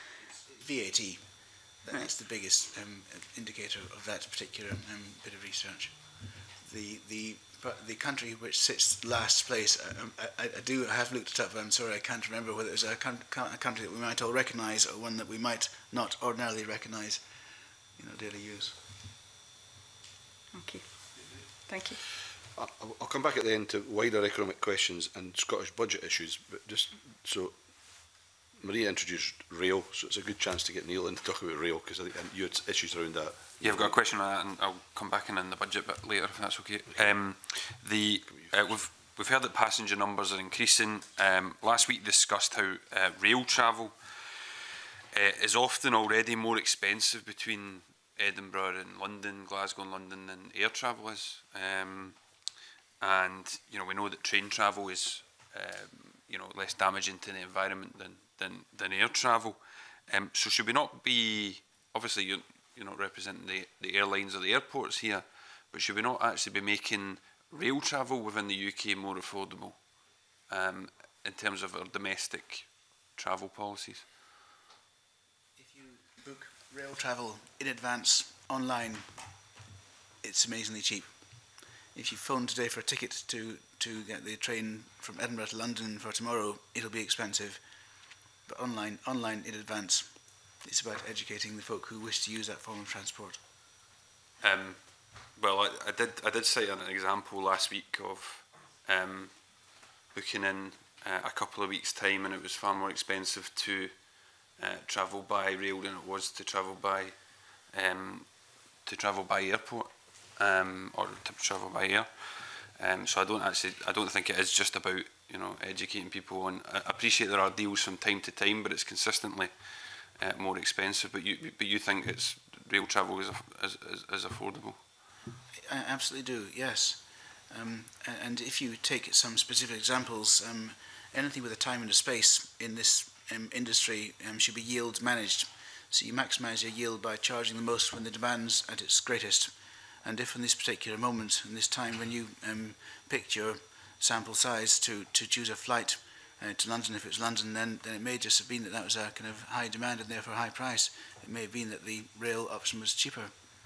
V A T. That's the biggest um, indicator of that particular um, bit of research. The the the country which sits last place, I, I, I do I have looked it up. I'm sorry, I can't remember whether it was a, a country that we might all recognise or one that we might not ordinarily recognise in our daily use. Okay, thank you. I'll, I'll come back at the end to wider economic questions and Scottish budget issues, but just so Maria introduced rail, so it's a good chance to get Neil in to talk about rail, because I think you had issues around that. Yeah, I've got a question on that, and I'll come back in in the budget bit later, if that's okay. okay. Um, the uh, we've we've heard that passenger numbers are increasing. Um, last week discussed how uh, rail travel uh, is often already more expensive between Edinburgh and London, Glasgow and London, than air travel is. Um, and you know, we know that train travel is um, you know, less damaging to the environment than than, than air travel. Um, so should we not be, obviously you're, you're not representing the, the airlines or the airports here, but should we not actually be making rail travel within the U K more affordable um, in terms of our domestic travel policies? If you book rail travel in advance online, it's amazingly cheap. If you phone today for a ticket to, to get the train from Edinburgh to London for tomorrow, it'll be expensive. But online, online in advance, it's about educating the folk who wish to use that form of transport. Um, well, I, I did I did cite an example last week of um, booking in uh, a couple of weeks' time, and it was far more expensive to uh, travel by rail than it was to travel by um, to travel by airport um, or to travel by air. Um, so I don't actually I don't think it is just about, you know, educating people on. I appreciate there are deals from time to time, but it's consistently uh, more expensive. But you but you think it's rail travel is is, is, is affordable? I absolutely do, yes. Um, and if you take some specific examples, um, anything with a time and a space in this um, industry um, should be yield managed. So you maximise your yield by charging the most when the demand's at its greatest. And if in this particular moment, in this time when you um, picked your sample size to, to choose a flight uh, to London, if it's London, then, then it may just have been that that was a kind of high demand and therefore high price. It may have been that the rail option was cheaper.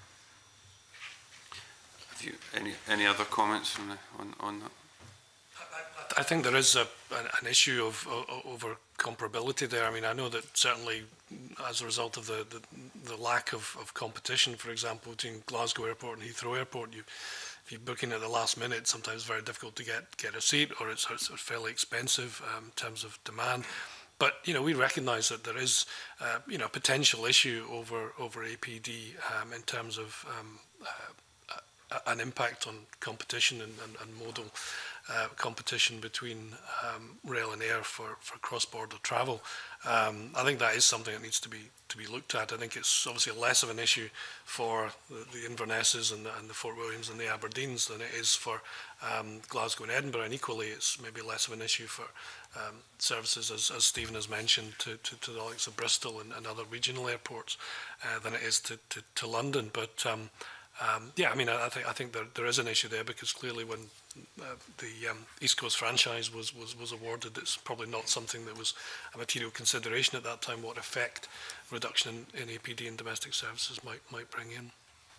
Have you any any other comments on the, on, on that? I think there is a, an, an issue of uh, over comparability there. I mean, I know that certainly as a result of the, the, the lack of, of competition, for example, between Glasgow Airport and Heathrow Airport, you, if you're booking at the last minute, it's sometimes very difficult to get, get a seat, or it's, it's fairly expensive um, in terms of demand. But, you know, we recognise that there is, uh, you know, a potential issue over, over A P D um, in terms of um, uh, an impact on competition and, and, and modal uh, competition between um, rail and air for, for cross-border travel. Um, I think that is something that needs to be to be looked at. I think it's obviously less of an issue for the, the Invernesses and the, and the Fort Williams and the Aberdeens than it is for um, Glasgow and Edinburgh, and equally it's maybe less of an issue for um, services, as, as Stephen has mentioned, to, to, to the likes of Bristol and, and other regional airports uh, than it is to, to, to London. But um, Um, yeah, I mean, I, I think I think there there is an issue there, because clearly when uh, the um, East Coast franchise was, was was awarded, it's probably not something that was a material consideration at that time. What effect reduction in, in A P D and domestic services might might bring in.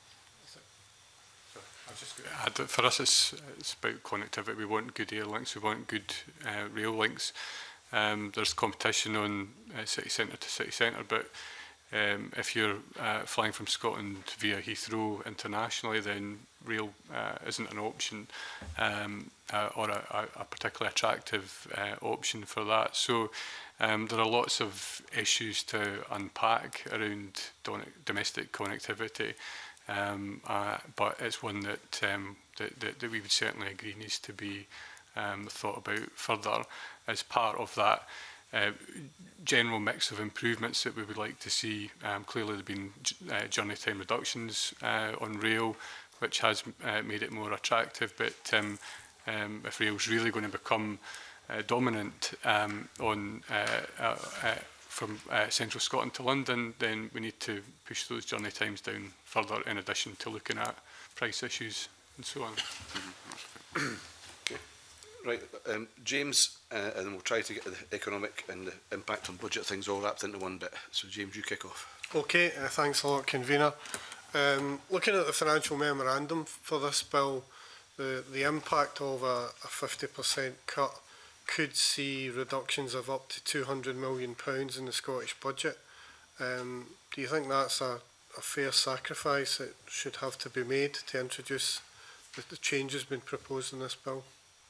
Add that for us, it's, it's about connectivity. We want good air links. We want good uh, rail links. Um, there's competition on uh, city centre to city centre, but Um, if you're uh, flying from Scotland via Heathrow internationally, then rail uh, isn't an option um, uh, or a, a particularly attractive uh, option for that. So um, there are lots of issues to unpack around domestic connectivity, um, uh, but it's one that, um, that, that, that we would certainly agree needs to be um, thought about further as part of that Uh, general mix of improvements that we would like to see. Um, clearly there have been uh, journey time reductions uh, on rail, which has uh, made it more attractive, but um, um, if rail is really going to become uh, dominant um, on uh, uh, uh, from uh, central Scotland to London, then we need to push those journey times down further, in addition to looking at price issues and so on. Mm-hmm. Okay. Right, um, James, uh, and we'll try to get the economic and the impact on budget things all wrapped into one bit. So James, you kick off. Okay, uh, thanks a lot, Convener. Um, looking at the financial memorandum for this bill, the, the impact of a, a fifty percent cut could see reductions of up to two hundred million pounds in the Scottish budget. Um, do you think that's a, a fair sacrifice that should have to be made to introduce the, the changes been proposed in this bill?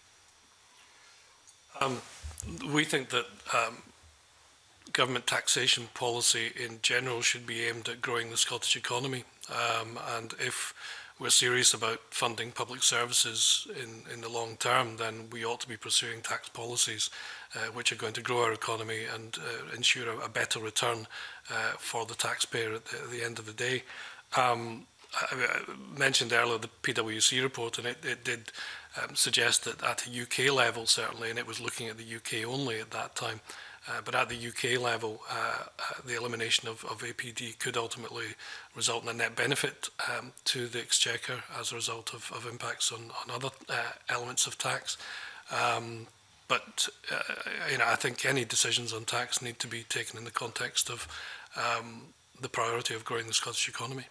Um, we think that um, government taxation policy in general should be aimed at growing the Scottish economy. Um, and if we're serious about funding public services in, in the long term, then we ought to be pursuing tax policies uh, which are going to grow our economy and uh, ensure a, a better return uh, for the taxpayer at the, at the end of the day. Um, I, I mentioned earlier the P W C report, and it, it did um, suggest that at a U K level, certainly, and it was looking at the U K only at that time, uh, but at the U K level, uh, uh, the elimination of, of A P D could ultimately result in a net benefit um, to the Exchequer as a result of, of impacts on, on other uh, elements of tax. Um, but uh, you know, I think any decisions on tax need to be taken in the context of um, the priority of growing the Scottish economy.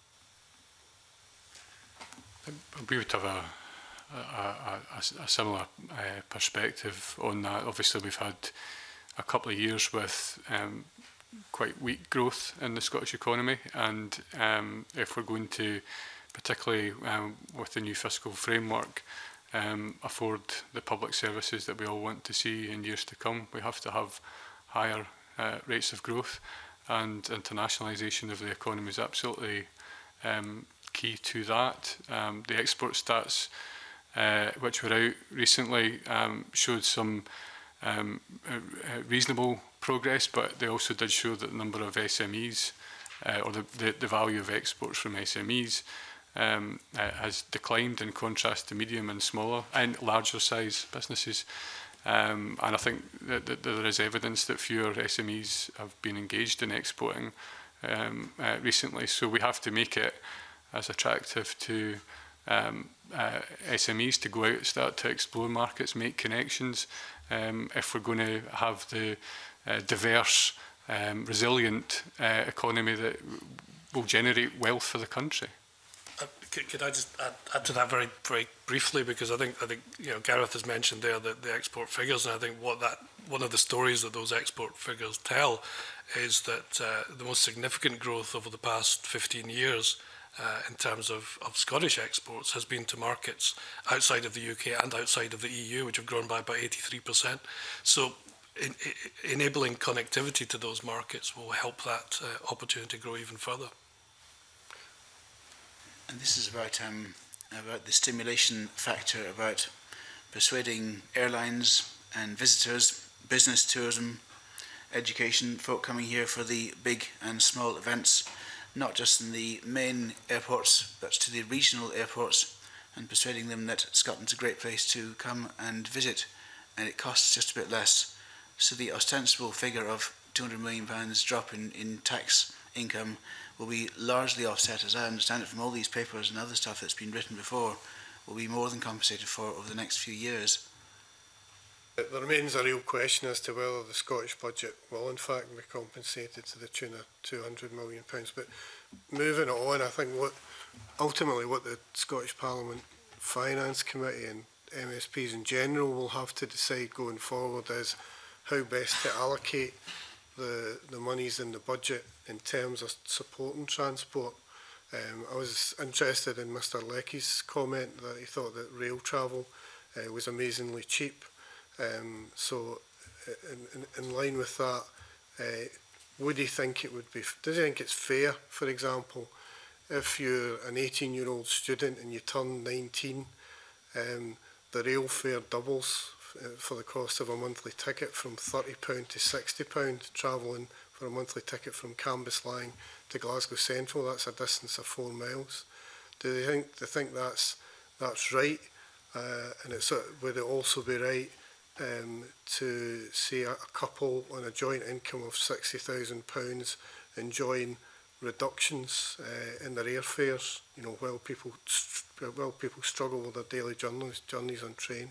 We would have a, a, a, a similar uh, perspective on that. Obviously, we've had a couple of years with um, quite weak growth in the Scottish economy, and um, if we're going to, particularly um, with the new fiscal framework, um, afford the public services that we all want to see in years to come, we have to have higher uh, rates of growth, and internationalisation of the economy is absolutely um, key to that. Um, the export stats, uh, which were out recently, um, showed some um, uh, reasonable progress, but they also did show that the number of S M Es, uh, or the, the, the value of exports from S M Es, um, uh, has declined in contrast to medium and smaller and larger size businesses. Um, and I think that, that there is evidence that fewer S M Es have been engaged in exporting um, uh, recently. So we have to make it as attractive to um, uh, S M Es to go out, start to explore markets, make connections, um, if we're going to have the uh, diverse, um, resilient uh, economy that will generate wealth for the country. Uh, could, could I just add, add to that very, very briefly, because I think I think you know Gareth has mentioned there the, the export figures, and I think what that one of the stories that those export figures tell is that uh, the most significant growth over the past fifteen years Uh, in terms of, of Scottish exports has been to markets outside of the U K and outside of the E U, which have grown by about eighty-three percent. So in, in, enabling connectivity to those markets will help that uh, opportunity grow even further. And this is about, um, about the stimulation factor, about persuading airlines and visitors, business tourism, education, folk coming here for the big and small events, not just in the main airports, but to the regional airports, and persuading them that Scotland's a great place to come and visit, and it costs just a bit less. So the ostensible figure of two hundred million pounds drop in, in tax income will be largely offset, as I understand it from all these papers and other stuff that's been written before, will be more than compensated for over the next few years. There remains a real question as to whether the Scottish budget will in fact be compensated to the tune of two hundred million pounds. But moving on, I think what ultimately what the Scottish Parliament Finance Committee and M S Ps in general will have to decide going forward is how best to allocate the, the monies in the budget in terms of supporting transport. Um, I was interested in Mr Leckie's comment that he thought that rail travel uh, was amazingly cheap. Um, so, in, in, in line with that, uh, would he think it would be, does he think it's fair, for example, if you're an eighteen-year-old student and you turn nineteen, um, the rail fare doubles for the cost of a monthly ticket from thirty pounds to sixty pounds, travelling for a monthly ticket from Cambuslang to Glasgow Central. That's a distance of four miles. Do they think, do they think that's, that's right? Uh, and it's, would it also be right Um, to see a, a couple on a joint income of sixty thousand pounds enjoying reductions uh, in their airfares, you know, while people while people struggle with their daily journeys, journeys on train?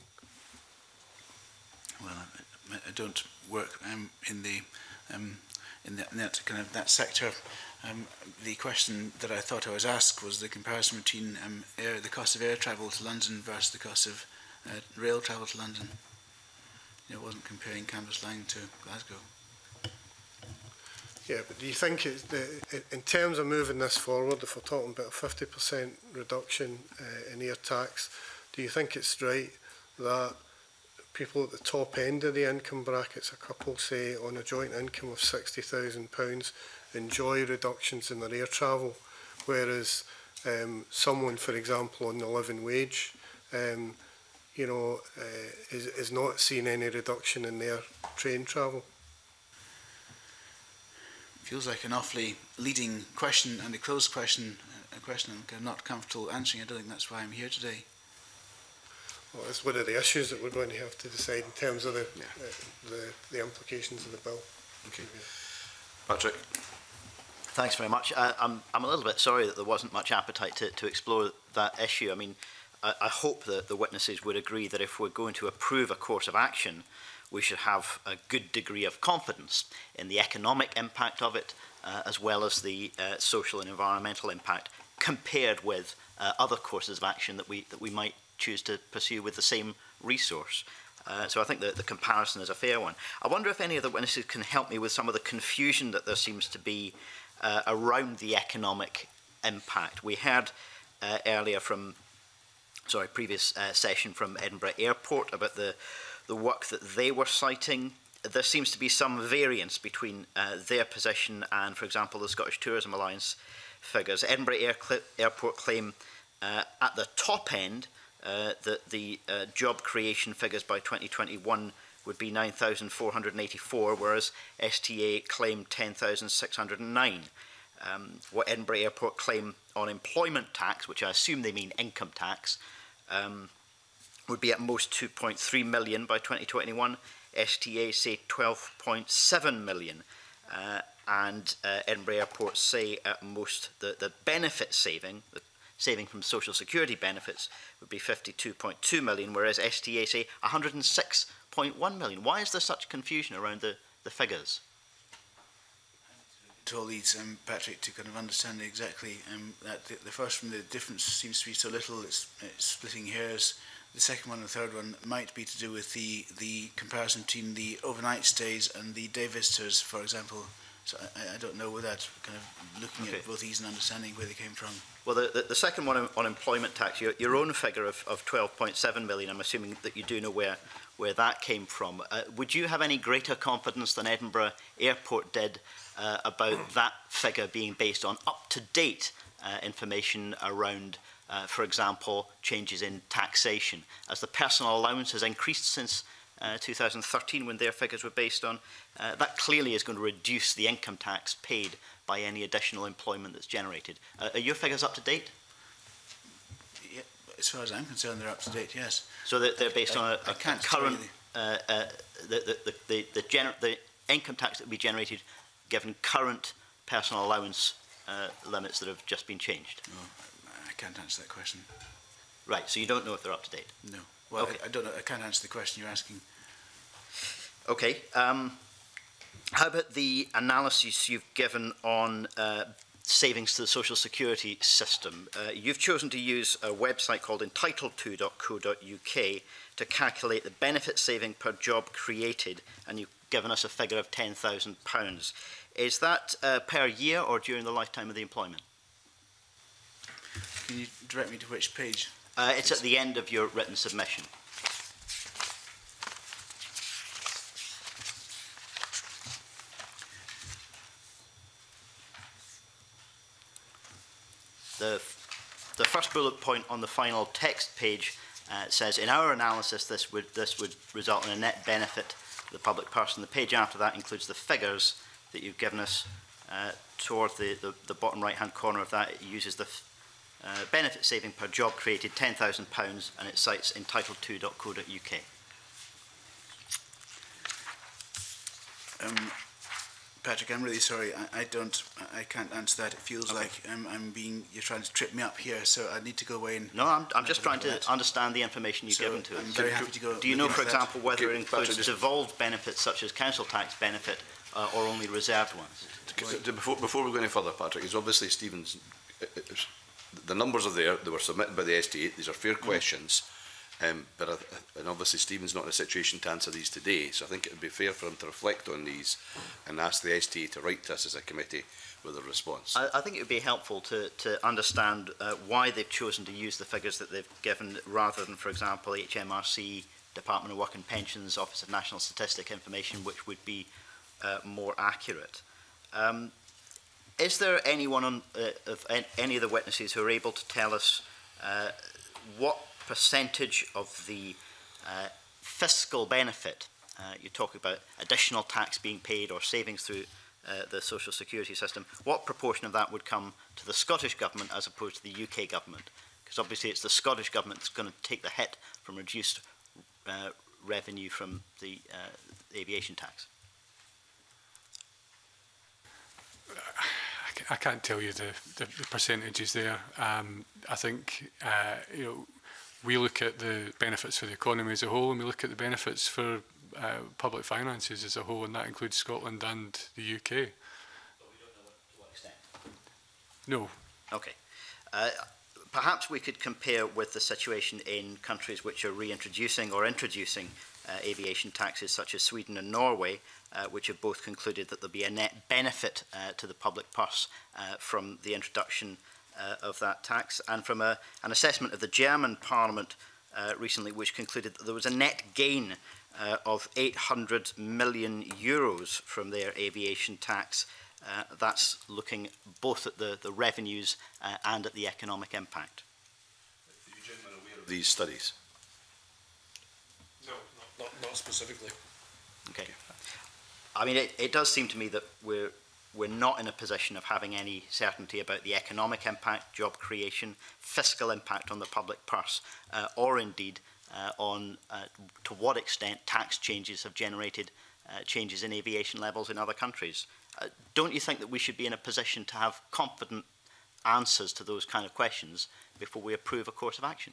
Well, I, I don't work um, in the um, in, the, in that kind of that sector. Um, the question that I thought I was asked was the comparison between um, air, the cost of air travel to London versus the cost of uh, rail travel to London. It wasn't comparing Cambuslang to Glasgow. Yeah, but do you think it's the, in terms of moving this forward, if we're talking about a fifty percent reduction uh, in air tax, do you think it's right that people at the top end of the income brackets, a couple say on a joint income of sixty thousand pounds, enjoy reductions in their air travel, whereas um, someone, for example, on the living wage, um, you know, uh, is, is not seeing any reduction in their train travel? Feels like an awfully leading question and a closed question, a question I'm not comfortable answering. I don't think that's why I'm here today. Well, it's one of the issues that we're going to have to decide in terms of the yeah. uh, the, the implications of the bill. Okay, Patrick. Thanks very much. I, I'm I'm a little bit sorry that there wasn't much appetite to to explore that issue. I mean, I, I hope that the witnesses would agree that if we're going to approve a course of action, we should have a good degree of confidence in the economic impact of it, uh, as well as the uh, social and environmental impact, compared with uh, other courses of action that we that we might choose to pursue with the same resource. Uh, so I think that the comparison is a fair one. I wonder if any of the witnesses can help me with some of the confusion that there seems to be uh, around the economic impact. We heard uh, earlier from, sorry, previous uh, session from Edinburgh Airport about the the work that they were citing. There seems to be some variance between uh, their position and, for example, the Scottish Tourism Alliance figures. Edinburgh Air Cl Airport claim uh, at the top end uh, that the uh, job creation figures by twenty twenty-one would be nine thousand four hundred eighty-four, whereas S T A claimed ten thousand six hundred nine. Um, what Edinburgh Airport claim on employment tax, which I assume they mean income tax, um, would be at most two point three million by twenty twenty-one. S T A say twelve point seven million. Uh, and uh, Edinburgh Airport say at most the, the benefit saving, the saving from social security benefits, would be fifty-two point two million, whereas S T A say one hundred six point one million. Why is there such confusion around the, the figures? To all these, um, Patrick, to kind of understand exactly um, that the, the first one, the difference seems to be so little, it's, it's splitting hairs. The second one and the third one might be to do with the, the comparison between the overnight stays and the day visitors, for example. So I, I don't know without kind of looking okay. at both these and understanding where they came from. Well, the, the, the second one on, on employment tax, your, your own figure of, of twelve point seven million, I'm assuming that you do know where, where that came from. Uh, would you have any greater confidence than Edinburgh Airport did uh, about that figure being based on up-to-date uh, information around Uh, for example, changes in taxation, as the personal allowance has increased since uh, two thousand thirteen when their figures were based on? Uh, that clearly is going to reduce the income tax paid by any additional employment that's generated. Uh, are your figures up to date? Yeah, as far as I'm concerned, they're up to date, yes. So that they're based I, on a, a, a current, uh, uh, the, the, the, the, the, gener the income tax that will be generated given current personal allowance uh, limits that have just been changed? Oh. I can't answer that question. Right, so you don't know if they're up to date? No. Well, okay. I, I don't know. I can't answer the question you're asking. Okay. Um, how about the analysis you've given on uh, savings to the social security system? Uh, you've chosen to use a website called entitled to dot co dot U K to calculate the benefit saving per job created, and you've given us a figure of ten thousand pounds. Is that uh, per year or during the lifetime of the employment? Can you direct me to which page? Uh, it's at the end of your written submission. The, the first bullet point on the final text page uh, says, in our analysis, this would, this would result in a net benefit to the public person. The page after that includes the figures that you've given us. Uh, toward the, the, the bottom right-hand corner of that, it uses the Uh, benefit saving per job created ten thousand pounds, and it cites entitled to dot co dot U K. Um, Patrick, I'm really sorry. I, I don't. I can't answer that. It feels okay. like um, I'm being. You're trying to trip me up here, so I need to go away and. No, I'm, I'm just trying to that. understand the information you've so given to us. I'm very happy to go. Do you know, for example, that. whether okay, it includes Patrick, devolved benefits such as council tax benefit, uh, or only reserved ones? Before, before we go any further, Patrick, is obviously Stephen's. The numbers are there. They were submitted by the S T A. These are fair questions. Um, but uh, and obviously Stephen's not in a situation to answer these today, so I think it would be fair for him to reflect on these and ask the S T A to write to us as a committee with a response. I, I think it would be helpful to, to understand uh, why they've chosen to use the figures that they've given rather than, for example, H M R C, Department of Work and Pensions, Office of National Statistic information, which would be uh, more accurate. Um, is there anyone on, uh, of any of the witnesses who are able to tell us uh, what percentage of the uh, fiscal benefit, uh, you talk about additional tax being paid or savings through uh, the social security system, what proportion of that would come to the Scottish Government as opposed to the U K Government? Because obviously it's the Scottish Government that's going to take the hit from reduced uh, revenue from the uh, aviation tax. I can't tell you the, the, the percentages there. Um, I think uh, you know, we look at the benefits for the economy as a whole, and we look at the benefits for uh, public finances as a whole, and that includes Scotland and the U K. But we don't know what, to what extent. No. Okay. Uh, perhaps we could compare with the situation in countries which are reintroducing or introducing uh, aviation taxes, such as Sweden and Norway, uh, which have both concluded that there'll be a net benefit uh, to the public purse uh, from the introduction Uh, of that tax, and from a, an assessment of the German Parliament uh, recently, which concluded that there was a net gain uh, of eight hundred million euros from their aviation tax. Uh, that's looking both at the, the revenues uh, and at the economic impact. Are you gentlemen aware of these studies? No, not, not, not specifically. Okay. I mean, it, it does seem to me that we're We're not in a position of having any certainty about the economic impact, job creation, fiscal impact on the public purse, uh, or indeed uh, on uh, to what extent tax changes have generated uh, changes in aviation levels in other countries. Uh, don't you think that we should be in a position to have confident answers to those kind of questions before we approve a course of action?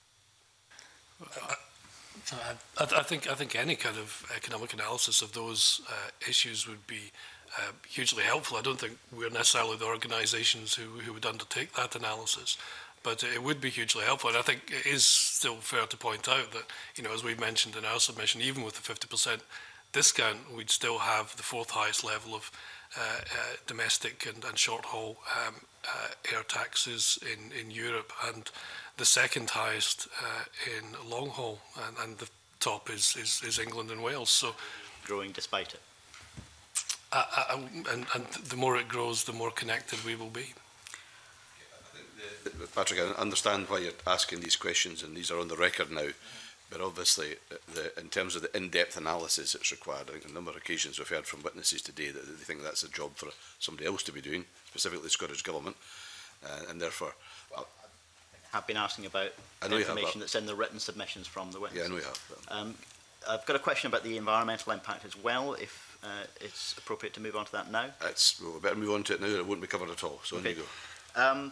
I, I, I think I think any kind of economic analysis of those uh, issues would be Uh, hugely helpful. I don't think we're necessarily the organisations who, who would undertake that analysis, but it would be hugely helpful. And I think it is still fair to point out that, you know, as we've mentioned in our submission, even with the fifty percent discount, we'd still have the fourth highest level of uh, uh, domestic and, and short-haul um, uh, air taxes in, in Europe, and the second highest uh, in long-haul, and, and the top is, is, is England and Wales. So, growing despite it. Uh, uh, and, and the more it grows, the more connected we will be. Patrick, I understand why you're asking these questions, and these are on the record now. But obviously, the, in terms of the in-depth analysis that's required, I think on a number of occasions we've heard from witnesses today that they think that's a job for somebody else to be doing, specifically the Scottish Government, uh, and therefore... Well, I have been asking about I know information have, that's in the written submissions from the witnesses. Yeah, I know you have. Um, I've got a question about the environmental impact as well, if uh, it's appropriate to move on to that now. It's, well, we better move on to it now, it won't be covered at all, so okay. on you go. Um,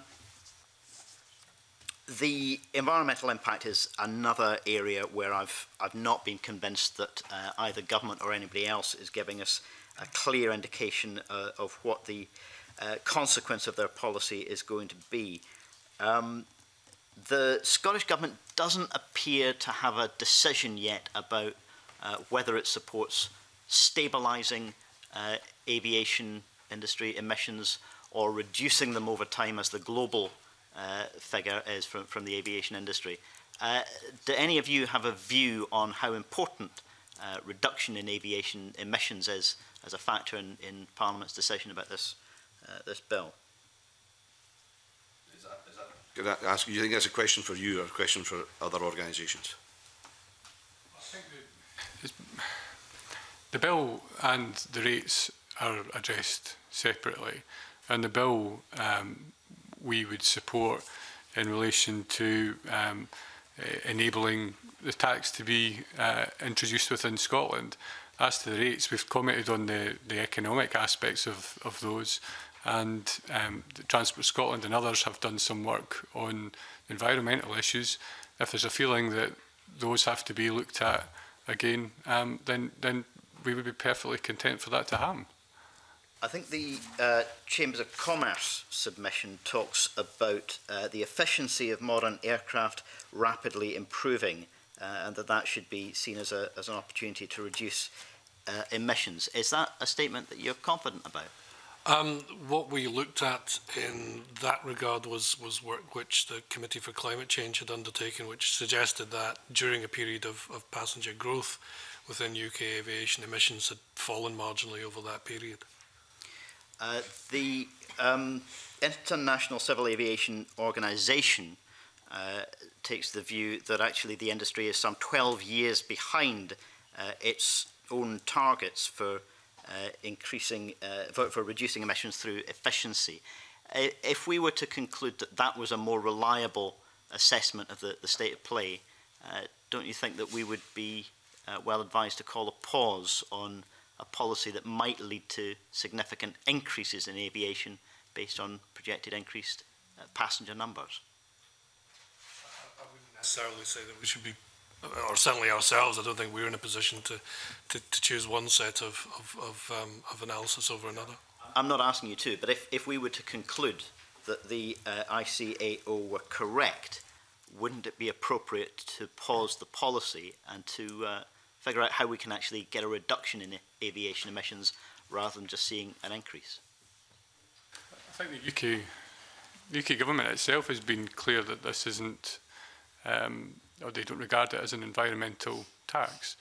the environmental impact is another area where I've, I've not been convinced that uh, either government or anybody else is giving us a clear indication uh, of what the uh, consequence of their policy is going to be. Um, the Scottish Government doesn't appear to have a decision yet about uh, whether it supports stabilising uh, aviation industry emissions or reducing them over time as the global uh, figure is from, from the aviation industry. Uh, do any of you have a view on how important uh, reduction in aviation emissions is as a factor in, in Parliament's decision about this, uh, this bill? Is that, is that, can I ask, do you think that's a question for you or a question for other organisations? I think the, the bill and the rates are addressed separately, and the bill um, we would support in relation to um, uh, enabling the tax to be uh, introduced within Scotland. As to the rates, we've commented on the, the economic aspects of, of those, and um, the Transport Scotland and others have done some work on environmental issues. If there's a feeling that those have to be looked at again, um, then, then we would be perfectly content for that to happen. I think the uh, Chambers of Commerce submission talks about uh, the efficiency of modern aircraft rapidly improving uh, and that that should be seen as, a, as an opportunity to reduce uh, emissions. Is that a statement that you're confident about? Um, what we looked at in that regard was, was work which the Committee for Climate Change had undertaken, which suggested that during a period of, of passenger growth within U K aviation, emissions had fallen marginally over that period. Uh, the um, International Civil Aviation Organization uh, takes the view that actually the industry is some twelve years behind uh, its own targets for Uh, increasing, uh, for, for reducing emissions through efficiency. Uh, if we were to conclude that that was a more reliable assessment of the, the state of play, uh, don't you think that we would be uh, well advised to call a pause on a policy that might lead to significant increases in aviation based on projected increased uh, passenger numbers? I wouldn't necessarily say that we should be, or certainly ourselves, I don't think we're in a position to, to, to choose one set of, of, of, um, of analysis over another. I'm not asking you to, but if, if we were to conclude that the uh, I C A O were correct, wouldn't it be appropriate to pause the policy and to uh, figure out how we can actually get a reduction in aviation emissions rather than just seeing an increase? I think the U K, the U K government itself has been clear that this isn't um, or they don't regard it as an environmental tax.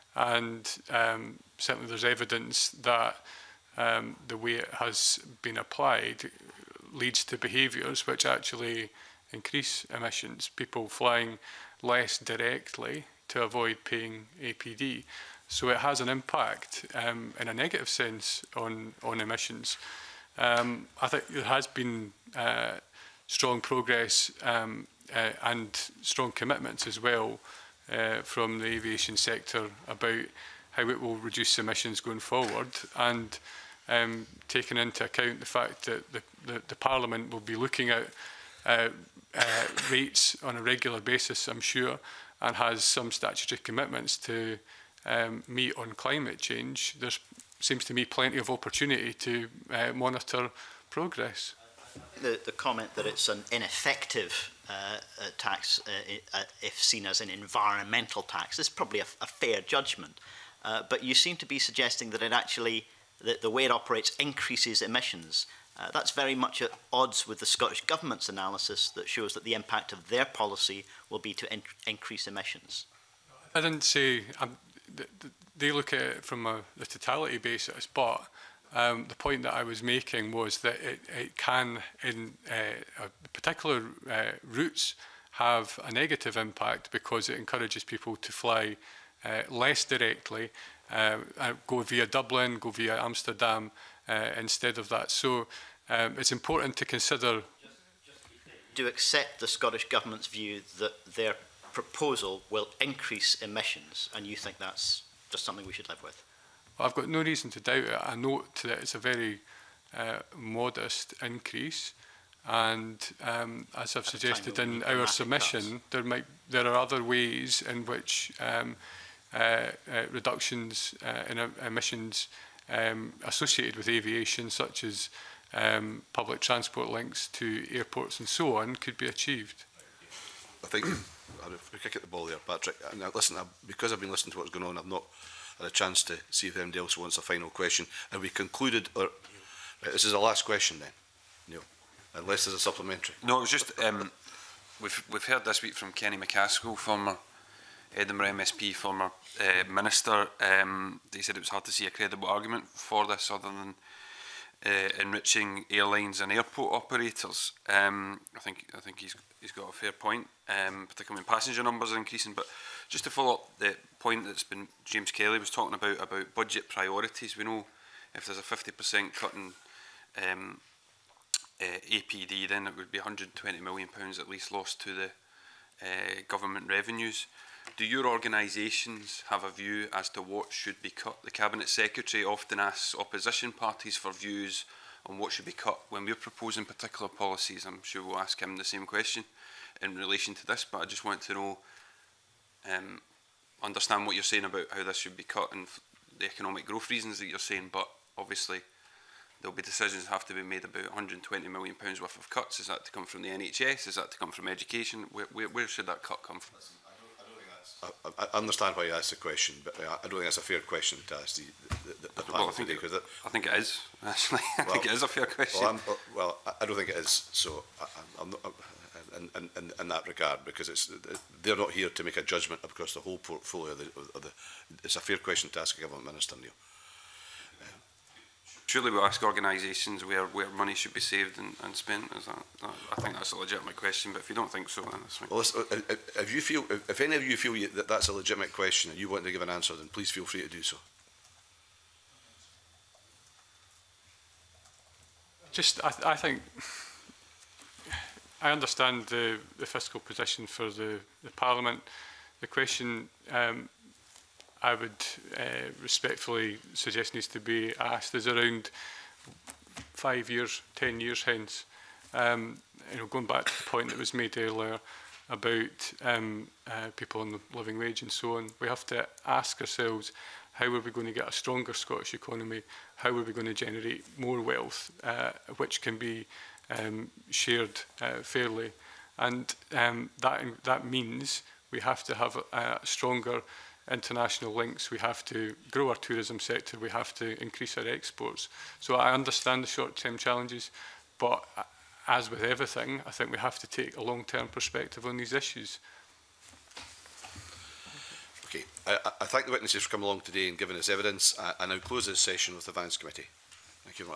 And um, certainly there's evidence that um, the way it has been applied leads to behaviours which actually increase emissions. People flying less directly to avoid paying A P D. So it has an impact um, in a negative sense on, on emissions. Um, I think there has been uh, strong progress um, Uh, and strong commitments as well uh, from the aviation sector about how it will reduce emissions going forward, and um, taking into account the fact that the, the, the Parliament will be looking at uh, uh, rates on a regular basis, I'm sure, and has some statutory commitments to um, meet on climate change. There seems to me plenty of opportunity to uh, monitor progress. The, the comment that it's an ineffective uh, uh, tax, uh, uh, if seen as an environmental tax, is probably a, a fair judgment. Uh, but you seem to be suggesting that it actually, that the way it operates increases emissions. Uh, that's very much at odds with the Scottish Government's analysis that shows that the impact of their policy will be to in increase emissions. I didn't say, um, th th they look at it from a, the totality basis, but Um, the point that I was making was that it, it can, in uh, particular uh, routes, have a negative impact because it encourages people to fly uh, less directly, uh, go via Dublin, go via Amsterdam uh, instead of that. So um, it's important to consider. Do you accept the Scottish Government's view that their proposal will increase emissions, and you think that's just something we should live with? Well, I've got no reason to doubt it. I note that it's a very uh, modest increase, and um, as I've suggested in our submission, there might there are other ways in which um, uh, uh, reductions uh, in uh, emissions um, associated with aviation, such as um, public transport links to airports and so on, could be achieved. I think I'll kick at the ball there, Patrick. Now, listen, I've, because I've been listening to what's going on, I've not had a chance to see if anybody else wants a final question. Have we concluded, or right, this is the last question then, Neil, unless there's a supplementary. No, it was just, um, we've, we've heard this week from Kenny McCaskill, former Edinburgh M S P, former uh, Minister. Um, they said it was hard to see a credible argument for this other than uh, enriching airlines and airport operators. Um, I think I think he's he's got a fair point, um, particularly when passenger numbers are increasing. But just to follow up the point that's been James Kelly was talking about about budget priorities, we know if there's a fifty percent cut in um, uh, A P D, then it would be one hundred and twenty million pounds at least lost to the uh, government revenues. Do your organisations have a view as to what should be cut? The Cabinet Secretary often asks opposition parties for views on what should be cut when we're proposing particular policies. I'm sure we'll ask him the same question in relation to this, but I just want to know, um, understand what you're saying about how this should be cut and the economic growth reasons that you're saying, but obviously there'll be decisions have to be made about one hundred and twenty million pounds worth of cuts. Is that to come from the N H S? Is that to come from education? Where, where, where should that cut come from? Listen, I don't, I don't think that's I, I understand why you asked the question, but I, I don't think that's a fair question to ask the, the, the, the panel well, I think today. It, it, I think it is, actually. I well, think it is a fair question. Well, I'm, well I don't think it is, so I, I'm not, in, in, in, in that regard, because it's, they're not here to make a judgment across the whole portfolio. Of the, of the, it's a fair question to ask a government minister, Neil. Surely we ask organisations where, where money should be saved and, and spent. Is that, that, I think that's a legitimate question, but if you don't think so, then that's fine. Well, listen, if you feel, if any of you feel you, that that's a legitimate question and you want to give an answer, then please feel free to do so. Just, I, th I think, I understand the, the fiscal position for the, the Parliament. The question um, I would uh, respectfully suggest needs to be asked is around five years, ten years hence. Um, you know, going back to the point that was made earlier about um, uh, people on the living wage and so on, we have to ask ourselves, how are we going to get a stronger Scottish economy? How are we going to generate more wealth, uh, which can be um, shared uh, fairly? And um, that, that means we have to have a, a stronger international links, we have to grow our tourism sector, we have to increase our exports. So I understand the short-term challenges, but as with everything, I think we have to take a long-term perspective on these issues. Okay, I, I thank the witnesses for coming along today and giving us evidence. I, I now close this session with the Finance Committee. Thank you very much.